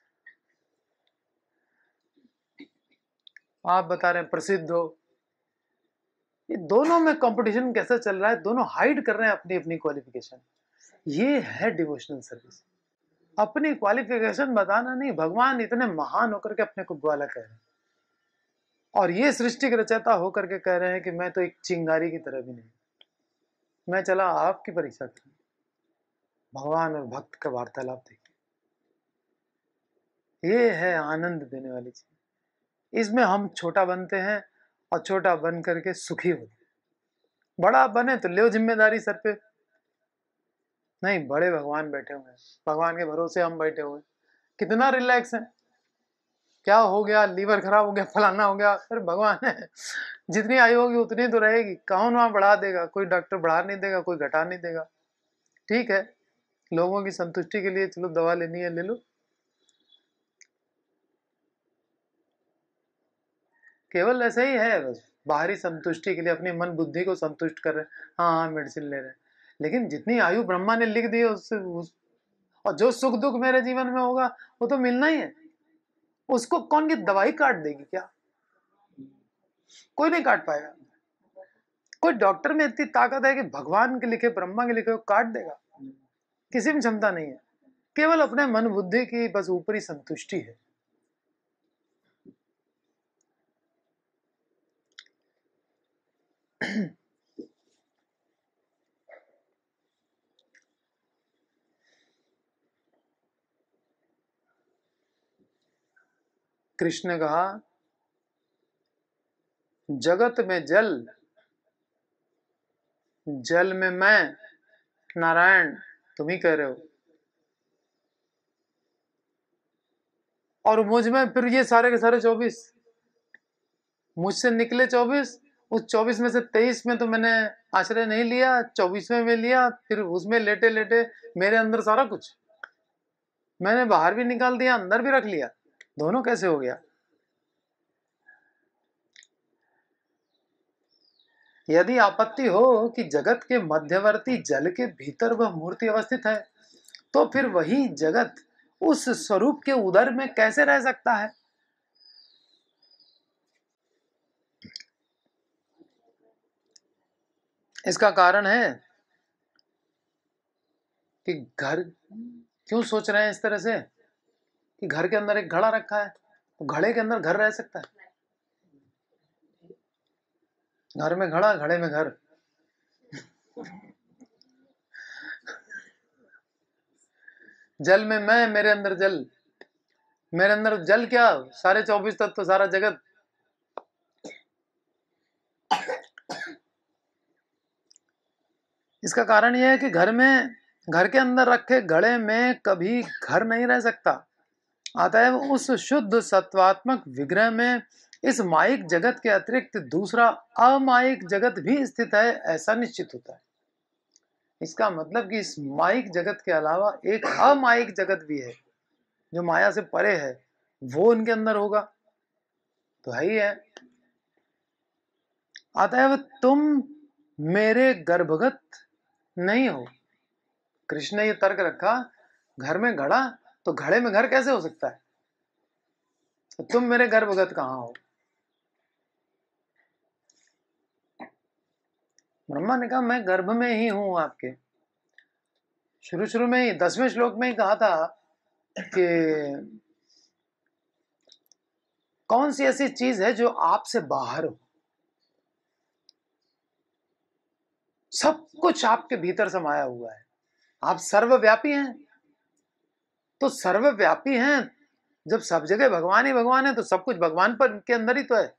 आप बता रहे हैं प्रसिद्ध हो। ये दोनों में कंपटीशन कैसा चल रहा है? दोनों हाइड कर रहे हैं अपनी अपनी क्वालिफिकेशन। ये है डिवोशनल सर्विस। अपनी क्वालिफिकेशन बताना नहीं, भगवान इतने महान होकर के अपने को ग्वाला कह रहे हैं, और ये सृष्टि के रचयिता होकर के कह रहे हैं कि मैं तो एक चिंगारी की तरह भी नहीं, मैं चला आपकी परीक्षा करने। भगवान और भक्त का वार्तालाप देखिए, ये है आनंद देने वाली चीज। इसमें हम छोटा बनते हैं और छोटा बन करके सुखी होते हैं। बड़ा बने तो ले जिम्मेदारी सर पे। नहीं, बड़े भगवान बैठे हुए हैं, भगवान के भरोसे हम बैठे हुए हैं। कितना रिलैक्स है। क्या हो गया? लीवर खराब हो गया, फलाना हो गया, अरे भगवान है, जितनी आयु होगी उतनी तो रहेगी। कौन वहां बढ़ा देगा? कोई डॉक्टर बढ़ा नहीं देगा, कोई घटा नहीं देगा। ठीक है, लोगों की संतुष्टि के लिए चलो दवा लेनी है ले लो, केवल ऐसा ही है बस। बाहरी संतुष्टि के लिए अपनी मन बुद्धि को संतुष्ट कर रहे हैं, हाँ मेडिसिन ले रहे हैं, लेकिन जितनी आयु ब्रह्मा ने लिख दी है उससे और जो सुख दुख मेरे जीवन में होगा वो तो मिलना ही है। उसको कौन की दवाई काट देगी क्या? कोई नहीं काट पाएगा। कोई डॉक्टर में इतनी ताकत है कि भगवान के लिखे, ब्रह्मा के लिखे काट देगा? किसी में क्षमता नहीं है। केवल अपने मन बुद्धि की बस ऊपरी संतुष्टि है। कृष्ण ने कहा जगत में जल, जल में मैं, नारायण तुम ही कह रहे हो, और मुझ में फिर ये सारे के सारे 24, मुझसे निकले 24, उस 24 में से 23 में तो मैंने आश्रय नहीं लिया, 24वें में लिया, फिर उसमें लेटे लेटे मेरे अंदर सारा कुछ मैंने बाहर भी निकाल दिया, अंदर भी रख लिया। दोनों कैसे हो गया? यदि आपत्ति हो कि जगत के मध्यवर्ती जल के भीतर वह मूर्ति अवस्थित है, तो फिर वही जगत उस स्वरूप के उदर में कैसे रह सकता है? इसका कारण है कि घर क्यों सोच रहे हैं इस तरह से कि घर के अंदर एक घड़ा रखा है तो घड़े के अंदर घर रह सकता है? घर में घड़ा, घड़े में घर। जल में मैं, मेरे अंदर जल। मेरे अंदर जल क्या, सारे 24 तत्व, सारा जगत। इसका कारण यह है कि घर के अंदर रखे घड़े में कभी घर नहीं रह सकता। अतएव उस शुद्ध सत्वात्मक विग्रह में इस माइक जगत के अतिरिक्त दूसरा अमाइक जगत भी स्थित है, ऐसा निश्चित होता है। इसका मतलब कि इस माइक जगत के अलावा एक अमाइक जगत भी है जो माया से परे है, वो उनके अंदर होगा तो है ही है। अतएव तुम मेरे गर्भगत नहीं हो। कृष्ण ने ये तर्क रखा, घर में घड़ा तो घड़े में घर कैसे हो सकता है? तो तुम मेरे गर्भगत कहां हो? ब्रह्मा ने कहा मैं गर्भ में ही हूं आपके। शुरू में ही 10वें श्लोक में ही कहा था कि कौन सी ऐसी चीज है जो आपसे बाहर हो? सब कुछ आपके भीतर समाया हुआ है। आप सर्वव्यापी हैं। तो सर्वव्यापी हैं, जब सब जगह भगवान ही भगवान है तो सब कुछ भगवान पर के अंदर ही तो है।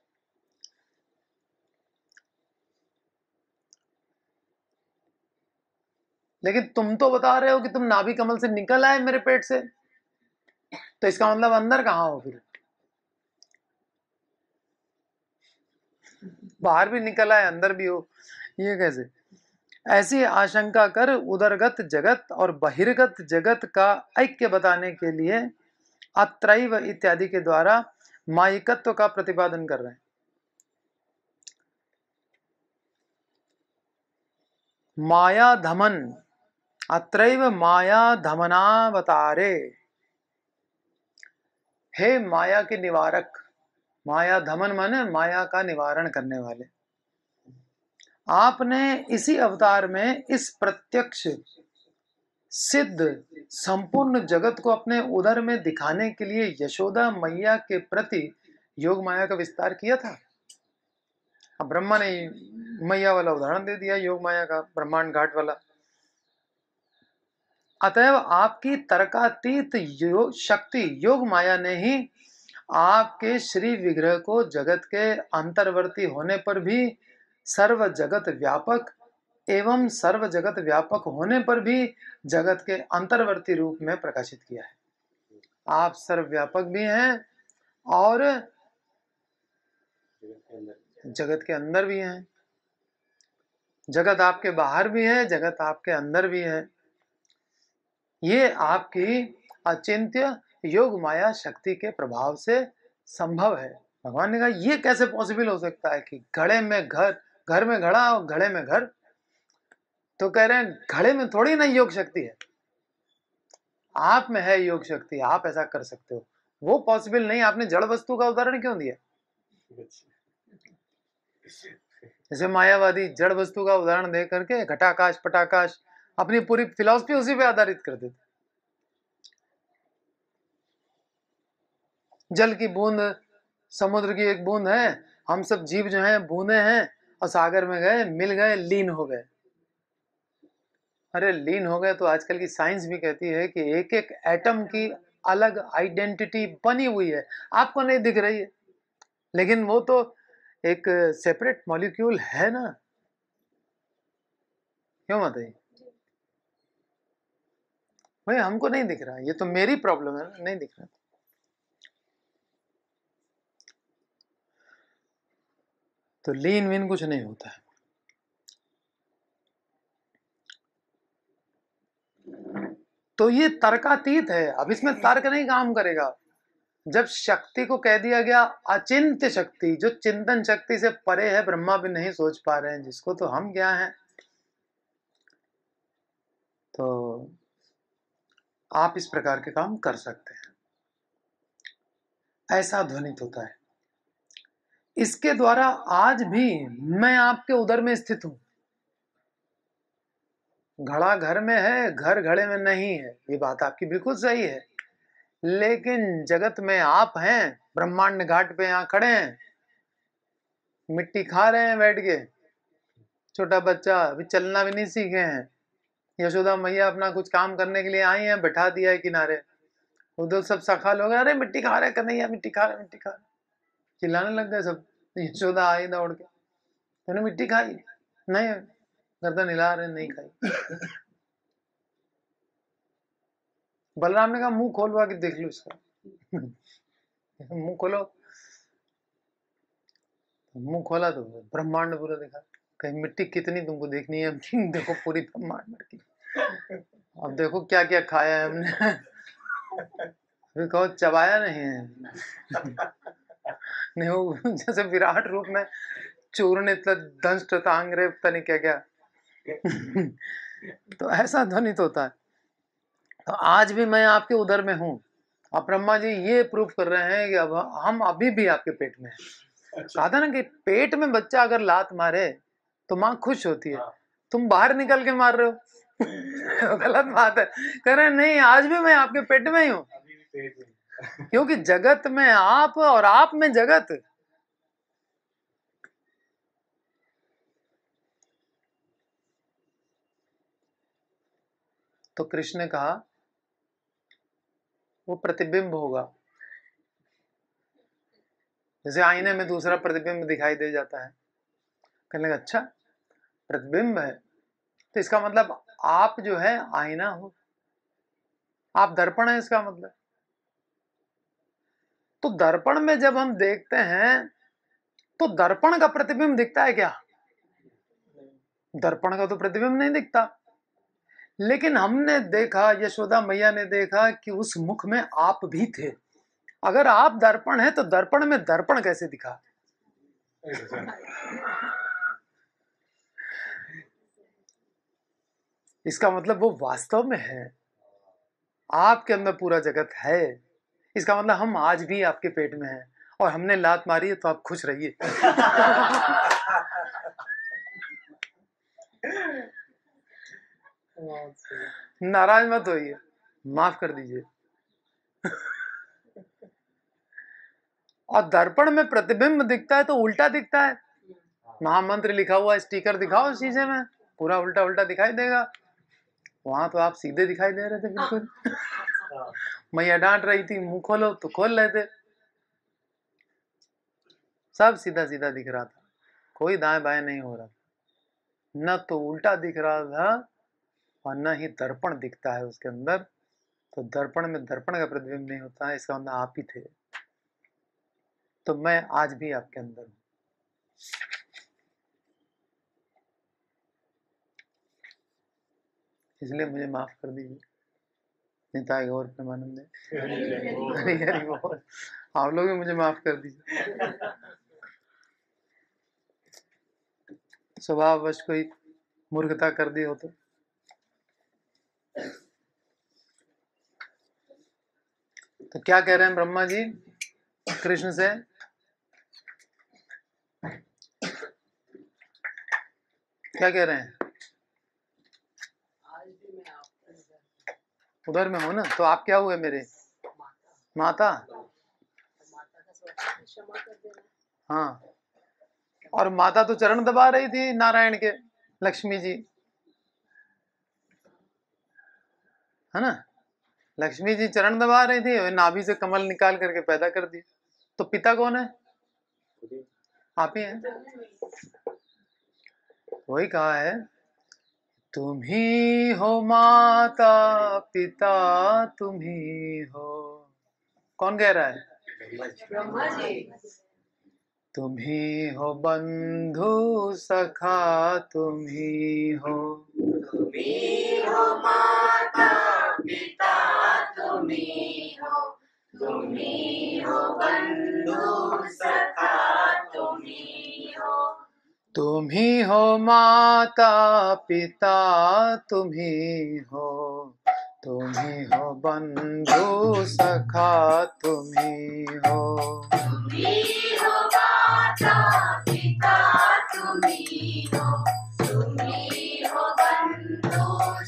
लेकिन तुम तो बता रहे हो कि तुम नाभि कमल से निकल आए मेरे पेट से, तो इसका मतलब अंदर कहां हो फिर? बाहर भी निकल आए, अंदर भी हो, ये कैसे? ऐसी आशंका कर उदरगत जगत और बहिर्गत जगत का ऐक्य बताने के लिए अत्रैव इत्यादि के द्वारा मायिकत्व का प्रतिपादन कर रहे हैं। माया धमन, अत्रैव माया धमनावतारे। हे माया के निवारक, माया धमन माने माया का निवारण करने वाले, आपने इसी अवतार में इस प्रत्यक्ष सिद्ध संपूर्ण जगत को अपने उदर में दिखाने के लिए यशोदा मैया के प्रति योग माया का विस्तार किया था। अब ब्रह्मा ने मैया वाला उदाहरण दे दिया, योग माया का, ब्रह्मांड घाट वाला। अतएव आपकी तर्कातीत शक्ति योग माया ने ही आपके श्री विग्रह को जगत के अंतर्वर्ती होने पर भी सर्व जगत व्यापक एवं सर्व जगत व्यापक होने पर भी जगत के अंतर्वर्ती रूप में प्रकाशित किया है। आप सर्वव्यापक भी हैं और जगत के अंदर भी हैं। जगत आपके बाहर भी है, जगत आपके अंदर भी है। ये आपकी अचिंत्य योग माया शक्ति के प्रभाव से संभव है। भगवान ने कहा ये कैसे पॉसिबल हो सकता है कि घड़े में घर, घर में घड़ा और घड़े में घर? तो कह रहे हैं घड़े में थोड़ी ना योग शक्ति है, आप में है योग शक्ति, आप ऐसा कर सकते हो। वो पॉसिबल नहीं। आपने जड़ वस्तु का उदाहरण क्यों दिया? जैसे मायावादी जड़ वस्तु का उदाहरण दे करके घटाकाश पटाकाश अपनी पूरी फिलॉसफी उसी पे आधारित कर देते। जल की बूंद, समुद्र की एक बूंद है, हम सब जीव जो हैं बूंदे हैं और सागर में गए, मिल गए, लीन हो गए। अरे लीन हो गए तो आजकल की साइंस भी कहती है कि एक एक एटम की अलग आइडेंटिटी बनी हुई है, आपको नहीं दिख रही है, लेकिन वो तो एक सेपरेट मॉलिक्यूल है ना। क्यों बताइए भाई? हमको नहीं दिख रहा, ये तो मेरी प्रॉब्लम है ना, नहीं दिख रहा। तो लीन वीन कुछ नहीं होता है। तो ये तर्कातीत है। अब इसमें तर्क नहीं काम करेगा। जब शक्ति को कह दिया गया अचिंत्य शक्ति, जो चिंतन शक्ति से परे है, ब्रह्मा भी नहीं सोच पा रहे हैं जिसको, तो हम क्या हैं? तो आप इस प्रकार के काम कर सकते हैं, ऐसा ध्वनित होता है। इसके द्वारा आज भी मैं आपके उदर में स्थित हूं। घड़ा घर में है, घर घड़े में नहीं है, ये बात आपकी बिल्कुल सही है। लेकिन जगत में आप हैं, ब्रह्मांड घाट पे यहाँ खड़े हैं, मिट्टी खा रहे हैं बैठ के। छोटा बच्चा अभी चलना भी नहीं सीखे हैं, यशोदा मैया अपना कुछ काम करने के लिए आई हैं, बैठा दिया है किनारे। उधर सब सखा लोग, अरे मिट्टी खा रहे कन्हैया, मिट्टी खा रहे, मिट्टी खा रहे, चिल्लाने लग गए सब। यशोदा आई दौड़ के, तूने मिट्टी खाई? नहीं, गर्दन हिला रहे, नहीं खाई। बलराम ने कहा मुंह खोलवा के देख लो इसका। मुंह खोलो। मुंह खोला तो ब्रह्मांड पूरा देखा। कहीं मिट्टी कितनी तुमको देखनी है? देखो पूरी ब्रह्मांड की। अब देखो क्या क्या खाया है हमने। अभी कहो चबाया नहीं है। नहीं वो जैसे विराट रूप में चूर्ण दंष्ट तांगरे पता नहीं क्या क्या। तो ऐसा ध्वनित होता है। तो आज भी मैं आपके उदर में हूँ। अब ब्रह्मा जी ये प्रूफ कर रहे हैं कि अब हम अभी भी आपके पेट में हैं। कहा था ना कि पेट में बच्चा अगर लात मारे तो माँ खुश होती है, तुम बाहर निकल के मार रहे हो। गलत बात है। कह रहे नहीं, आज भी मैं आपके पेट में ही हूँ, क्योंकि जगत में आप और आप में जगत। तो कृष्ण ने कहा वो प्रतिबिंब होगा, जैसे आईने में दूसरा प्रतिबिंब दिखाई दे जाता है। कहने लगा अच्छा प्रतिबिंब है, तो इसका मतलब आप जो है आईना हो, आप दर्पण है इसका मतलब। तो दर्पण में जब हम देखते हैं तो दर्पण का प्रतिबिंब दिखता है क्या? दर्पण का तो प्रतिबिंब नहीं दिखता। लेकिन हमने देखा, यशोदा मैया ने देखा कि उस मुख में आप भी थे। अगर आप दर्पण है तो दर्पण में दर्पण कैसे दिखा? इसका मतलब वो वास्तव में है, आपके अंदर पूरा जगत है। इसका मतलब हम आज भी आपके पेट में हैं और हमने लात मारी है तो आप खुश रहिए। नाराज मत होइए, माफ कर दीजिए। और दर्पण में प्रतिबिंब दिखता है तो उल्टा दिखता है। महामंत्र लिखा हुआ स्टिकर दिखाओ शीशे में, पूरा उल्टा उल्टा दिखाई देगा। वहां तो आप सीधे दिखाई दे रहे थे बिल्कुल। मैया डांट रही थी, मुंह खोलो तो खोल रहे थे। सब सीधा सीधा दिख रहा था, कोई दाएं बाएं नहीं हो रहा, न तो उल्टा दिख रहा था और न ही दर्पण दिखता है उसके अंदर। तो दर्पण में दर्पण का प्रतिबिंब नहीं होता है, इसका मतलब आप ही थे। तो मैं आज भी आपके अंदर हूं। इसलिए मुझे माफ कर दीजिए। निताय गौर प्रेमानंद, हरि हरि बोल। आप लोग भी मुझे माफ कर दीजिए। स्वभाववश कोई मूर्खता कर दी हो तो क्या कह रहे हैं ब्रह्मा जी कृष्ण से? क्या कह रहे हैं? उधर में हो ना, तो आप क्या हुए मेरे? माता। हाँ, और माता तो चरण दबा रही थी नारायण के, लक्ष्मी जी, है ना? लक्ष्मी जी चरण दबा रही थी, नाभि से कमल निकाल करके पैदा कर दिए। तो पिता कौन है? आप ही हैं। वही कहा है, तुम ही हो माता पिता, तुम ही हो। कौन कह रहा है? ब्रह्मा जी। तुम ही हो बंधु सखा, तुम ही हो। तुम ही हो माता पिता, तुम ही हो। तुम ही हो बंधु सखा, तुम ही हो। तुम ही हो माता पिता, तुम ही हो। तुम ही हो बंधु सखा, तुम ही हो। तुम ही हो माता पिता, तुम ही हो। तुम ही हो बंधु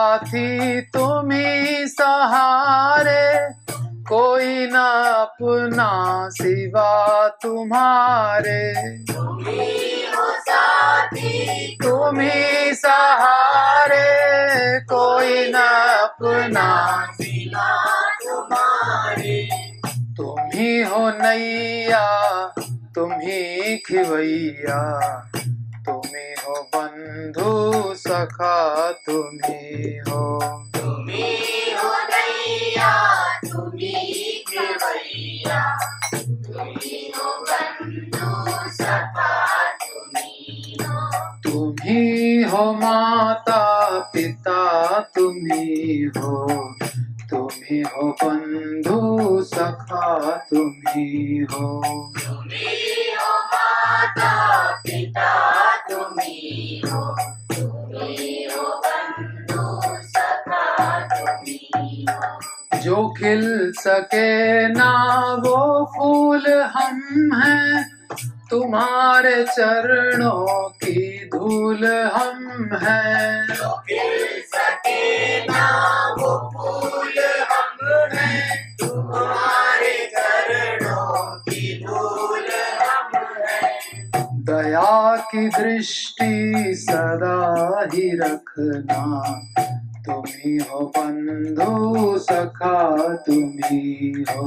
साथी तुम ही सहारे, कोई न अपना सिवा तुम्हारे। तुम ही हो साथी, तुम ही सहारे, कोई न अपना सिवा तुम्हारे। तुम ही हो नैया, तुम ही खिवैया, तुम ही हो बंधु सखा, तुम ही हो। तुम ही हो नैया, तुम ही खिवैया, तुम ही हो बंधु सखा, तुम ही हो। तुम ही हो माता पिता, तुम ही हो, तुम ही हो बंधु सखा, तुम ही हो। तुम ही हो माता पिता, तुम ही हो, तुम ही हो बंधु सखा, तुम ही हो। जो खिल सके ना वो फूल हम हैं, तुम्हारे चरणों की धूल हम हैं। जो खिल सके ना वो फूल हम हैं, तुम्हारे चरणों की धूल हम हैं। दया की दृष्टि सदा ही रखना, तुम ही हो बंधु सखा, तुम ही हो।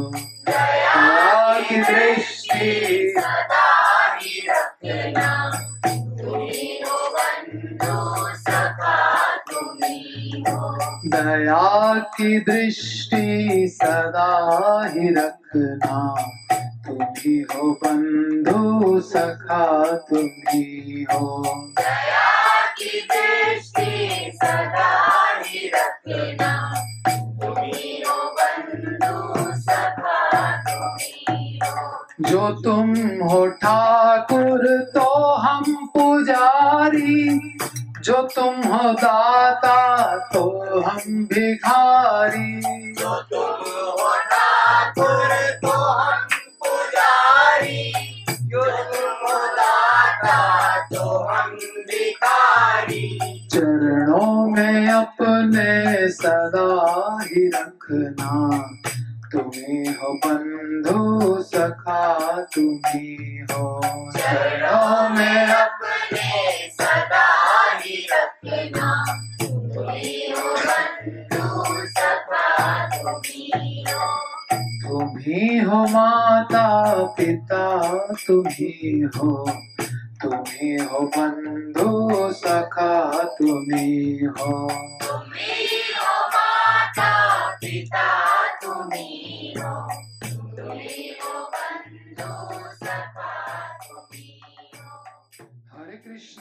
दया की दृष्टि सदा ही रखना, तुम ही हो बंधु सखा, तुम ही हो। दया की दृष्टि सदा ही रखना, तुम ही हो बंधु सखा, तुम ही हो। दया की दृष्टि सदा ही रखना, तुम ही हो बंधु सखा, तुम ही हो। जो तुम हो ठाकुर तो हम पुजारी, जो तुम हो दाता तो हम भिखारी। जो तुम हो ठाकुर तो हम पुजारी, जो तुम हो दाता तो हम भिखारी। चरणों में अपने सदा ही रखना, तुम्ही हो बंधु सखा, तुम्ही हो। चरणों में अपने सदा ही रखना, तुम्ही हो बंधु सखा, तुम्ही हो। तुम्ही हो माता पिता, तुम्ही हो, तुम्ही हो बंधु सखा, तुम्ही हो। तुम्ही हो माता पिता, तुम्ही हो, तुम्ही हो बंधु सखा, तुम्ही हो। हरे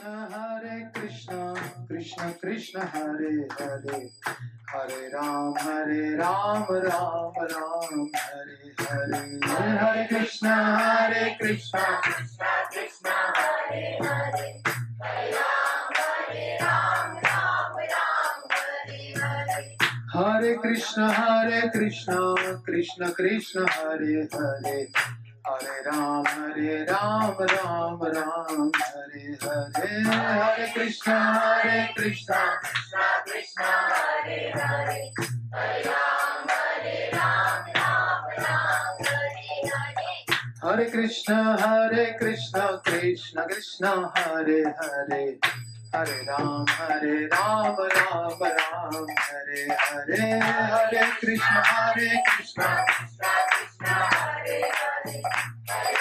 कृष्ण कृष्ण कृष्ण हरे हरे, हरे राम राम राम हरे हरे। हरे कृष्ण कृष्ण कृष्ण हरे हरे, हरे राम राम राम हरे हरे। हरे कृष्ण कृष्ण कृष्ण हरे हरे, हरे राम राम राम हरे हरे। हरे कृष्ण कृष्ण कृष्ण हरे हरे, हरे राम राम राम हरे हरे। हरे कृष्ण कृष्ण कृष्ण हरे हरे, हरे राम राम राम हरे हरे। हरे कृष्ण कृष्ण कृष्ण हरे हरे, हरे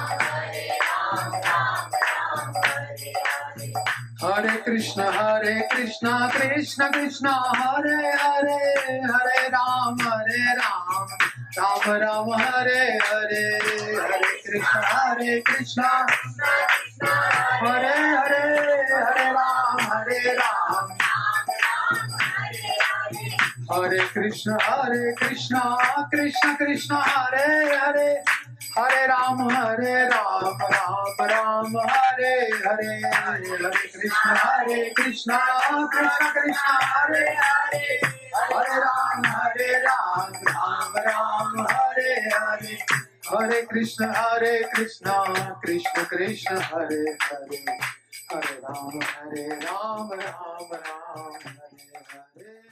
राम राम हरे हरे। हरे कृष्ण कृष्ण कृष्ण हरे हरे, हरे राम राम हरे हरे। हरे कृष्ण हरे हरे, हरे राम हरे कृष्ण कृष्ण कृष्ण हरे हरे, हरे राम राम हरे हरे। हरे कृष्ण कृष्ण कृष्ण हरे हरे, हरे राम राम हरे हरे। हरे कृष्ण कृष्ण कृष्ण हरे हरे, हरे राम राम हरे हरे।